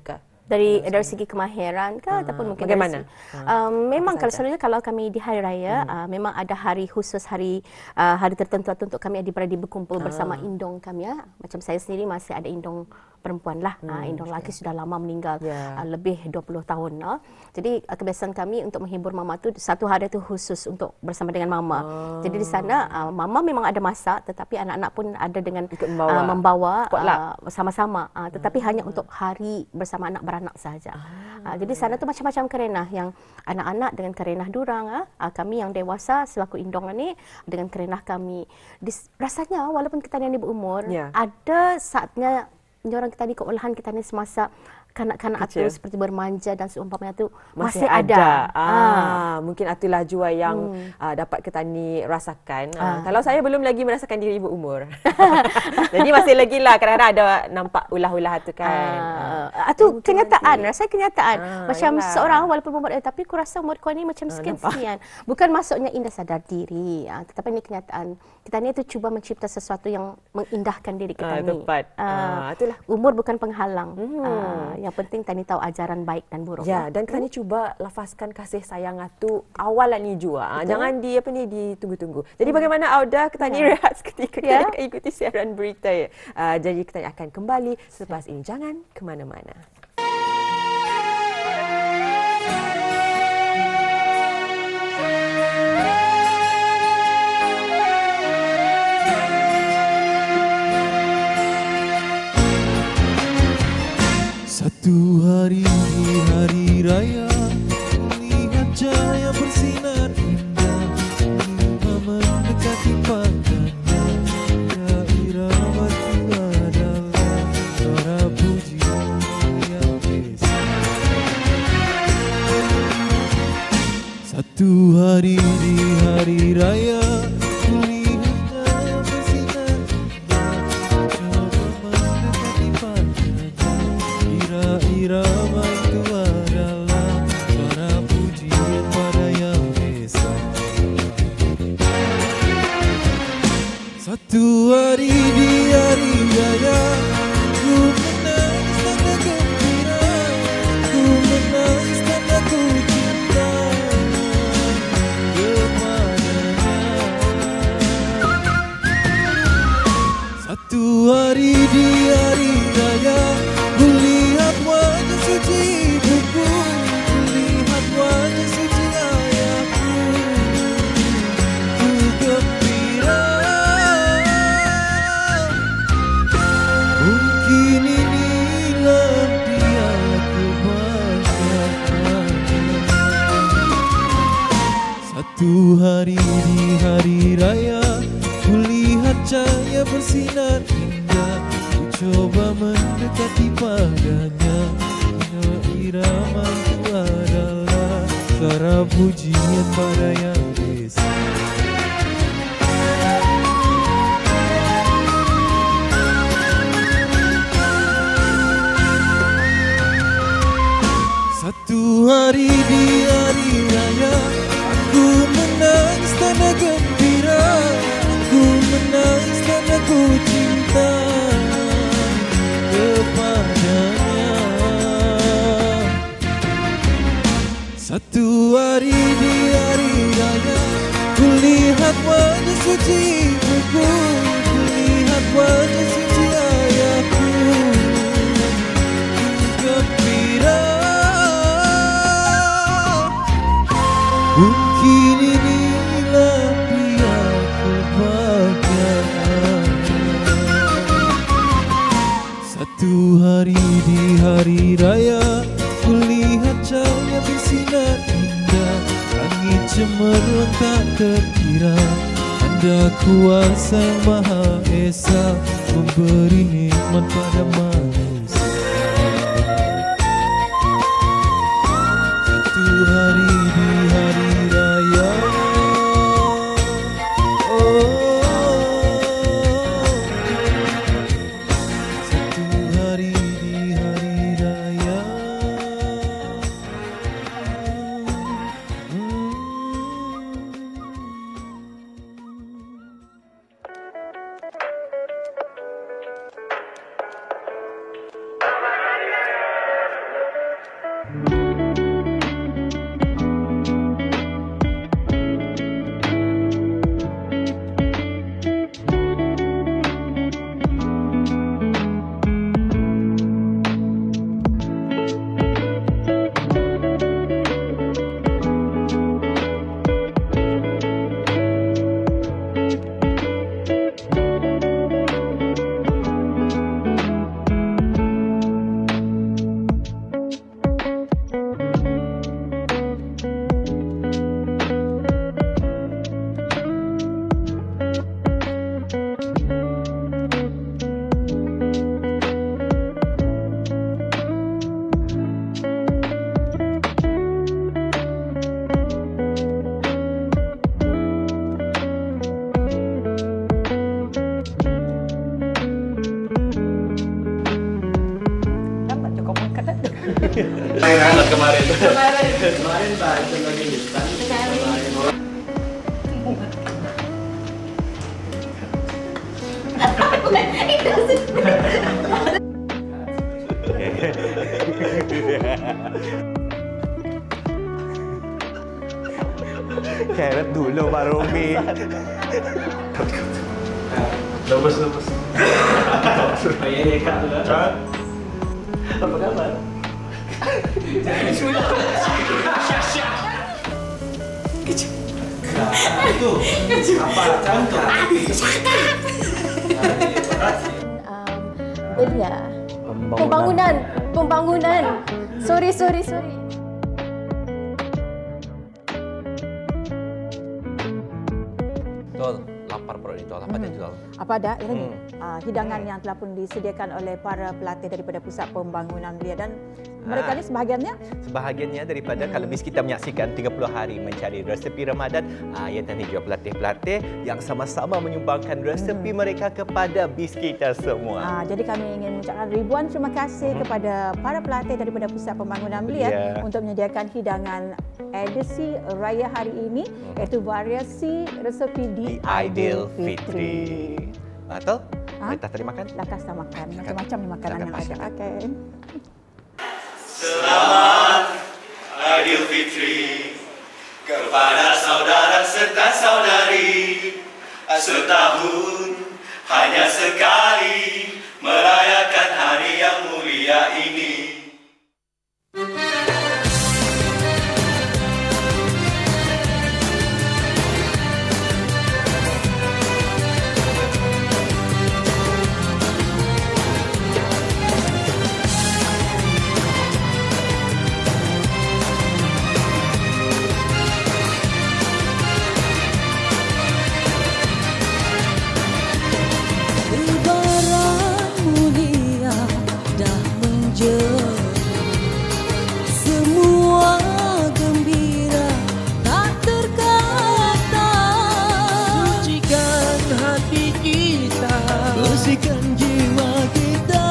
Speaker 6: dari segi kemahiran ke ataupun mungkin
Speaker 5: bagaimana?
Speaker 6: Memang kalau selalunya kalau kami di hari raya memang ada hari khusus, hari tertentu untuk kami adik-beradik berkumpul bersama indong kami ya. Macam saya sendiri masih ada indong perempuan lah. Indong lelaki sudah lama meninggal, lebih 20 tahun. Jadi kebiasaan kami untuk menghibur mama tu satu hari tu khusus untuk bersama dengan mama. Jadi di sana mama memang ada masak, tetapi anak-anak pun ada dengan membawa sama-sama. Tetapi hanya untuk hari bersama anak beranak sahaja. Jadi sana tu macam-macam kerenah yang anak-anak dengan kerenah durang, kami yang dewasa selaku indong ni dengan kerenah kami. Rasanya walaupun kita ni berumur, ada saatnya orang kita ni keolahan kita ni semasa kanak-kanak tu seperti bermanja dan seumpamanya tu masih ada.
Speaker 5: Mungkin itulah jua yang dapat kita ni rasakan. Kalau saya belum lagi merasakan diri berumur. Jadi masih lagi lah kadang-kadang ada nampak ulah-ulah tu kan.
Speaker 6: Itu kenyataan, rasa kenyataan. Macam seorang walaupun berumur tapi aku rasa umur kau ni macam sekian-sekian. Bukan maksudnya indah sadar diri, tetapi ini kenyataan. Kita ni tu cuba mencipta sesuatu yang mengindahkan diri kita ni.
Speaker 5: Tepat. Itulah.
Speaker 6: Umur bukan penghalang. Yang penting tani tahu ajaran baik dan buruk.
Speaker 5: Ya, dan kita ni cuba lafazkan kasih sayang tu awalan ni jua. Jangan ditunggu-tunggu. Jadi bagaimana Auda, kita ni rehat seketika kita akan ikuti siaran berita. Jadi kita akan kembali selepas ini. Jangan ke mana-mana.
Speaker 11: Satu hari di hari raya, lihat cahaya bersinar indah, lima mendekati padanya, irama itu adalah suara pujian yang biasa. Satu hari di hari raya, lihat cahaya bersinar indah, coba mendekati padanya, irama itu adalah suara pujian pada yang esa. Satu hari di hari raya, ku menangis tanda gembira, ku menangis tanda ku cinta kepadanya. Satu hari di hari raya, ku lihat wajah suci ibuku, lihat wajah suci ayahku, ku gembira. Mungkin inilah dia kebahagiaan. Satu hari di hari raya, ku lihat cahaya bersinar indah, ku coba mendekati padanya, irama itu adalah suara pujian pada yang esa. Satu hari di hari raya, aku menangis tanda gembira, aku menangis tanda ku cinta kepadanya. Satu hari di hari raya, ku lihat wajah suci ibuku, ku lihat wajah suci ayahku, ku gembira. Mungkin inilah dia kebahagiaan. Satu hari di hari raya, ku lihat cahaya bersinar indah, langit cemerlang tak terkira. Anda kuasa yang Maha Esa, memberi nikmat pada manusia. Satu hari di hari raya, satu hari di hari raya.
Speaker 10: Kemarin.
Speaker 11: Kemarin Banten lagi instan.
Speaker 15: Carrot dulu baru mie.
Speaker 10: Lepas. Ayah dekat tu lah. Apa kabar? Itu apa contoh?
Speaker 6: Belia. Pembangunan. Sorry.
Speaker 15: Tol, lapar perut ni Tol. Apa dia Tol?
Speaker 16: Apa ada? Ini hidangan yang telah pun disediakan oleh para pelatih daripada Pusat Pembangunan Belia dan mereka ni
Speaker 15: Sebahagiannya daripada kalau bis kita menyaksikan 30 hari mencari resepi Ramadan, ia tadi juga pelatih-pelatih yang sama-sama menyumbangkan resepi mereka kepada bis kita semua.
Speaker 16: Jadi kami ingin mengucapkan ribuan terima kasih kepada para pelatih daripada Pusat Pembangunan Belia untuk menyediakan hidangan edisi Raya hari ini iaitu variasi resepi di
Speaker 15: Aidilfitri. Betul? Kita tadi makan?
Speaker 16: Lekas dah makan. Macam-macam makanan yang ada. Okey.
Speaker 11: Selamat Aidilfitri kepada saudara serta saudari. Setahun hanya sekali merayakan hari yang mulia ini. Bersihkan jiwa kita,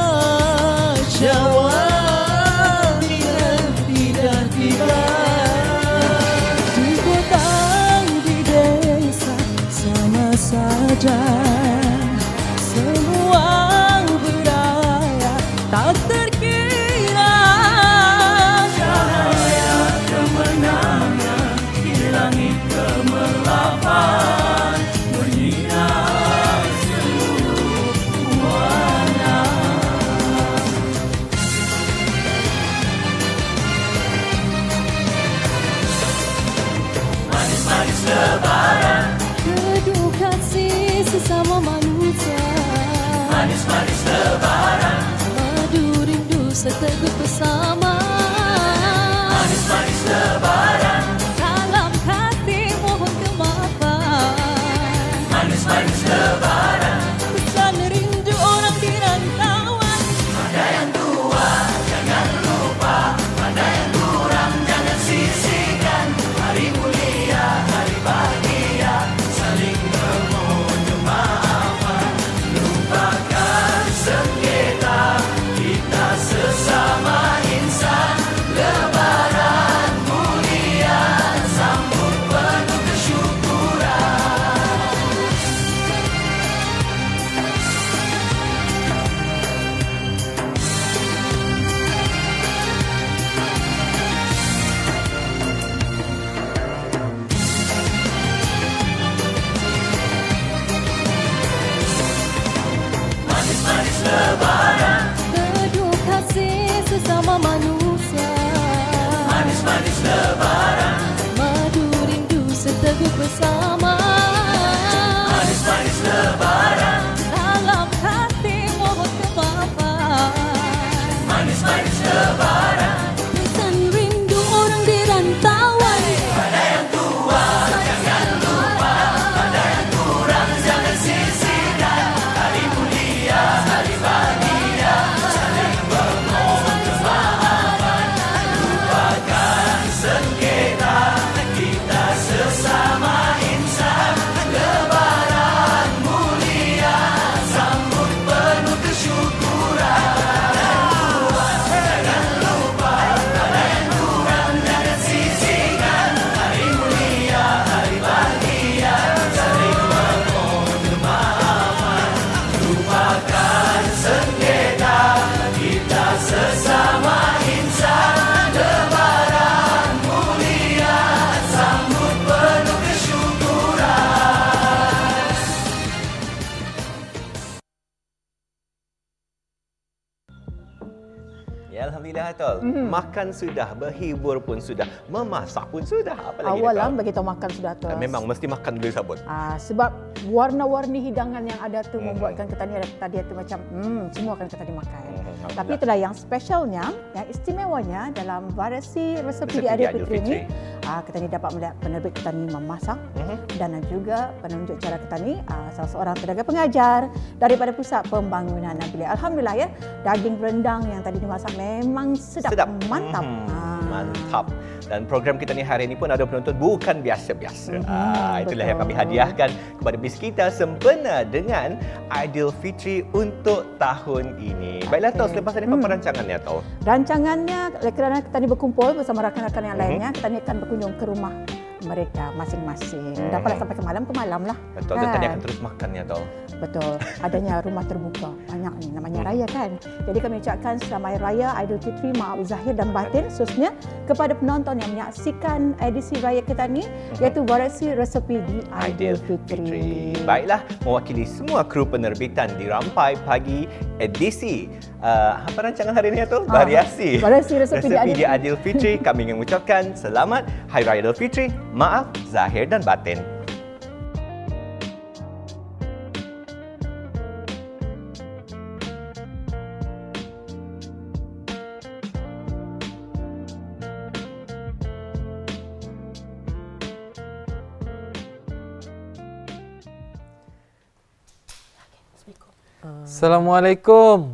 Speaker 11: Syawal yang tidak tiba. Di kota, di desa, sama saja. Semua beraya, tak terkira. Cahaya kemenangan di langit gemerlapan menyinar seluruh warna. Manis-manis lebaran,
Speaker 20: Kedua kasih sesama manusia.
Speaker 11: manis-manis lebaran,
Speaker 20: Madu rindu seteguh bersama.
Speaker 11: manis-manis lebaran,
Speaker 20: Dalam hati mohon kemaafan.
Speaker 11: manis-manis lebaran.
Speaker 20: Pesan rindu orang di rantauan.
Speaker 11: Pada yang tua jangan lupa, pada yang kurang jangan sisihkan. Hari mulia, hari bahagia, saling memohon maafan. Lupakan sengketa, kita sesama insan. Lebaran mulia, sambut penuh kesyukuran. Manis-manis lebaran,
Speaker 20: Kedua kasih sesama manusia.
Speaker 11: manis-manis lebaran,
Speaker 20: Madu rindu seteguh bersama.
Speaker 11: manis-manis lebaran,
Speaker 20: Dalam hati mohon kemaafan.
Speaker 11: manis-manis lebaran.
Speaker 20: Pesan rindu orang di rantauan.
Speaker 11: Pada yang tua jangan lupa, pada yang kurang jangan sisihkan. Hari mulia, hari bahagia,
Speaker 15: Ya, Alhamdulillah Tol. Makan sudah, berhibur pun sudah, memasak pun sudah. Apa lagi
Speaker 16: Awal lah bagi tahu makan sudah tu.
Speaker 15: Memang mesti makan dulu sabun.
Speaker 16: Sebab warna-warni hidangan yang ada tu membuatkan kita ni tadi tu macam semua akan kita dimakan. Tapi itulah yang spesialnya, yang istimewanya dalam variasi resepi di Aidilfitri ni, kita ni dapat melihat penerbit kita ni memasak dan juga penunjuk cara kita ni salah seorang tenaga pengajar daripada Pusat Pembangunan Nabilia. Alhamdulillah ya, daging rendang yang tadi dimasak memang sedap. Mantap.
Speaker 15: Mantap. Dan program kita ni hari ini pun ada penonton bukan biasa-biasa. Itulah yang kami hadiahkan kepada bis kita sempena dengan Aidilfitri untuk tahun ini. Baiklah Tol, selepas ini apa perancangannya Tol?
Speaker 16: Rancangannya kerana kita ni berkumpul bersama rakan-rakan yang lainnya, kita ni akan berkunjung ke rumah mereka masing-masing. Dapatlah sampai ke malam lah.
Speaker 15: Betul, dan tadi akan terus makannya Tol.
Speaker 16: Betul, adanya rumah terbuka. Banyak ni namanya raya kan. Jadi kami ucapkan selamat raya Aidilfitri maaf zahir dan batin, khususnya kepada penonton yang menyaksikan edisi raya kita ni, iaitu variasi resepi di Aidilfitri.
Speaker 15: Baiklah, mewakili semua kru penerbitan di Rampai Pagi edisi apa rancangan hari ini Tol? Variasi resepi di Aidilfitri. Kami ingin mengucapkan selamat Hari Raya Aidilfitri, maaf zahir dan batin.
Speaker 1: Assalamualaikum.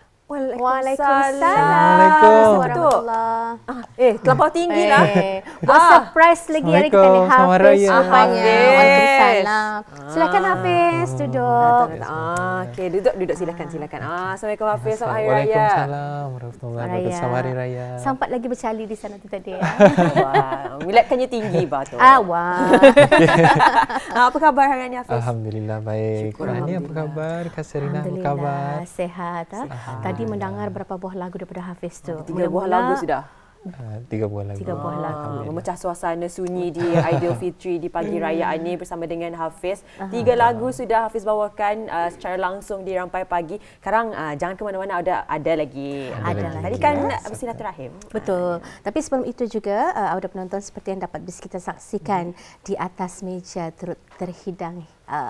Speaker 22: Waalaikumsalam warahmatullahi.
Speaker 5: Terlampau tinggi lah.
Speaker 22: Buat surprise lagi hari kita ni Hafiz rupanya. Waalaikumsalam. Silakan Hafiz duduk.
Speaker 5: Okey, duduk silakan. Assalamualaikum Hafiz, selamat hari raya.
Speaker 1: Waalaikumsalam warahmatullahi wabarakatuh. Selamat hari raya.
Speaker 22: Sempat lagi bercali di sana tu tadi ya.
Speaker 5: Wah, milatkannya tinggi bah tu.
Speaker 22: Wah.
Speaker 5: Apa khabar hari ini Hafiz?
Speaker 1: Alhamdulillah baik. Hani apa khabar? Kak Serina apa khabar?
Speaker 22: Sehat. Tadi mendengar berapa buah lagu daripada Hafiz tu.
Speaker 5: 3 buah lagu sudah.
Speaker 1: 3 buah lagu.
Speaker 22: 3 buah lagu.
Speaker 5: Memecah suasana sunyi di Aidilfitri di pagi raya ini bersama dengan Hafiz. 3 lagu sudah Hafiz bawakan secara langsung di Rampai Pagi. Sekarang jangan ke mana-mana, ada lagi. Tadi kan bersilaturahim.
Speaker 22: Betul. Tapi sebelum itu juga ada penonton seperti yang dapat kita saksikan di atas meja turut terhidang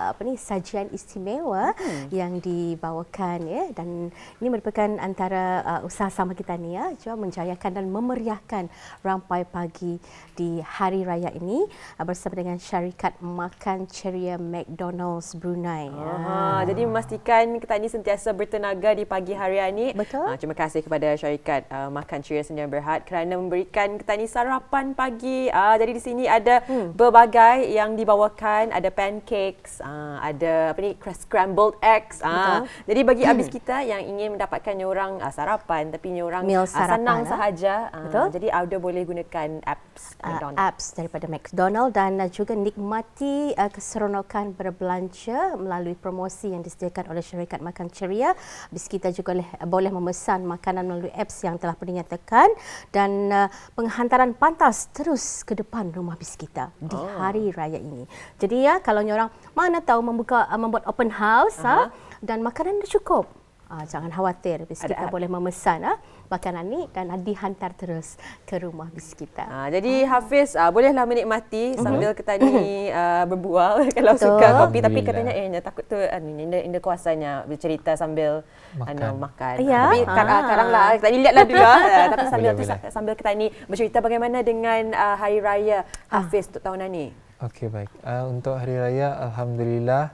Speaker 22: sajian istimewa yang dibawakan ya, dan ini merupakan antara usaha sama kita ni ya, cuba menjayakan dan memeriahkan Rampai Pagi di hari raya ini bersama dengan syarikat makan ceria McDonald's Brunei.
Speaker 5: Jadi memastikan kita ini sentiasa bertenaga di pagi hari ini.
Speaker 22: Betul.
Speaker 5: Terima kasih kepada syarikat makan ceria Sdn Bhd kerana memberikan kita ini sarapan pagi. Jadi di sini ada berbagai yang dibawakan, ada pancakes, ada scrambled eggs. Jadi bagi abis kita yang ingin mendapatkan orang sarapan tapi orang senang sahaja, jadi ada boleh gunakan apps
Speaker 22: apps daripada McDonald dan juga nikmati keseronokan berbelanja melalui promosi yang disediakan oleh syarikat makan ceria. Abis kita juga boleh memesan makanan melalui apps yang telah dinyatakan, dan penghantaran pantas terus ke depan rumah bis kita di hari raya ini. Jadi ya, kalau orang mana tahu membuat open house dan makanan dah cukup, jangan khawatir, bis kita boleh memesan makanan ni dan dihantar terus ke rumah bis kita.
Speaker 5: Jadi Hafiz bolehlah menikmati sambil kita ni berbual kalau suka kopi, tapi katanya takut tu indah kuasanya bercerita sambil makan. Tapi sekarang lah tadi lihatlah dulu tapi sambil kita ni bercerita bagaimana dengan hari raya Hafiz untuk tahun ini.
Speaker 1: Okey, baik. Untuk hari raya alhamdulillah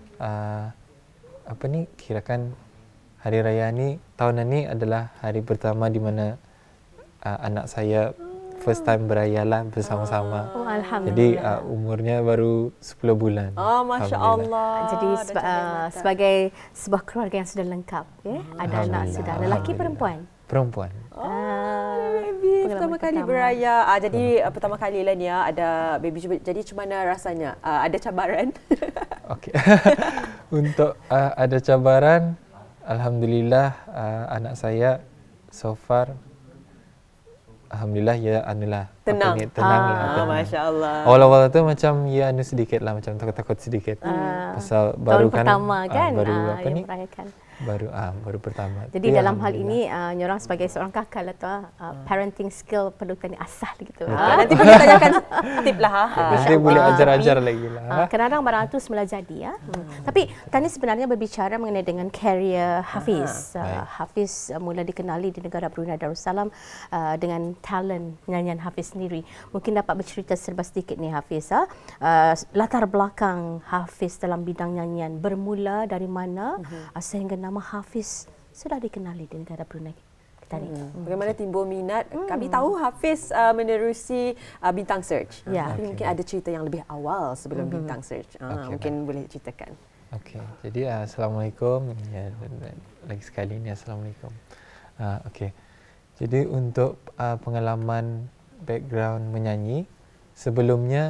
Speaker 1: kirakan hari raya ni tahun ini adalah hari pertama di mana anak saya first time berayalah bersama-sama. Jadi umurnya baru 10 bulan.
Speaker 5: Masya-Allah.
Speaker 22: Jadi sebagai sebuah keluarga yang sudah lengkap ya. Ada anak sudah, lelaki perempuan?
Speaker 1: Perempuan.
Speaker 5: Baby pertama kali beraya. Jadi pertama kali lah ni ada baby. Jadi macam mana rasanya? Ada cabaran?
Speaker 1: Okey. Untuk ada cabaran, alhamdulillah anak saya so far alhamdulillah
Speaker 5: tenang.
Speaker 1: Tenang lah. Tenang.
Speaker 5: Masya Allah.
Speaker 1: Awal-awal tu macam ya sedikit lah, macam takut-takut sedikit. Pasal baru
Speaker 6: tahun pertama kan,
Speaker 1: baru apa ni?
Speaker 6: Merayakan.
Speaker 1: Baru pertama.
Speaker 6: Jadi dalam hal ini, nyorang sebagai seorang kakak lah tu, parenting skill perlu tadi asah gitu.
Speaker 5: Nanti perlu tanyakan tip lah.
Speaker 1: Nanti boleh ajar-ajar lagi lah.
Speaker 6: Kadang-kadang barang tu semula jadi ya. Tapi tadi sebenarnya berbicara mengenai dengan career Hafiz. Hafiz mula dikenali di negara Brunei Darussalam dengan talent nyanyian Hafiz sendiri. Mungkin dapat bercerita serba sedikit ni Hafiz. Latar belakang Hafiz dalam bidang nyanyian bermula dari mana sehingga nama Hafiz sudah dikenali di negara Brunei kita ni.
Speaker 5: Bagaimana timbul minat? Kami tahu Hafiz menerusi Bintang Search. Tapi mungkin ada cerita yang lebih awal sebelum Bintang Search. Mungkin boleh ceritakan.
Speaker 1: Okey. Jadi assalamualaikum. Ya, lagi sekali ni assalamualaikum. Okey. Jadi untuk pengalaman background menyanyi, sebelumnya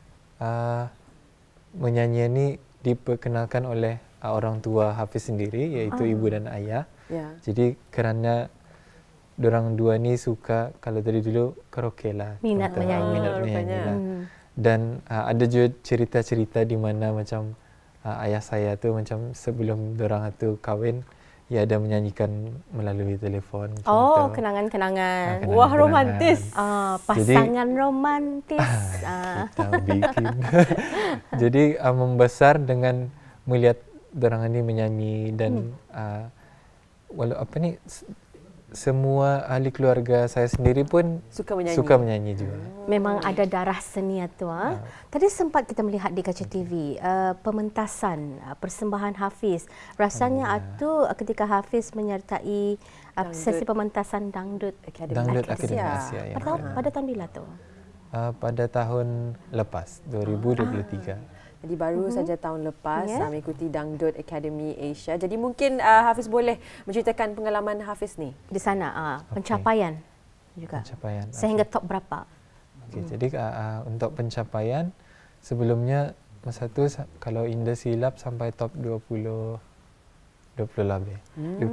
Speaker 1: menyanyi ni diperkenalkan oleh orang tua Hafiz sendiri, iaitu ibu dan ayah. Jadi kerana dorang dua ni suka, kalau dari dulu karaoke lah.
Speaker 6: Minat menyanyi
Speaker 1: lah. Dan ada juga cerita-cerita di mana macam ayah saya tu macam sebelum dorang tu kahwin, ia ada menyanyikan melalui telefon.
Speaker 6: Kenangan-kenangan.
Speaker 5: Wah, romantis.
Speaker 6: Pasangan romantis.
Speaker 1: Kita bikin. Jadi membesar dengan melihat dorang ni menyanyi dan semua ahli keluarga saya sendiri pun suka menyanyi juga.
Speaker 6: Memang ada darah seni tu. Tadi sempat kita melihat di kaca TV pementasan persembahan Hafiz. Rasanya itu ketika Hafiz menyertai sesi pementasan Dangdut Akademi Asia. Pada tahun bila tu?
Speaker 1: Pada tahun lepas, 2023.
Speaker 5: Jadi baru saja tahun lepas mengikuti Dangdut Akademi Asia. Jadi mungkin Hafiz boleh menceritakan pengalaman Hafiz ni
Speaker 6: di sana, pencapaian juga.
Speaker 1: Pencapaian.
Speaker 6: Sehingga top berapa?
Speaker 1: Jadi untuk pencapaian sebelumnya masa tu kalau indah silap sampai top 20 lebih.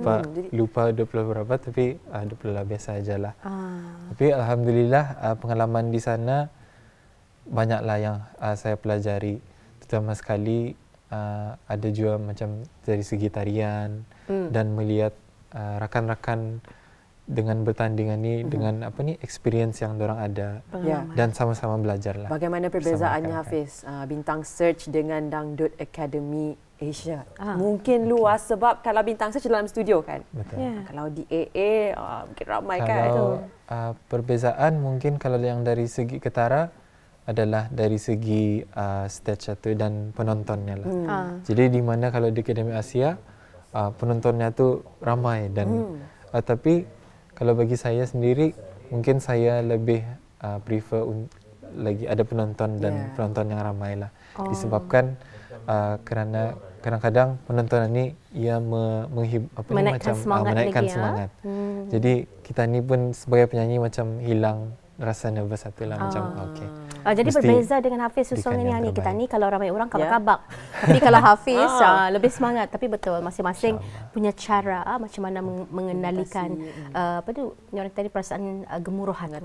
Speaker 1: Lupa 20 berapa, tapi 20 lebih sajalah. Tapi alhamdulillah pengalaman di sana banyaklah yang saya pelajari. Terutama sekali ada juga macam dari segi tarian dan melihat rakan-rakan dengan bertandingan ni dengan experience yang dorang ada dan sama-sama belajarlah.
Speaker 5: Bagaimana perbezaannya Hafiz Bintang Search dengan Dangdut Akademi Asia? Mungkin luas sebab kalau Bintang Search dalam studio kan.
Speaker 1: Betul.
Speaker 5: Kalau di AA mungkin ramai kan.
Speaker 1: Kalau perbezaan mungkin kalau yang dari segi ketara adalah dari segi stage itu dan penontonnya lah. Jadi di mana kalau di Akademi Asia penontonnya tu ramai dan tapi kalau bagi saya sendiri mungkin saya lebih prefer lagi ada penonton dan penonton yang ramai lah. Disebabkan kerana kadang-kadang penonton ni ia
Speaker 6: menaikkan semangat.
Speaker 1: Jadi kita ni pun sebagai penyanyi macam hilang rasa nervous satu lah macam
Speaker 6: jadi berbeza dengan Hafiz Susong ni kita ni kalau ramai orang kabak-kabak. Tapi kalau Hafiz lebih semangat, tapi betul masing-masing punya cara macam mana mengendalikan orang tadi perasaan gemuruh hati.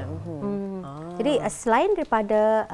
Speaker 6: Jadi selain daripada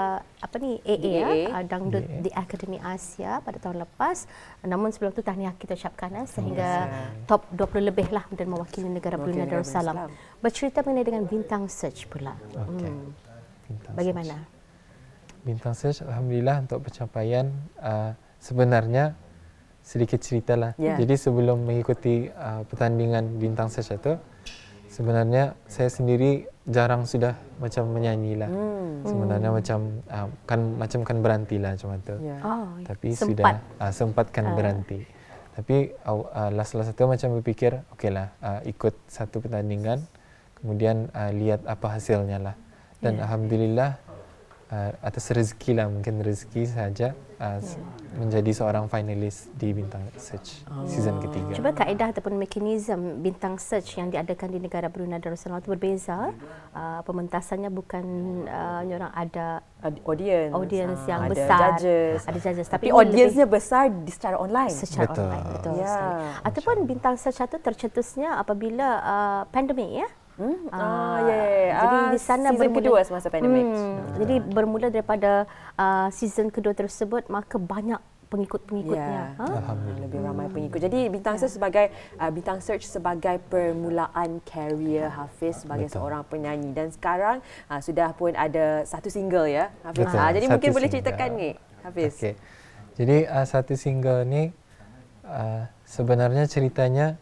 Speaker 6: AA Dangdut di Akademi Asia pada tahun lepas, namun sebelum tu tahniah kita ucapkan sehingga top 20 lebih lah dan mewakili negara Brunei Darussalam. Bercerita mengenai dengan Bintang Search pula. Bagaimana?
Speaker 1: Bintang Search alhamdulillah untuk pencapaian sebenarnya sedikit ceritalah. Jadi sebelum mengikuti pertandingan Bintang Search itu sebenarnya saya sendiri jarang sudah macam menyanyilah. Sebenarnya macam kan berhentilah macam itu. Tapi sempat kan berhenti. Tapi last itu macam berfikir okeylah ikut satu pertandingan kemudian lihat apa hasilnya lah. Dan alhamdulillah atas rezeki lah, mungkin rezeki saja menjadi seorang finalis di Bintang Search season ketiga.
Speaker 6: Cuba kaedah ataupun mekanisme Bintang Search yang diadakan di negara Brunei Darussalam itu berbeza. Pementasannya bukan orang ada audience yang besar, ada judges,
Speaker 5: tapi audiensnya besar secara online.
Speaker 6: Betul. Ataupun Bintang Search itu tercetusnya apabila pandemik Jadi di sana
Speaker 5: season kedua semasa pandemik.
Speaker 6: Jadi bermula daripada season kedua tersebut, maka banyak pengikut-pengikutnya.
Speaker 5: Alhamdulillah, lebih ramai pengikut. Jadi Bintang Search sebagai Bintang Search sebagai permulaan karier Hafiz sebagai seorang penyanyi, dan sekarang sudah pun ada satu single ya Hafiz. Jadi mungkin boleh ceritakan ni Hafiz.
Speaker 1: Okey. Jadi satu single ni sebenarnya ceritanya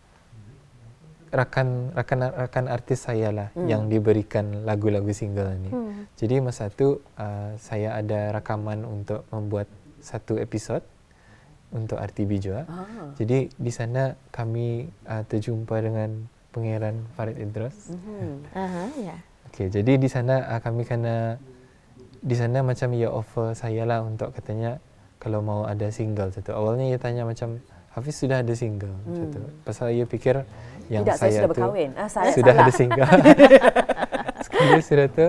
Speaker 1: rakan artis saya lah yang diberikan lagu-lagu single ni. Jadi masa tu saya ada rakaman untuk membuat satu episod untuk RTB juga. Jadi di sana kami terjumpa dengan Pangeran Farid Idris. Okey, jadi di sana kami di sana macam ia offer saya lah untuk katanya kalau mau ada single satu. Awalnya ia tanya macam Hafiz sudah ada single macam tu. Pasal ia fikir yang
Speaker 5: tidak,
Speaker 1: saya
Speaker 5: sudah berkahwin.
Speaker 1: Sudah ada single. Sekali sudah tu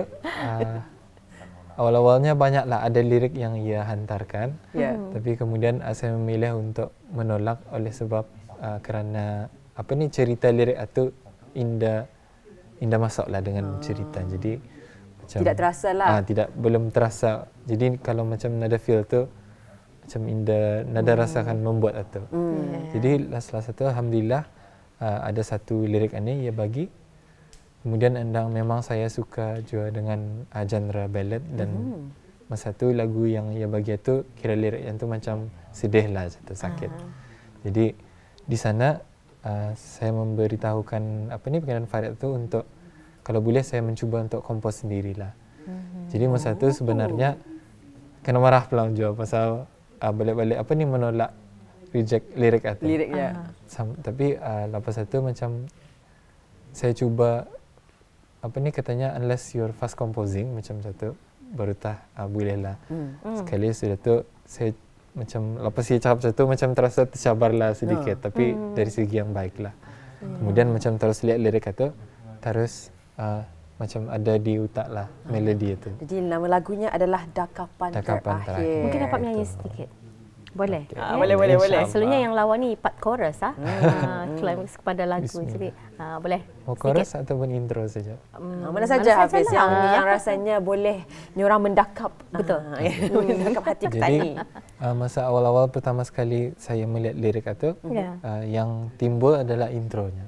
Speaker 1: awal-awalnya banyaklah ada lirik yang ia hantarkan, tapi kemudian saya memilih untuk menolak oleh sebab kerana cerita lirik itu indah masuklah dengan cerita. Jadi macam
Speaker 5: tidak terasa lah.
Speaker 1: Belum terasa. Jadi kalau macam nada feel tu macam indah, nada rasakan membuat itu. Jadi salah satu alhamdulillah ada satu lirik ini ia bagi. Kemudian memang saya suka juga dengan genre ballad, dan masa tu lagu yang ia bagi itu kira lirik yang tu macam sedih lah, sakit. Jadi di sana saya memberitahukan Pangeran Farid tu untuk kalau boleh saya mencuba untuk kompos sendirilah. Jadi masa tu sebenarnya kena marah pelang juga pasal balik-balik menolak reject lirik itu.
Speaker 5: Liriknya.
Speaker 1: Tapi lepas itu macam saya cuba katanya unless you're fast composing macam satu baru bolehlah. Sekali sudah tu saya macam lepas dia cakap macam tu macam terasa tercabarlah sedikit, tapi dari segi yang baiklah. Kemudian macam terus lihat lirik itu terus macam ada di otak lah melodi itu.
Speaker 5: Jadi nama lagunya adalah Dakapan Terakhir.
Speaker 6: Mungkin dapat menyanyi sedikit. Boleh?
Speaker 5: Boleh.
Speaker 6: Selalunya yang lawan ni part chorus climax kepada lagu. Jadi boleh.
Speaker 1: Chorus ataupun intro saja.
Speaker 5: Mana saja Hafiz yang rasanya boleh nyorang mendakap.
Speaker 6: Betul.
Speaker 5: Mendakap hati petani.
Speaker 1: Jadi masa awal-awal pertama sekali saya melihat lirik itu, yang timbul adalah intronya.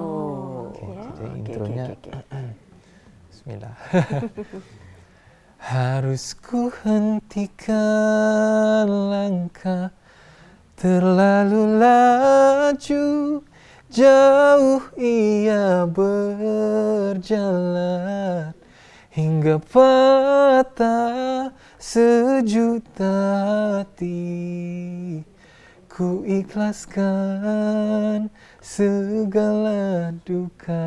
Speaker 1: Jadi intronya Bismillah. Harus ku hentikan langkah terlalu laju, jauh ia berjalan hingga patah sejuta hati. Ku ikhlaskan segala duka.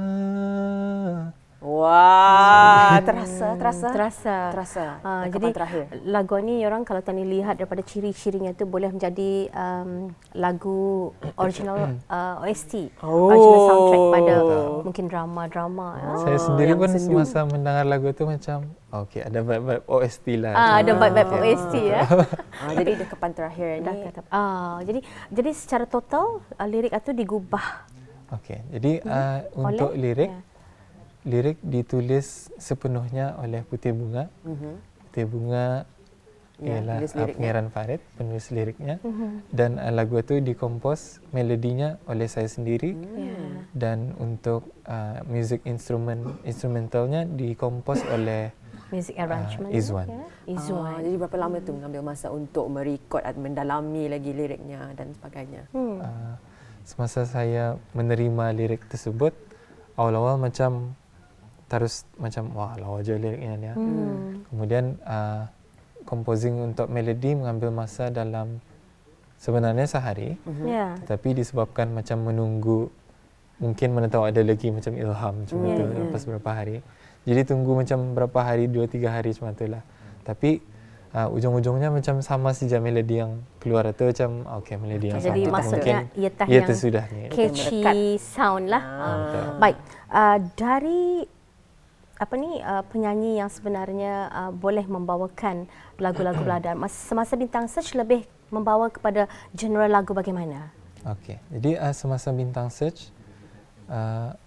Speaker 5: Wah, terasa.
Speaker 6: Jadi
Speaker 5: terakhir.
Speaker 6: lagu ni orang kalau tadi lihat daripada ciri-cirinya tu boleh menjadi lagu original OST, original soundtrack pada mungkin drama-drama.
Speaker 1: Saya sendiri pun semasa mendengar lagu tu macam ada vibe OST lah.
Speaker 6: Ada vibe OST ya.
Speaker 5: Jadi Dakapan Terakhir ni.
Speaker 6: Jadi secara total lirik itu digubah.
Speaker 1: Jadi untuk lirik ditulis sepenuhnya oleh Putih Bunga. Putih Bunga ialah Pangeran Farid, penulis liriknya. Dan lagu itu dikompos melodinya oleh saya sendiri. Dan untuk music instrumentalnya dikompos oleh
Speaker 6: music arrangement
Speaker 1: Izwan.
Speaker 5: Jadi berapa lama tu mengambil masa untuk merekod atau mendalami lagi liriknya dan sebagainya?
Speaker 1: Semasa saya menerima lirik tersebut, awal-awal macam terus macam wah lawa je liriknya ni. Kemudian composing untuk melodi mengambil masa dalam sebenarnya sehari. Tapi disebabkan macam menunggu, mungkin mana tahu ada lagi macam ilham macam itu lepas berapa hari. Jadi tunggu macam berapa hari, 2-3 hari macam itulah. Tapi ujung-ujungnya macam sama saja melodi yang keluar itu macam melodi yang
Speaker 6: jadi
Speaker 1: sama.
Speaker 6: maksudnya
Speaker 1: ia sudah
Speaker 6: catchy sound lah. Baik, dari penyanyi yang sebenarnya boleh membawakan lagu-lagu Beladan, semasa Bintang Search lebih membawa kepada genre lagu bagaimana?
Speaker 1: Jadi semasa Bintang Search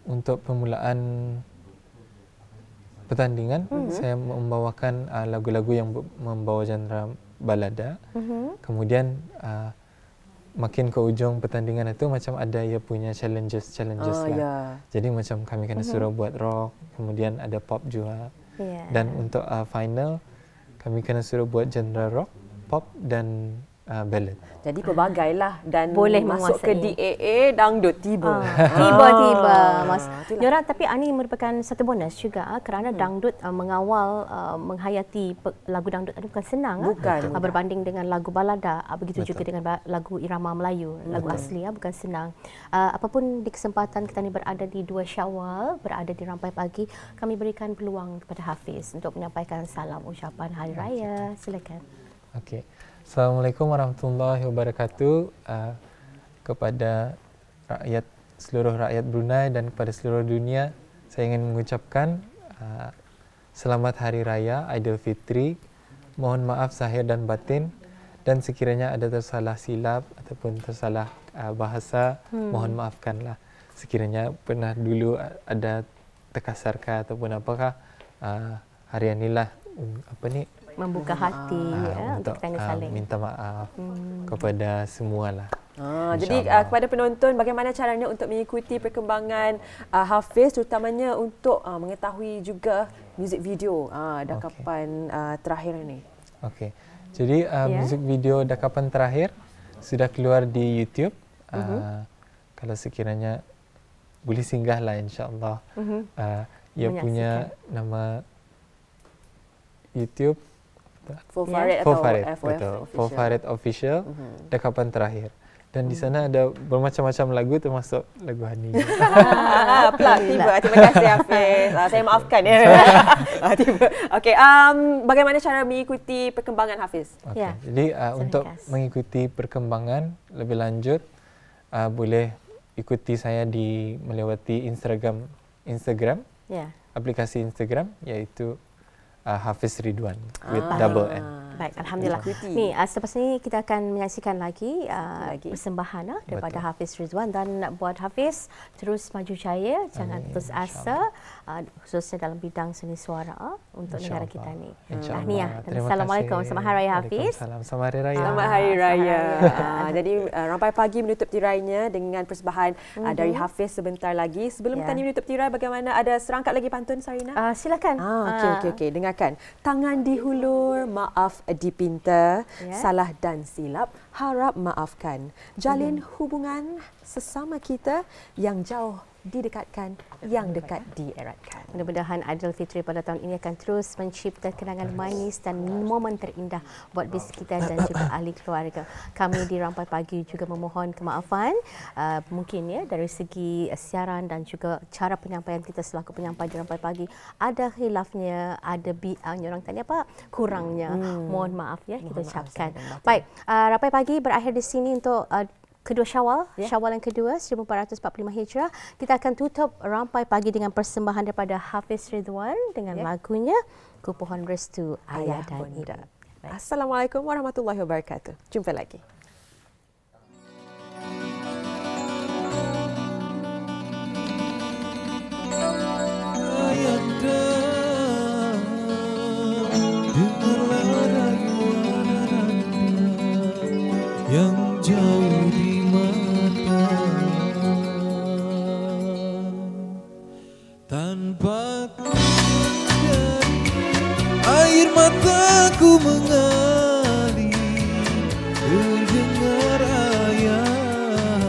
Speaker 1: untuk permulaan pertandingan, saya membawakan lagu-lagu yang membawa genre balada. Kemudian makin ke ujung pertandingan itu macam ada ia punya challenges lah. Jadi macam kami kena suruh buat rock, kemudian ada pop juga. Dan untuk final kami kena suruh buat genre rock, pop dan ballad.
Speaker 5: Jadi pelbagai lah dan
Speaker 6: boleh
Speaker 5: masuk ke DAA dangdut tiba.
Speaker 6: Tiba-tiba Mas. Diorang, tapi ini merupakan satu bonus juga kerana dangdut mengawal menghayati lagu dangdut itu bukan senang. Berbanding dengan lagu balada, begitu juga dengan lagu irama Melayu, lagu asli bukan senang. Apapun di kesempatan kita ni berada di 2 Syawal, berada di Rampai Pagi, kami berikan peluang kepada Hafiz untuk menyampaikan salam ucapan Hari Raya. Silakan.
Speaker 1: Okey. Assalamualaikum warahmatullahi wabarakatuh kepada seluruh rakyat Brunei dan kepada seluruh dunia. Saya ingin mengucapkan selamat Hari Raya Aidilfitri. Mohon maaf zahir dan batin, dan sekiranya ada tersalah silap ataupun tersalah bahasa, mohon maafkanlah. Sekiranya pernah dulu ada terkasarkah ataupun apakah, hari inilah
Speaker 6: membuka hati untuk kita saling
Speaker 1: minta maaf kepada semualah.
Speaker 5: Jadi kepada penonton, bagaimana caranya untuk mengikuti perkembangan Hafiz, terutamanya untuk mengetahui juga muzik video dakapan terakhir ini? Okey.
Speaker 1: Jadi muzik video dakapan terakhir sudah keluar di YouTube. Kalau sekiranya boleh singgahlah, insya-Allah. Ia punya nama YouTube Fofaret Official, dakapan terakhir. Dan di sana ada bermacam-macam lagu, termasuk lagu Hani.
Speaker 5: Terima kasih Hafiz. Saya maafkan ya. Okey, bagaimana cara mengikuti perkembangan Hafiz?
Speaker 1: Jadi untuk mengikuti perkembangan lebih lanjut, boleh ikuti saya melewati Instagram, aplikasi Instagram, iaitu Hafiz Ridwan with double N.
Speaker 6: Baik, alhamdulillah. Ni selepas ini kita akan menyaksikan lagi persembahan daripada Hafiz Ridwan, dan buat Hafiz terus maju jaya, jangan putus asa, khususnya dalam bidang seni suara untuk negara kita ni. Tahniah dan assalamualaikum. Selamat Hari Raya Hafiz.
Speaker 1: Selamat Hari Raya.
Speaker 5: Selamat Hari Raya. Jadi Rampai Pagi menutup tirainya dengan persembahan dari Hafiz sebentar lagi. Sebelum tadi menutup tirai, bagaimana, ada serangkap lagi pantun Sarina?
Speaker 6: Silakan.
Speaker 5: Okey, dengarkan. Tangan dihulur, maaf dipinta, salah dan silap harap maafkan. Jalin hubungan sesama kita, yang jauh didekatkan, yang dekat dieratkan.
Speaker 6: Mudah-mudahan Aidilfitri pada tahun ini akan terus mencipta kenangan manis dan momen terindah buat bis kita dan juga ahli keluarga. Kami di Rampai Pagi juga memohon kemaafan mungkin dari segi siaran dan juga cara penyampaian kita selaku penyampai di Rampai Pagi ada khilafnya, ada orang tanya kurangnya. Mohon maaf kita ucapkan. Baik, Rampai Pagi berakhir di sini untuk kedua Syawal, Syawal yang kedua 1445 Hijrah. Kita akan tutup Rampai Pagi dengan persembahan daripada Hafiz Ridwan dengan lagunya Ku Pohon Restu Ayah dan Ibu.
Speaker 5: Assalamualaikum warahmatullahi wabarakatuh. Jumpa lagi.
Speaker 11: Yang jauh di mata, tanpa dari air mataku mengalir, terdengar ayah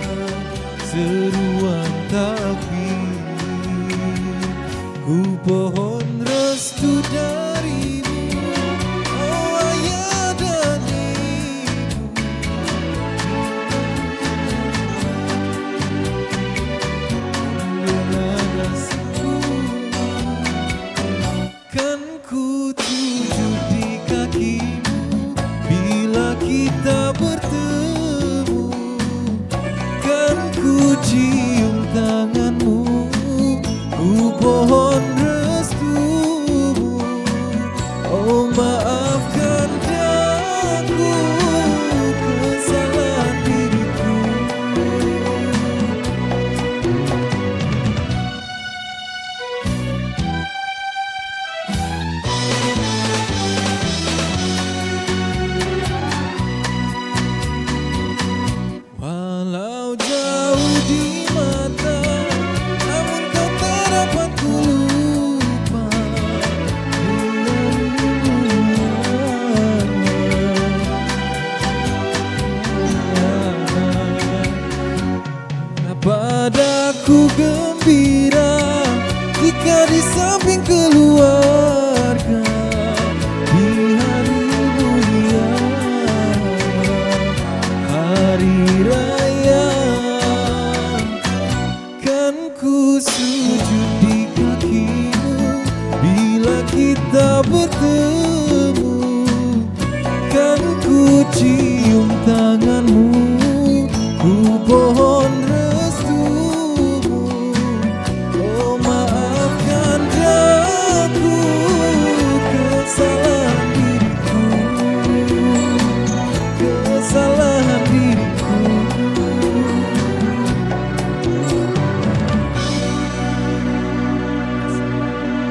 Speaker 11: seruan takbir. Ku pohon restu darimu, oh ayah dan kita bertemu, kan ku cinta. Ku gembira jika di sampingku